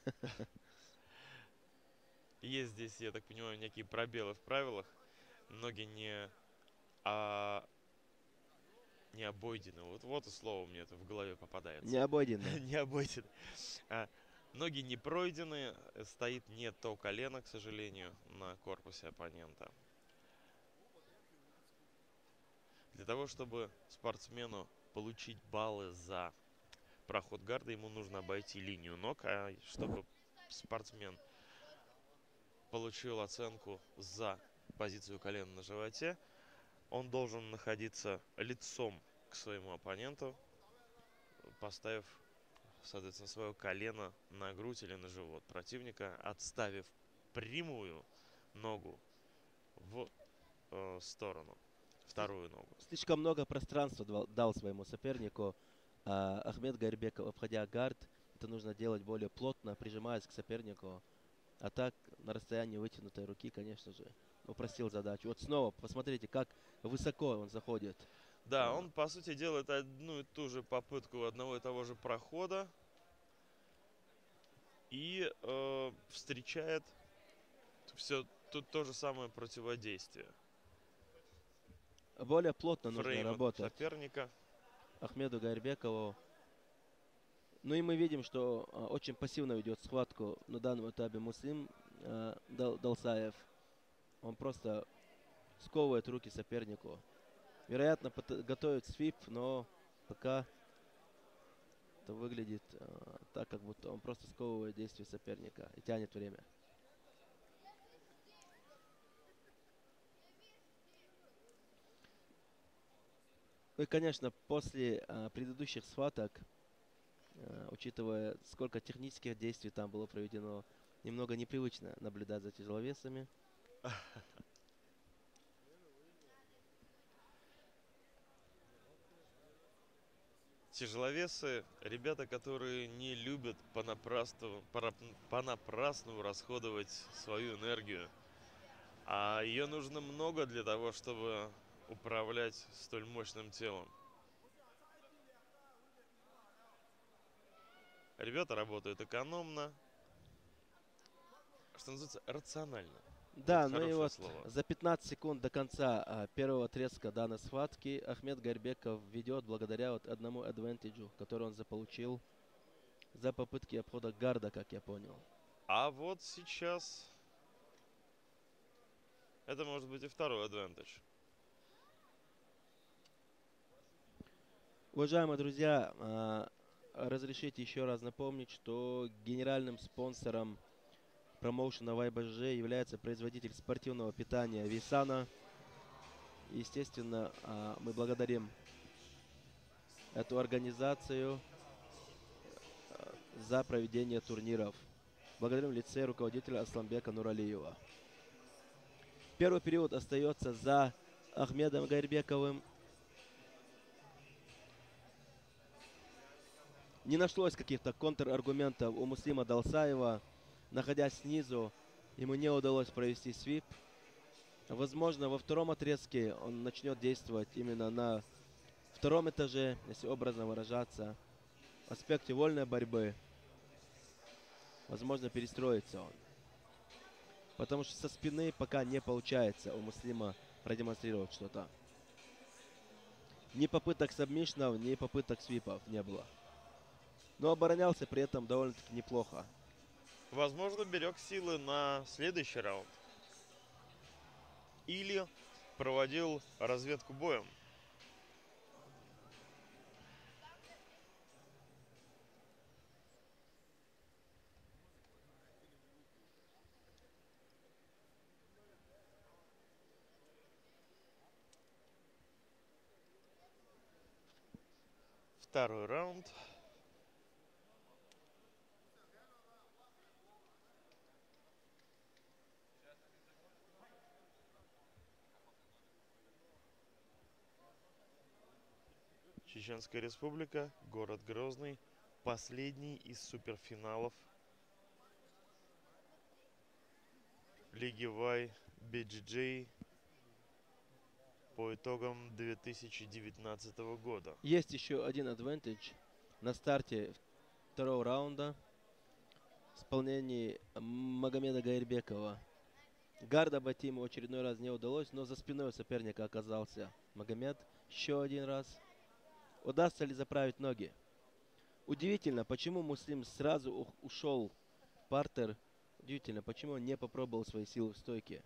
Есть здесь, я так понимаю, некие пробелы в правилах. Ноги не обойдены. Вот и слово мне это в голове попадается. Не обойденно. Не обойдены. Ноги не пройдены. Стоит не то колено, к сожалению, на корпусе оппонента. Для того, чтобы спортсмену получить баллы за проход гарда, ему нужно обойти линию ног. А чтобы спортсмен получил оценку за позицию колена на животе, он должен находиться лицом к своему оппоненту, поставив, соответственно, свое колено на грудь или на живот противника, отставив прямую ногу в сторону, вторую ногу. Слишком много пространства дал своему сопернику Ахмед Гайрбеков, обходя гард. Это нужно делать более плотно, прижимаясь к сопернику. А так, на расстоянии вытянутой руки, конечно же, упростил задачу. Вот снова, посмотрите, как высоко он заходит. Да, он, по сути, делает одну и ту же попытку одного и того же прохода. И встречает все тут то же самое противодействие. Более плотно нужно Фрейма работать соперника. Ахмеду Гайрбекову. Ну и мы видим, что очень пассивно ведет схватку на данном этапе Муслим Далсаев. Он просто сковывает руки сопернику. Вероятно, готовит свип, но пока это выглядит так, как будто он просто сковывает действия соперника и тянет время. Ну и, конечно, после предыдущих схваток, учитывая, сколько технических действий там было проведено, немного непривычно наблюдать за тяжеловесами. Тяжеловесы, ребята, которые не любят понапрасну расходовать свою энергию. А ее нужно много для того, чтобы управлять столь мощным телом. Ребята работают экономно, что называется, рационально. Да, Вот ну и хорошее вот слово. за 15 секунд до конца первого отрезка данной схватки Ахмед Гайрбеков ведет благодаря вот одному адвантиджу, который он заполучил за попытки обхода гарда, как я понял. А вот сейчас это может быть и второй адвантаж. Уважаемые друзья, разрешите еще раз напомнить, что генеральным спонсором промоушена YBG является производитель спортивного питания Висана. Естественно, мы благодарим эту организацию за проведение турниров. Благодарим в лице руководителя Асламбека Нуралиева. Первый период остается за Ахмедом Гайрбековым. Не нашлось каких-то контраргументов у Муслима Далсаева. Находясь снизу, ему не удалось провести свип. Возможно, во втором отрезке он начнет действовать именно на втором этаже, если образно выражаться, в аспекте вольной борьбы. Возможно, перестроится он. Потому что со спины пока не получается у Муслима продемонстрировать что-то. Ни попыток сабмишнов, ни попыток свипов не было. Но оборонялся при этом довольно-таки неплохо. Возможно, берег силы на следующий раунд. Или проводил разведку боем. Второй раунд. Чеченская Республика, город Грозный. Последний из суперфиналов Лиги Y BJJ по итогам 2019 года. Есть еще один адвантаж на старте второго раунда в исполнении Магомеда Гайрбекова. Гард обойти ему в очередной раз не удалось, но за спиной у соперника оказался Магомед еще один раз. Удастся ли заправить ноги? Удивительно, почему Муслим сразу ушел в партер. Удивительно, почему он не попробовал свои силы в стойке.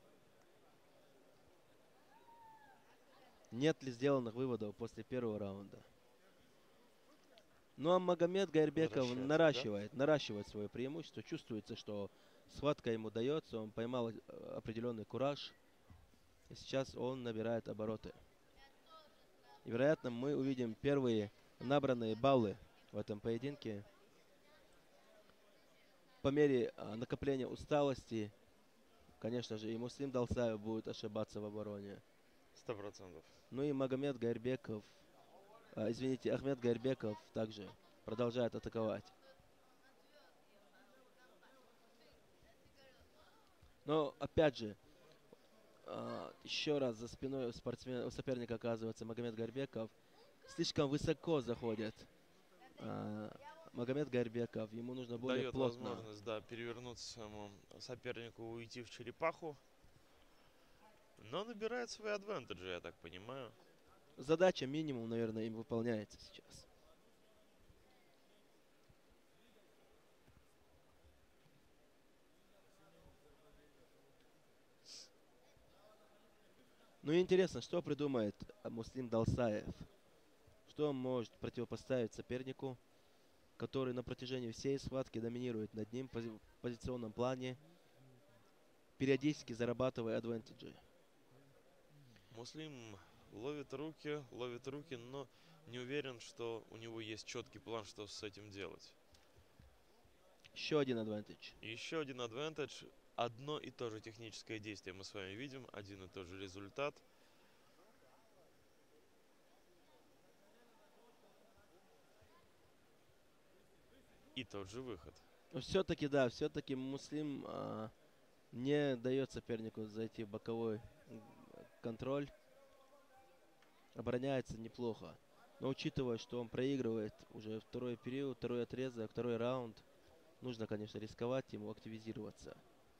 Нет ли сделанных выводов после первого раунда? Ну а Магомед Гайрбеков наращивает свое преимущество. Чувствуется, что схватка ему дается. Он поймал определенный кураж. И сейчас он набирает обороты. И, вероятно, мы увидим первые набранные баллы в этом поединке. По мере накопления усталости, конечно же, и Муслим Далсаев будет ошибаться в обороне. 100%. Ну и Магомед Гайрбеков, Ахмед Гайрбеков также продолжает атаковать. Но, опять же, еще раз за спиной у соперника оказывается Магомед Гайрбеков. Слишком высоко заходит Магомед Гайрбеков. Ему нужно более дает плотно. Возможность, да, перевернуться своему сопернику, уйти в черепаху. Но набирает свои адвантажи, я так понимаю. Задача минимум, наверное, им выполняется сейчас. Ну и интересно, что придумает Муслим Далсаев? Что он может противопоставить сопернику, который на протяжении всей схватки доминирует над ним в позиционном плане, периодически зарабатывая адвантиджи? Муслим ловит руки, но не уверен, что у него есть четкий план, что с этим делать. Еще один адвантидж. Еще один адвантаж. Одно и то же техническое действие мы с вами видим, один и тот же результат. И тот же выход. Но все-таки, да, все-таки Муслим не дает сопернику зайти в боковой контроль. Обороняется неплохо. Но учитывая, что он проигрывает уже второй период, второй отрезок, второй раунд, нужно, конечно, рисковать ему активизироваться.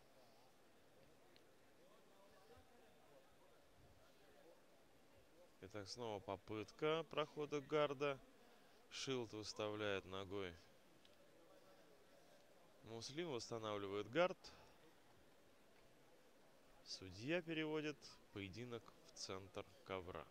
Итак, снова попытка прохода гарда. Шилд выставляет ногой. Муслим восстанавливает гард. Судья переводит поединок в центр ковра.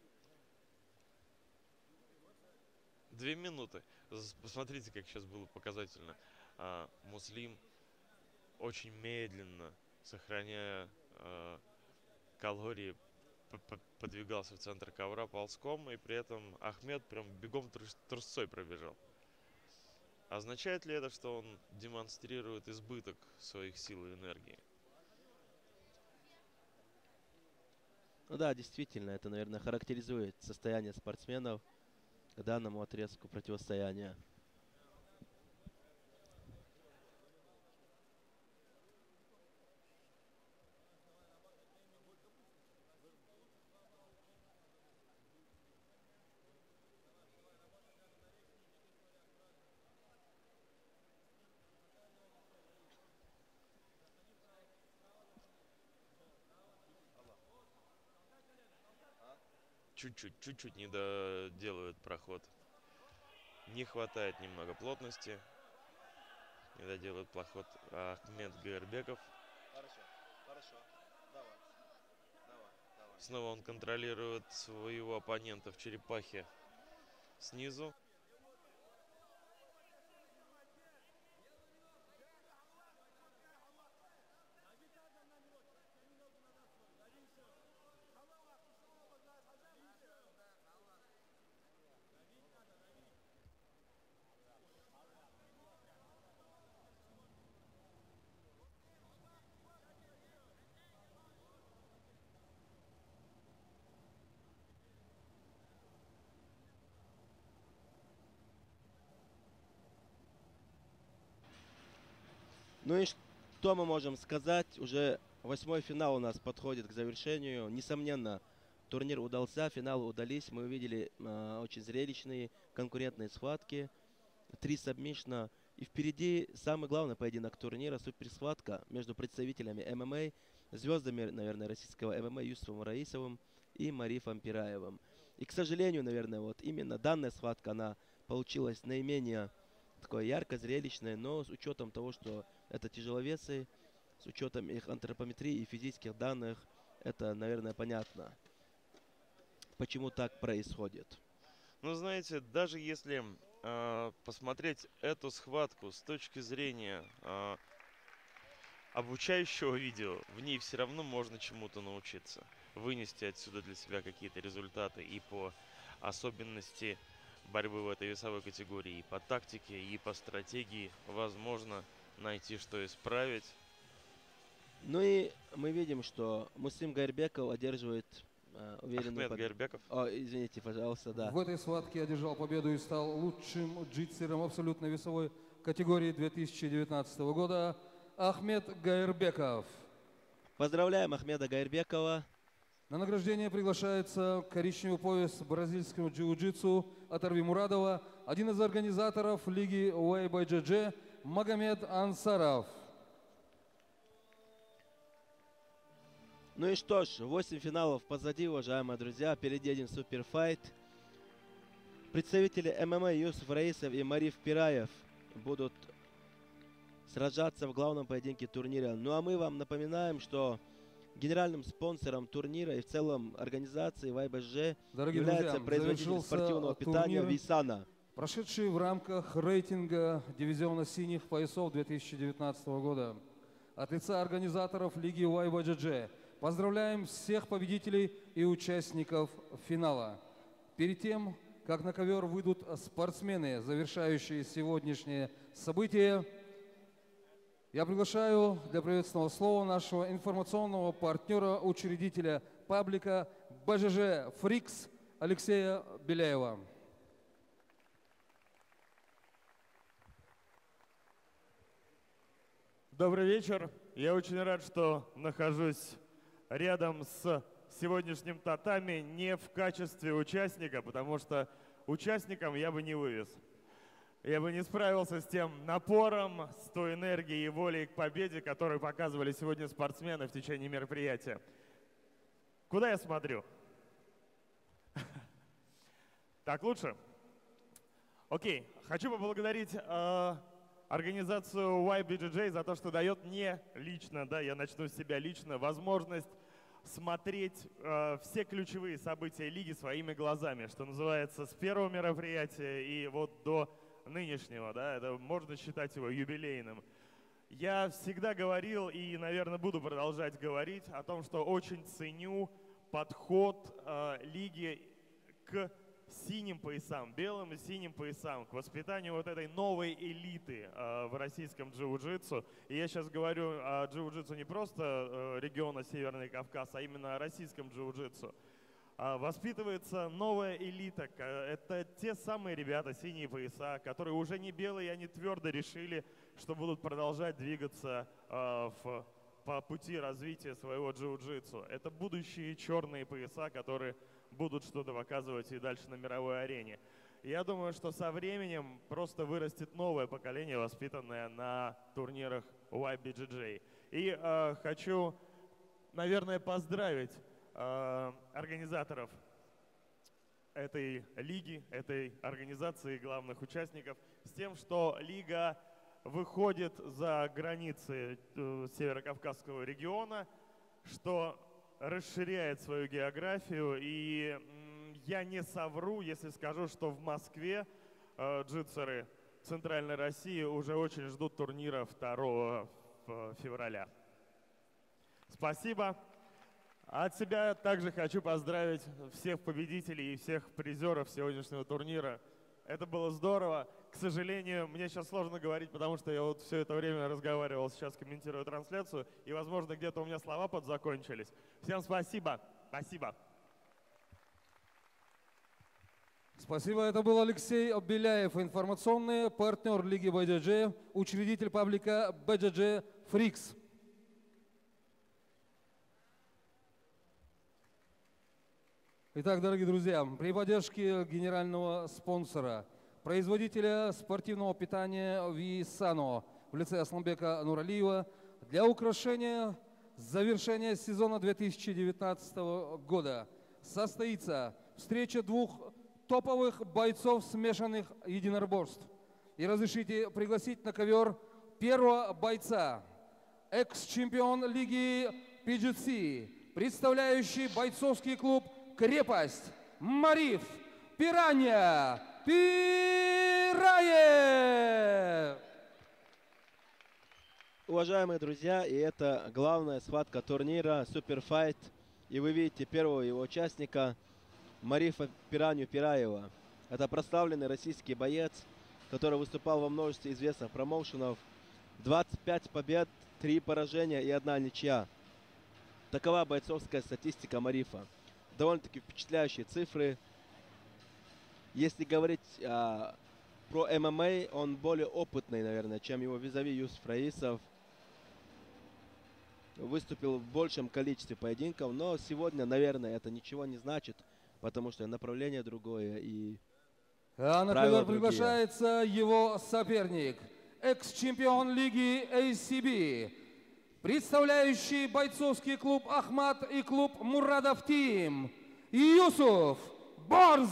2 минуты. Посмотрите, как сейчас было показательно. Муслим очень медленно, сохраняя калории, подвигался в центр ковра ползком, и при этом Ахмед прям бегом трусцой пробежал. Означает ли это, что он демонстрирует избыток своих сил и энергии? Ну да, действительно, это, наверное, характеризует состояние спортсменов к данному отрезку противостояния. Чуть-чуть не доделывает проход. Не хватает немного плотности. Не доделает проход Ахмед Гайрбеков. Хорошо. Давай. Снова он контролирует своего оппонента в черепахе снизу. Ну и что мы можем сказать? Уже 8-й финал у нас подходит к завершению. Несомненно, турнир удался, финалы удались. Мы увидели очень зрелищные конкурентные схватки. 3 сабмишна. И впереди самый главный поединок турнира, суперсхватка между представителями ММА, звездами, наверное, российского ММА Юсуфом Раисовым и Марифом Пираевым. И, к сожалению, наверное, вот именно данная схватка, она получилась наименее такой ярко, зрелищной, но с учетом того, что это тяжеловесы, с учетом их антропометрии и физических данных, это, наверное, понятно, почему так происходит. Ну, знаете, даже если посмотреть эту схватку с точки зрения обучающего видео, в ней все равно можно чему-то научиться. Вынести отсюда для себя какие-то результаты и по особенности борьбы в этой весовой категории, и по тактике, и по стратегии. Возможно, найти, что исправить. Ну и мы видим, что Муслим Гайрбеков одерживает уверенную Ахмед Гайрбеков. Извините, пожалуйста, да. В этой схватке одержал победу и стал лучшим джитсером абсолютной весовой категории 2019 года Ахмед Гайрбеков. Поздравляем Ахмеда Гайрбекова. На награждение приглашается коричневый пояс бразильскому джиу-джитсу Атарви Мурадова, один из организаторов лиги Уэйбай-Джедже Магомед Ансаров. Ну и что ж, 8 финалов позади, уважаемые друзья. Впереди один суперфайт. Представители ММА Юсуф Раисов и Мариф Пираев будут сражаться в главном поединке турнира. Ну а мы вам напоминаем, что Генеральным спонсором турнира и в целом организации ВайБЖ Дорогие является друзья, производитель завершился спортивного питания турнир, Висана. прошедший в рамках рейтинга дивизиона синих поясов 2019 года. От лица организаторов Лиги ВайБЖ поздравляем всех победителей и участников финала. Перед тем, как на ковер выйдут спортсмены, завершающие сегодняшнее событие, я приглашаю для приветственного слова нашего информационного партнера, учредителя паблика БЖЖ «Фрикс» Алексея Беляева. Добрый вечер. Я очень рад, что нахожусь рядом с сегодняшним татами не в качестве участника, потому что участником я бы не вывез. Я бы не справился с тем напором, с той энергией и волей к победе, которую показывали сегодня спортсмены в течение мероприятия. Куда я смотрю? Так лучше? Окей. Хочу поблагодарить организацию YBJJ за то, что дает мне лично, да, я начну с себя лично, возможность смотреть все ключевые события лиги своими глазами, что называется, с первого мероприятия и вот до нынешнего, да, это можно считать его юбилейным. Я всегда говорил и, наверное, буду продолжать говорить о том, что очень ценю подход лиги к синим поясам, белым и синим поясам, к воспитанию вот этой новой элиты в российском джиу-джитсу. И я сейчас говорю о джиу-джитсу не просто региона Северный Кавказ, а именно о российском джиу-джитсу. Воспитывается новая элита. Это те самые ребята, синие пояса, которые уже не белые, они твердо решили, что будут продолжать двигаться по пути развития своего джиу-джитсу. Это будущие черные пояса, которые будут что-то показывать и дальше на мировой арене. Я думаю, что со временем просто вырастет новое поколение, воспитанное на турнирах YBJJ. И хочу, наверное, поздравить организаторов этой лиги, этой организации, главных участников, с тем, что лига выходит за границы Северо-Кавказского региона, что расширяет свою географию. И я не совру, если скажу, что в Москве джитсеры Центральной России уже очень ждут турнира 2 февраля. Спасибо. От себя также хочу поздравить всех победителей и всех призеров сегодняшнего турнира. Это было здорово. К сожалению, мне сейчас сложно говорить, потому что я вот все это время разговаривал, сейчас комментирую трансляцию, и, возможно, где-то у меня слова подзакончились. Всем спасибо. Спасибо. Спасибо. Это был Алексей Беляев, информационный партнер Лиги БЖЖ, учредитель паблика БЖЖ «Фрикс». Итак, дорогие друзья, при поддержке генерального спонсора, производителя спортивного питания Висано в лице Асланбека Нуралиева для украшения завершения сезона 2019 года состоится встреча двух топовых бойцов смешанных единоборств. И разрешите пригласить на ковер первого бойца, экс-чемпион лиги PGC, представляющий бойцовский клуб «Крепость», Мариф Пиранья Пираев! Уважаемые друзья, и это главная схватка турнира Суперфайт. И вы видите первого его участника Марифа Пиранью Пираева. Это прославленный российский боец, который выступал во множестве известных промоушенов. 25 побед, 3 поражения и 1 ничья. Такова бойцовская статистика Марифа. Довольно-таки впечатляющие цифры. Если говорить про ММА, он более опытный, наверное, чем его визави Юсуф Раисов. Выступил в большем количестве поединков, но сегодня, наверное, это ничего не значит, потому что направление другое и на ковер приглашается его соперник, экс-чемпион лиги ACB, представляющий бойцовский клуб «Ахмат» и клуб «Мурадов Тим», Юсуф Борз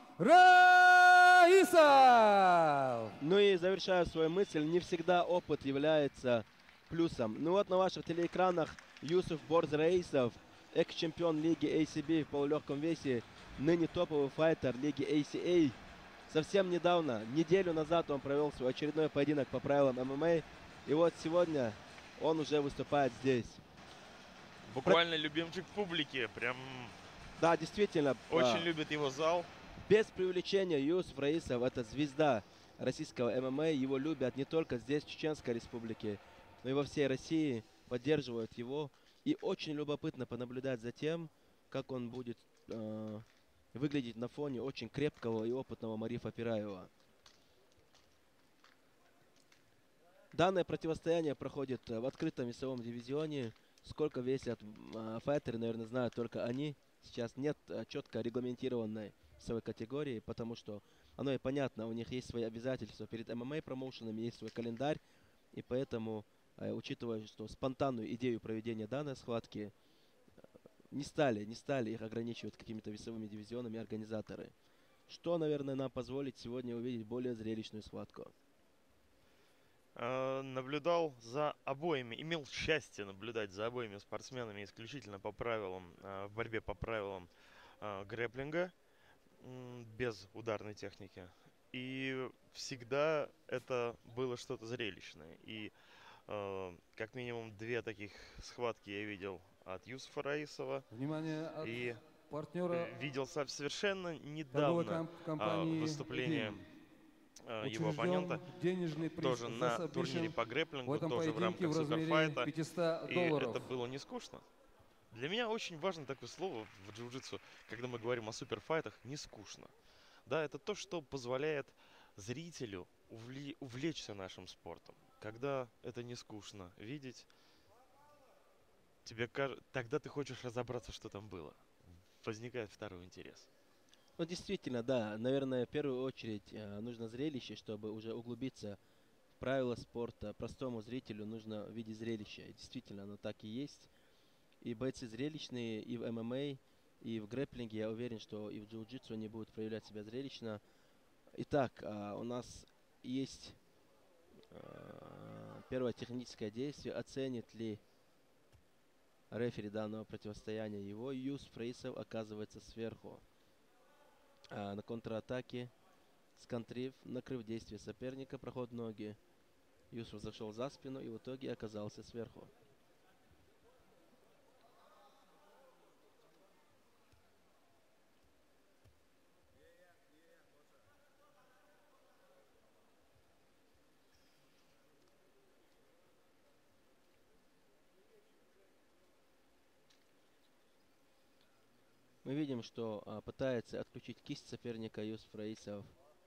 Раисов. Ну и завершая свою мысль, не всегда опыт является плюсом. Ну вот на ваших телеэкранах Юсуф Борз Раисов, экс-чемпион лиги ACB в полулегком весе, ныне топовый файтер лиги ACA. Совсем недавно, неделю назад, он провел свой очередной поединок по правилам ММА. И вот сегодня он уже выступает здесь. Буквально любимчик публики. Прям Да, действительно. очень любит его зал. Без преувеличения, Юсуф Раисов — это звезда российского ММА. Его любят не только здесь, в Чеченской Республике, но и во всей России. Поддерживают его. И очень любопытно понаблюдать за тем, как он будет выглядеть на фоне очень крепкого и опытного Марифа Пираева. Данное противостояние проходит в открытом весовом дивизионе. Сколько весят файтеры, наверное, знают только они. Сейчас нет четко регламентированной весовой категории, потому что оно и понятно, у них есть свои обязательства перед ММА-промоушенами, есть свой календарь. И поэтому, учитывая, что спонтанную идею проведения данной схватки, не стали их ограничивать какими-то весовыми дивизионами организаторы. Что, наверное, нам позволит сегодня увидеть более зрелищную схватку. Наблюдал за обоими, имел счастье наблюдать за обоими спортсменами исключительно по правилам, в борьбе по правилам грэпплинга, без ударной техники. И всегда это было что-то зрелищное. И как минимум 2 таких схватки я видел от Юсуфа Раисова. Внимание от И партнера видел совершенно торговой недавно компании выступление его учрежден оппонента. денежный приз Тоже за на сабмишн турнире по в грэпплингу, этом тоже в поединке рамках в размере суперфайта. $500. И это было не скучно. Для меня очень важно такое слово в джиу-джитсу, когда мы говорим о суперфайтах, не скучно. Да, это то, что позволяет зрителю увлечься нашим спортом. Когда это не скучно видеть, тогда ты хочешь разобраться, что там было. Возникает второй интерес. Ну, действительно, да. Наверное, в первую очередь нужно зрелище, чтобы уже углубиться в правила спорта. Простому зрителю нужно видеть зрелище. И действительно, оно так и есть. И бойцы зрелищные и в ММА, и в грэпплинге. Я уверен, что и в джиу-джитсу они будут проявлять себя зрелищно. Итак, у нас есть первое техническое действие. Оценит ли рефери данного противостояния его? Юсуф Раисов оказывается сверху. На контратаке сконтрив, накрыв действие соперника, проход ноги. Юсуф зашел за спину и в итоге оказался сверху. Мы видим, что пытается отключить кисть соперника Юсуф Раисов.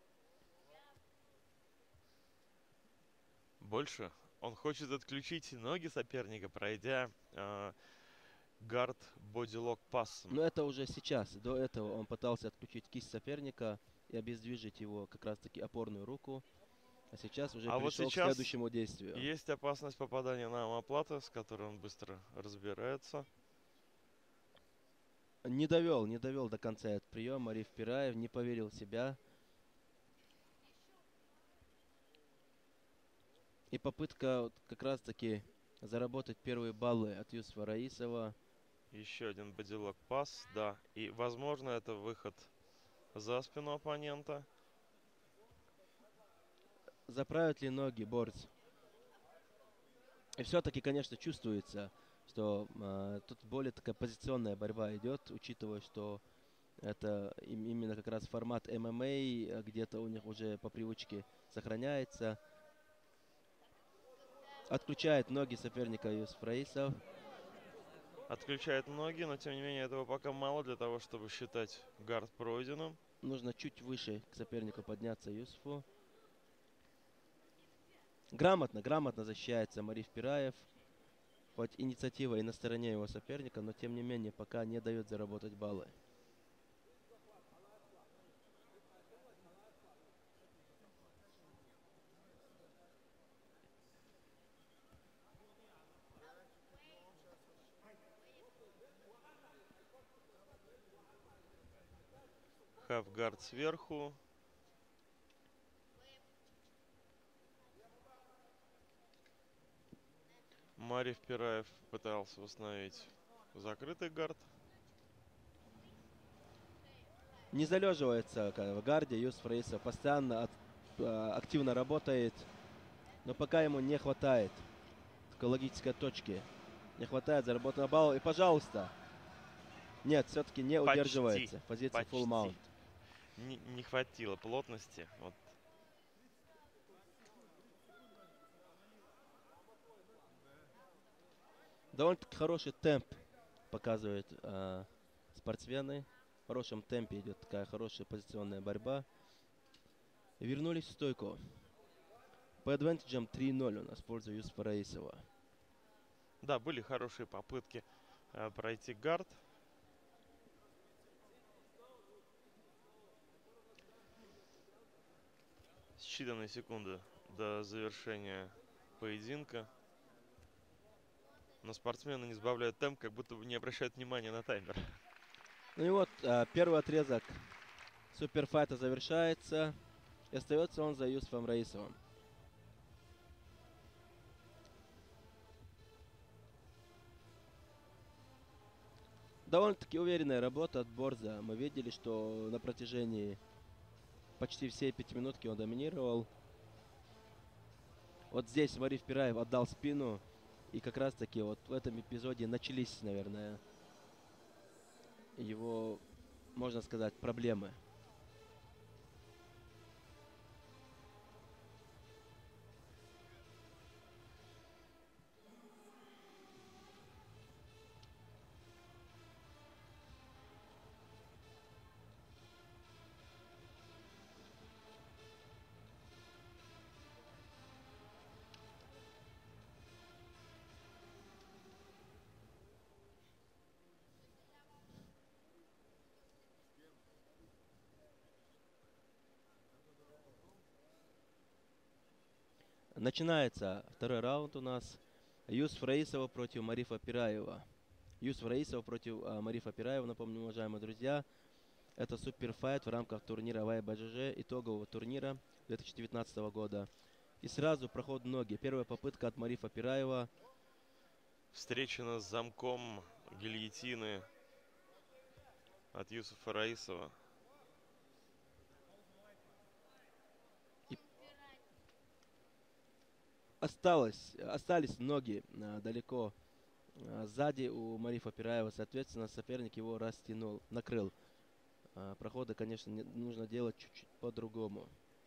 Больше он хочет отключить ноги соперника, пройдя гард бодилок пассом. Но это уже сейчас. До этого он пытался отключить кисть соперника и обездвижить его как раз-таки опорную руку. А сейчас уже перешел к следующему действию. Есть опасность попадания на омоплату, с которой он быстро разбирается. Не довел до конца этот прием. Мариф Пираев не поверил в себя. И попытка как раз-таки заработать первые баллы от Юсуфа Раисова. Еще один бодилок пасс, да. И, возможно, это выход за спину оппонента. Заправят ли ноги борец? И все-таки, конечно, чувствуется, что тут более такая позиционная борьба идет, учитывая, что это именно как раз формат ММА, где-то у них уже по привычке сохраняется. Отключает ноги соперника Юсуф Раисов. Отключает ноги, но тем не менее этого пока мало для того, чтобы считать гард пройденным. Нужно чуть выше к сопернику подняться Юсуфу. Грамотно защищается Мариф Пираев. Хоть инициатива и на стороне его соперника, но тем не менее пока не дает заработать баллы. Хафгард сверху. Мариф Пираев пытался установить закрытый гард. Не залеживается в гарде. Юсуф Раисов постоянно активно работает. Но пока ему не хватает психологической точки. Не хватает заработанного балла. И, пожалуйста. Нет, все-таки не удерживается. Позиция full mount. Не хватило плотности. Вот. Довольно-таки хороший темп показывают спортсмены. В хорошем темпе идет такая хорошая позиционная борьба. И вернулись в стойку. По адвантажам 3-0 у нас в пользу Юсуфа Раисова. Да, были хорошие попытки пройти гард. Считанные секунды до завершения поединка. Но спортсмены не сбавляют темп, как будто бы не обращают внимания на таймер. Ну и вот первый отрезок суперфайта завершается. И остается он за Юсуфом Раисовым. Довольно-таки уверенная работа от Борза. Мы видели, что на протяжении почти всей пятиминутки он доминировал. Вот здесь Мариф Пираев отдал спину. И как раз таки вот в этом эпизоде начались, наверное, его, можно сказать, проблемы. Начинается второй раунд у нас. Юсуф Раисова против Марифа Пираева. Юсуф Раисов против Марифа Пираева. Напомню, уважаемые друзья, это суперфайт в рамках турнира ВАЙ-БЖЖ, итогового турнира 2019 года. И сразу проход ноги. Первая попытка от Марифа Пираева. Встречена с замком гильотины от Юсуфа Раисова. Остались ноги далеко сзади у Марифа Пираева. Соответственно, соперник его растянул, накрыл. Проходы, конечно, нужно делать чуть-чуть по-другому.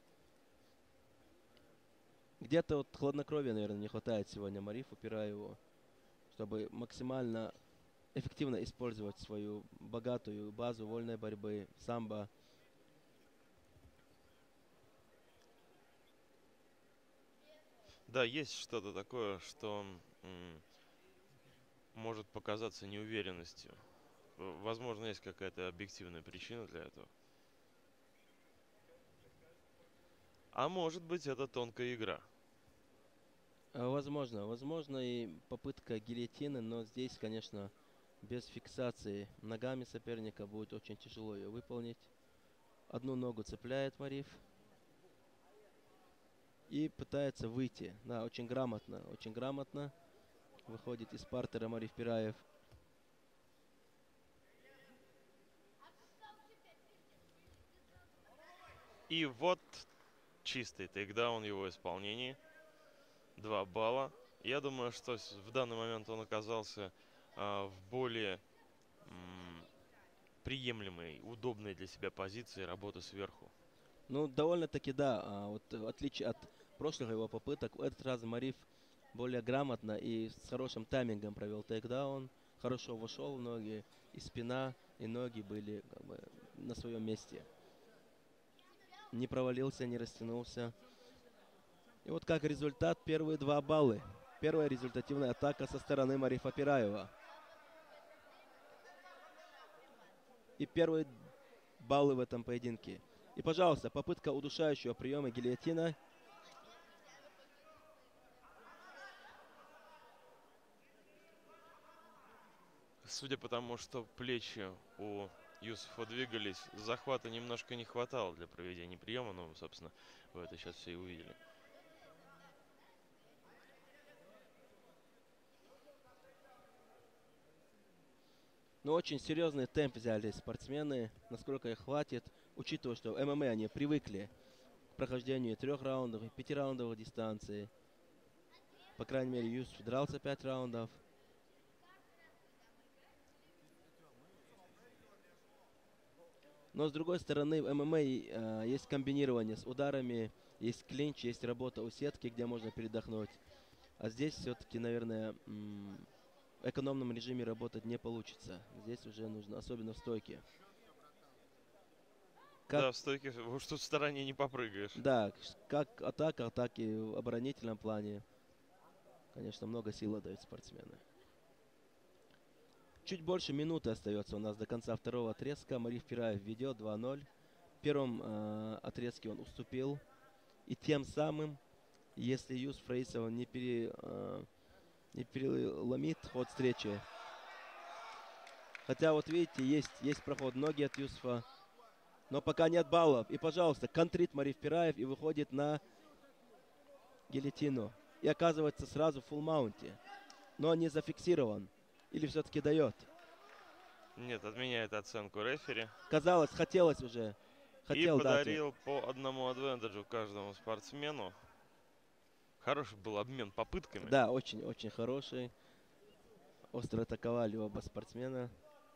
Где-то вот хладнокровия, наверное, не хватает сегодня Марифу Пираеву, чтобы максимально эффективно использовать свою богатую базу вольной борьбы, самбо. Да, есть что-то такое, что может показаться неуверенностью. Возможно, есть какая-то объективная причина для этого. А может быть, это тонкая игра. Возможно и попытка гильотины, но здесь, конечно, без фиксации ногами соперника будет очень тяжело ее выполнить. Одну ногу цепляет Мариф. И пытается выйти. Да, очень грамотно выходит из партера Мариф Пираев. И вот чистый тейкдаун в его исполнении. 2 балла. Я думаю, что в данный момент он оказался в более приемлемой, удобной для себя позиции работы сверху. Ну, довольно-таки, да. Вот в отличие от прошлых его попыток, в этот раз Мариф более грамотно и с хорошим таймингом провел тейкдаун. Хорошо вошел в ноги, и спина, и ноги были как бы на своем месте. Не провалился, не растянулся. И вот как результат, первые 2 балла. Первая результативная атака со стороны Марифа Пираева. И первые баллы в этом поединке. И, пожалуйста, попытка удушающего приема гильотина. Судя по тому, что плечи у Юсуфа двигались, захвата немножко не хватало для проведения приема. Ну, собственно, вы это сейчас все и увидели. Но очень серьезный темп взяли спортсмены, насколько их хватит, учитывая, что в ММА они привыкли к прохождению 3-раундовых, 5-раундовых дистанций. По крайней мере, Юсуф дрался 5 раундов. Но с другой стороны, в ММА есть комбинирование с ударами, есть клинч, есть работа у сетки, где можно передохнуть. А здесь все-таки, наверное, в экономном режиме работать не получится. Здесь уже нужно, особенно в стойке. Да, в стойке уж тут в стороне не попрыгаешь. Да, как атака, так и в оборонительном плане. Конечно, много сил отдают спортсмены. Чуть больше минуты остается у нас до конца второго отрезка. Мариф Пираев ведет 2-0. В первом отрезке он уступил. И тем самым, если Юсуф Раисов не переломит ход встречи. Хотя вот видите, есть проход ноги от Юсуфа. Но пока нет баллов. И, пожалуйста, контрит Мариф Пираев и выходит на гильотину. И оказывается сразу в фулл-маунте. Но не зафиксирован. Или все-таки дает? Нет, отменяет оценку рефери. Казалось, хотелось уже. Хотел и подарил дать. по одному адвентеджу каждому спортсмену. Хороший был обмен попытками. Да, очень-очень хороший. Остро атаковали оба спортсмена.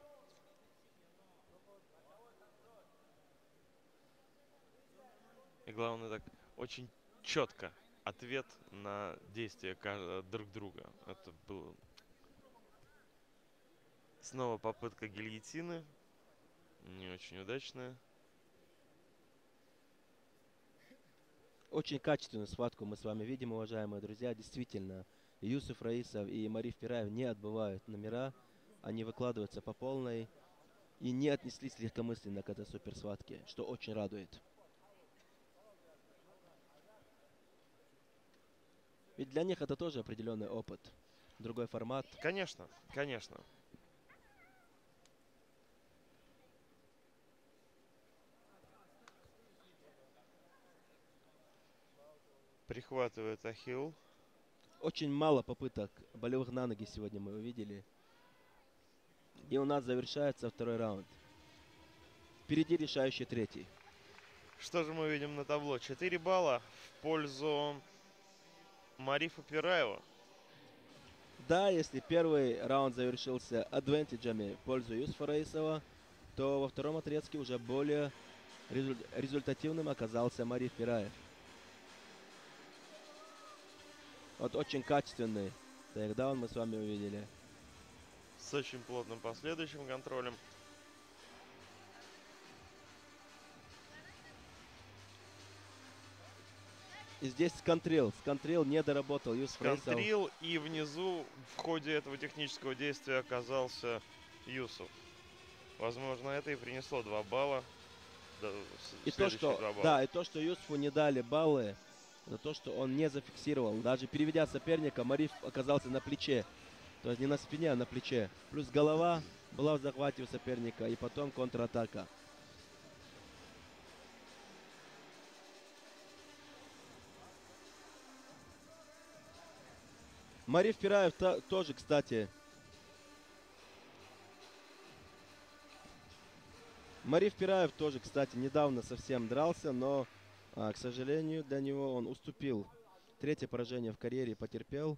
И главное, так очень четко ответ на действия друг друга. Это было... Снова попытка гильотины. Не очень удачная. Очень качественную схватку мы с вами видим, уважаемые друзья. Действительно, Юсуф Раисов и Мариф Пираев не отбывают номера. Они выкладываются по полной. И не отнеслись легкомысленно к этой суперсхватке, что очень радует. Ведь для них это тоже определенный опыт. Другой формат. Конечно, конечно. Прихватывает ахилл. Очень мало попыток болевых на ноги сегодня мы увидели. И у нас завершается второй раунд. Впереди решающий третий. Что же мы видим на табло? 4 балла в пользу Марифа Пираева. Да, если первый раунд завершился адвентиджами в пользу Юсуфа Раисова, то во втором отрезке уже более результативным оказался Мариф Пираев. Вот очень качественный тейкдаун мы с вами увидели. С очень плотным последующим контролем. И здесь сконтрил. Сконтрил не доработал Юсуф Раисов. Сконтрил, и внизу в ходе этого технического действия оказался Юсуф. Возможно, это и принесло 2 балла. И то, что Юсуфу не дали баллы, за то, что он не зафиксировал. Даже переведя соперника, Мариф оказался на плече. То есть не на спине, а на плече. Плюс голова была в захвате у соперника. И потом контратака. Мариф Пираев тоже, кстати. Мариф Пираев тоже, кстати, недавно совсем дрался, но, к сожалению, для него он уступил. Третье поражение в карьере потерпел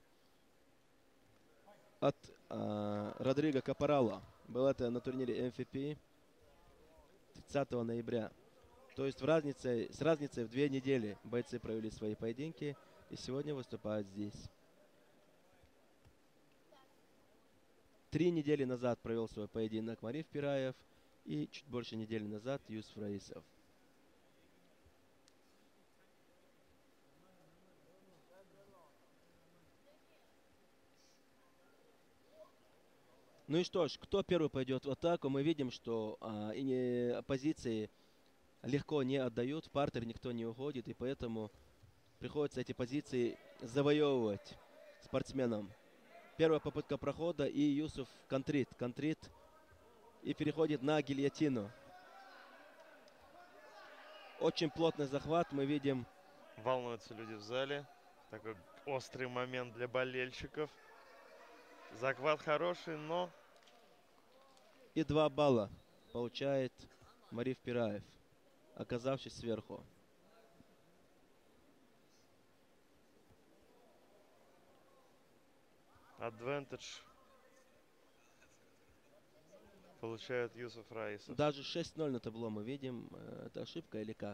от Родриго Капарало. Было это на турнире MVP 30 ноября. То есть с разницей в 2 недели бойцы провели свои поединки и сегодня выступают здесь. 3 недели назад провел свой поединок Мариф Пираев и чуть больше недели назад Юсуф Раисов. Ну и что ж, кто первый пойдет в атаку? Мы видим, что оппозиции легко не отдают, в партер никто не уходит, и поэтому приходится эти позиции завоевывать спортсменам. Первая попытка прохода, и Юсуф контрит и переходит на гильотину. Очень плотный захват мы видим. Волнуются люди в зале. Такой острый момент для болельщиков. Захват хороший, но И 2 балла получает Мариф Пираев, оказавшись сверху. Advantage получает Юсуф Раисов. Даже 6-0 на табло мы видим. Это ошибка или как?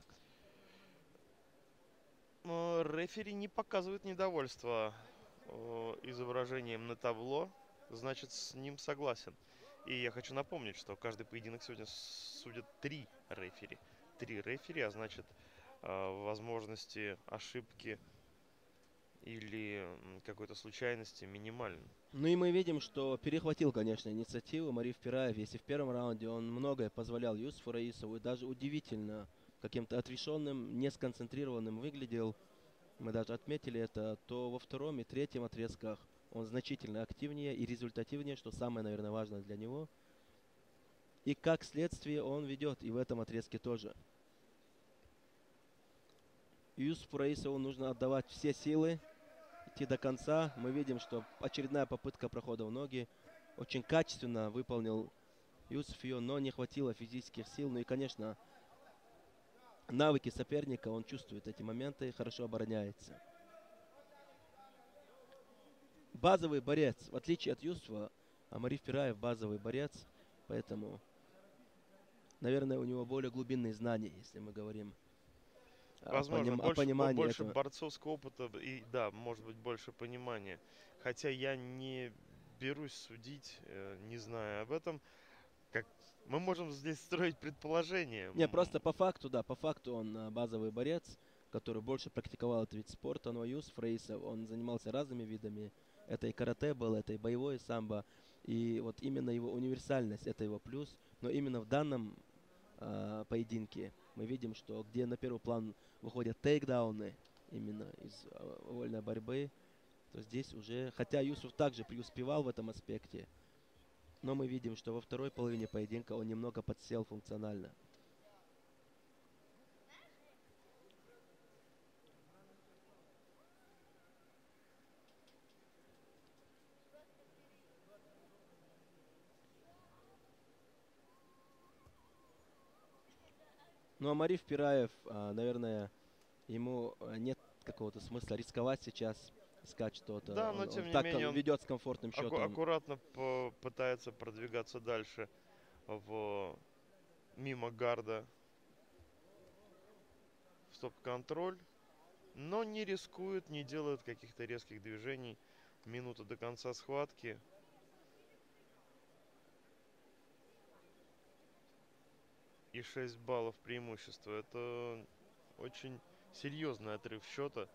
Но рефери не показывает недовольства изображением на табло, значит, с ним согласен. И я хочу напомнить, что каждый поединок сегодня судят 3 рефери. 3 рефери, а значит, возможности ошибки или какой-то случайности минимальны. Ну и мы видим, что перехватил, конечно, инициативу Мариф Пираев. Если в первом раунде он многое позволял Юсуфу Раисову, и даже удивительно каким-то отрешенным, не сконцентрированным выглядел, мы даже отметили это, то во втором и третьем отрезках он значительно активнее и результативнее, что самое, наверное, важное для него. И как следствие он ведет и в этом отрезке тоже. Юсуфу Раисову нужно отдавать все силы, идти до конца. Мы видим, что очередная попытка прохода в ноги. Очень качественно выполнил Юсуф ее, но не хватило физических сил. Ну и, конечно, навыки соперника, он чувствует эти моменты и хорошо обороняется. Базовый борец, в отличие от Юсуфа, Мариф Пираев базовый борец, поэтому, наверное, у него более глубинные знания, если мы говорим Возможно, о понимании больше этого. борцовского опыта и, да, может быть, больше понимания. Хотя я не берусь судить, не зная об этом. Как мы можем здесь строить предположения. Не, просто по факту, да, по факту он базовый борец, который больше практиковал этот вид спорта, но Юсуф Раисов, он занимался разными видами. Это и карате было, это и боевое самбо. И вот именно его универсальность, это его плюс. Но именно в данном поединке мы видим, что где на первый план выходят тейкдауны именно из вольной борьбы, то здесь уже, хотя Юсуф также преуспевал в этом аспекте, но мы видим, что во второй половине поединка он немного подсел функционально. Ну а Мариф Пираев, наверное, ему нет какого-то смысла рисковать сейчас, искать что-то. Да, но он тем не так менее он ведет с комфортным счетом. аккуратно пытается продвигаться дальше мимо гарда в стоп-контроль, но не рискует, не делает каких-то резких движений. Минута до конца схватки. И 6 баллов преимущества. Это очень серьезный отрыв счета.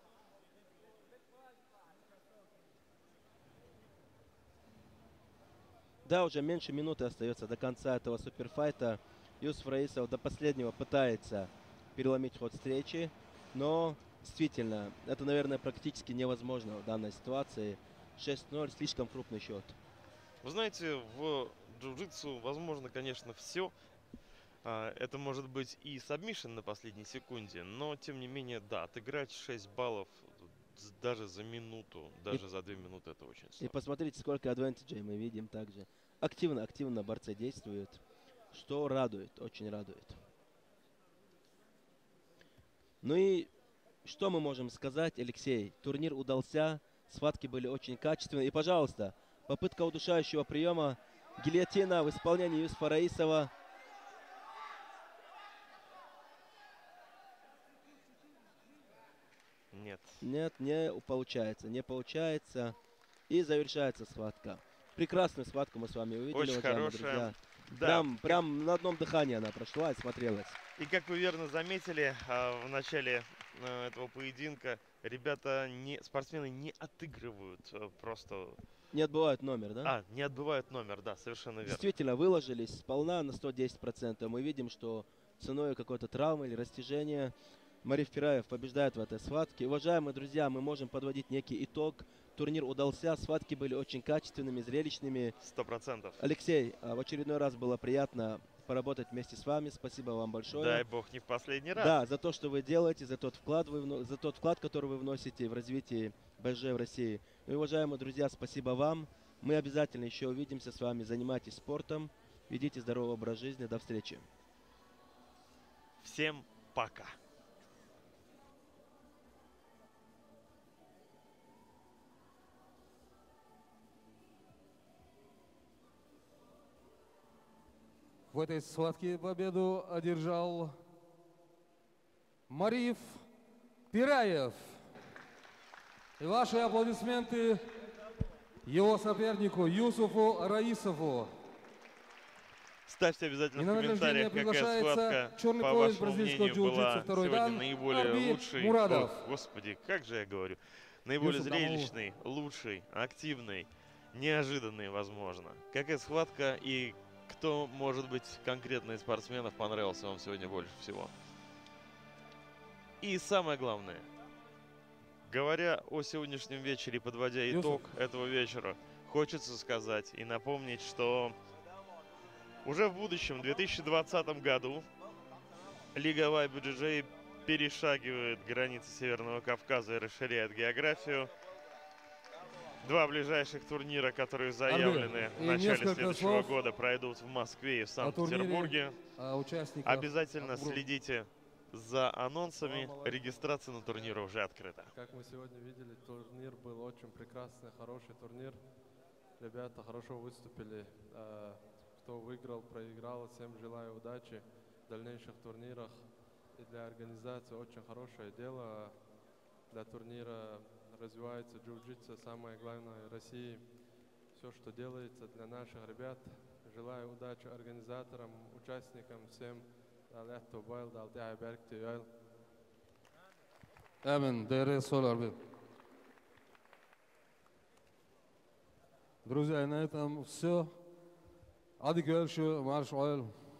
Да, уже меньше минуты остается до конца этого суперфайта. Юсуф Раисов до последнего пытается переломить ход встречи, но действительно, это, наверное, практически невозможно в данной ситуации. 6-0, слишком крупный счет. Вы знаете, в джиу-джитсу возможно, конечно, все. Это может быть и сабмишн на последней секунде, но, тем не менее, да, отыграть 6 баллов даже за минуту, даже за 2 минуты, это очень сложно. И посмотрите, сколько адвантажей мы видим также. Активно борцы действуют, что радует, очень радует. Ну и что мы можем сказать, Алексей? Турнир удался, схватки были очень качественные. И, пожалуйста, попытка удушающего приема, гильотина в исполнении Юсуфа Раисова. Нет, не получается. И завершается схватка. Прекрасную схватку мы с вами увидели, очень уважаемые хорошая. друзья. Да. Прям на одном дыхании она прошла и смотрелась. И как вы верно заметили, в начале этого поединка спортсмены не отыгрывают просто. Не отбывают номер, да? Не отбывают номер, да, совершенно верно. Действительно, выложились сполна на 110%. Мы видим, что ценой какой-то травмы или растяжения Мариф Пираев побеждает в этой схватке. Уважаемые друзья, мы можем подводить некий итог. Турнир удался, схватки были очень качественными, зрелищными. 100%. Алексей, в очередной раз было приятно поработать вместе с вами. Спасибо вам большое. Дай бог, не в последний раз. Да, за то, что вы делаете, за тот вклад, который вы вносите в развитие БЖ в России. И, уважаемые друзья, спасибо вам. Мы обязательно еще увидимся с вами. Занимайтесь спортом. Ведите здоровый образ жизни. До встречи. Всем пока. В этой схватке победу одержал Мариф Пираев. И ваши аплодисменты его сопернику Юсуфу Раисову. Ставьте обязательно И в на награждение комментариях, какая приглашается схватка, черный по пояс вашему бразильского мнению, была джиу-джитсу второй сегодня дан наиболее Арби лучшей. Мурадов. Ох, господи, как же я говорю. Наиболее Юсуф Дамову. зрелищной, лучшей, активной, неожиданной, возможно. Какая схватка и кто, может быть, конкретно из спортсменов понравился вам сегодня больше всего? И самое главное, говоря о сегодняшнем вечере, подводя итог этого вечера, хочется сказать и напомнить, что уже в будущем, в 2020 году, Лига YBJJ перешагивает границы Северного Кавказа и расширяет географию. Два ближайших турнира, которые заявлены в начале следующего года, пройдут в Москве и в Санкт-Петербурге. Обязательно следите за анонсами. Регистрация на турниры уже открыта. Как мы сегодня видели, турнир был очень прекрасный, хороший турнир. Ребята хорошо выступили. Кто выиграл, проиграл. Всем желаю удачи в дальнейших турнирах. И для организации очень хорошее дело. Для турнира развивается джиу-джитсу, самое главное в России. Все, что делается для наших ребят. Желаю удачи организаторам, участникам, всем. Амин, друзья, на этом все. Ади görüşü, marş oil.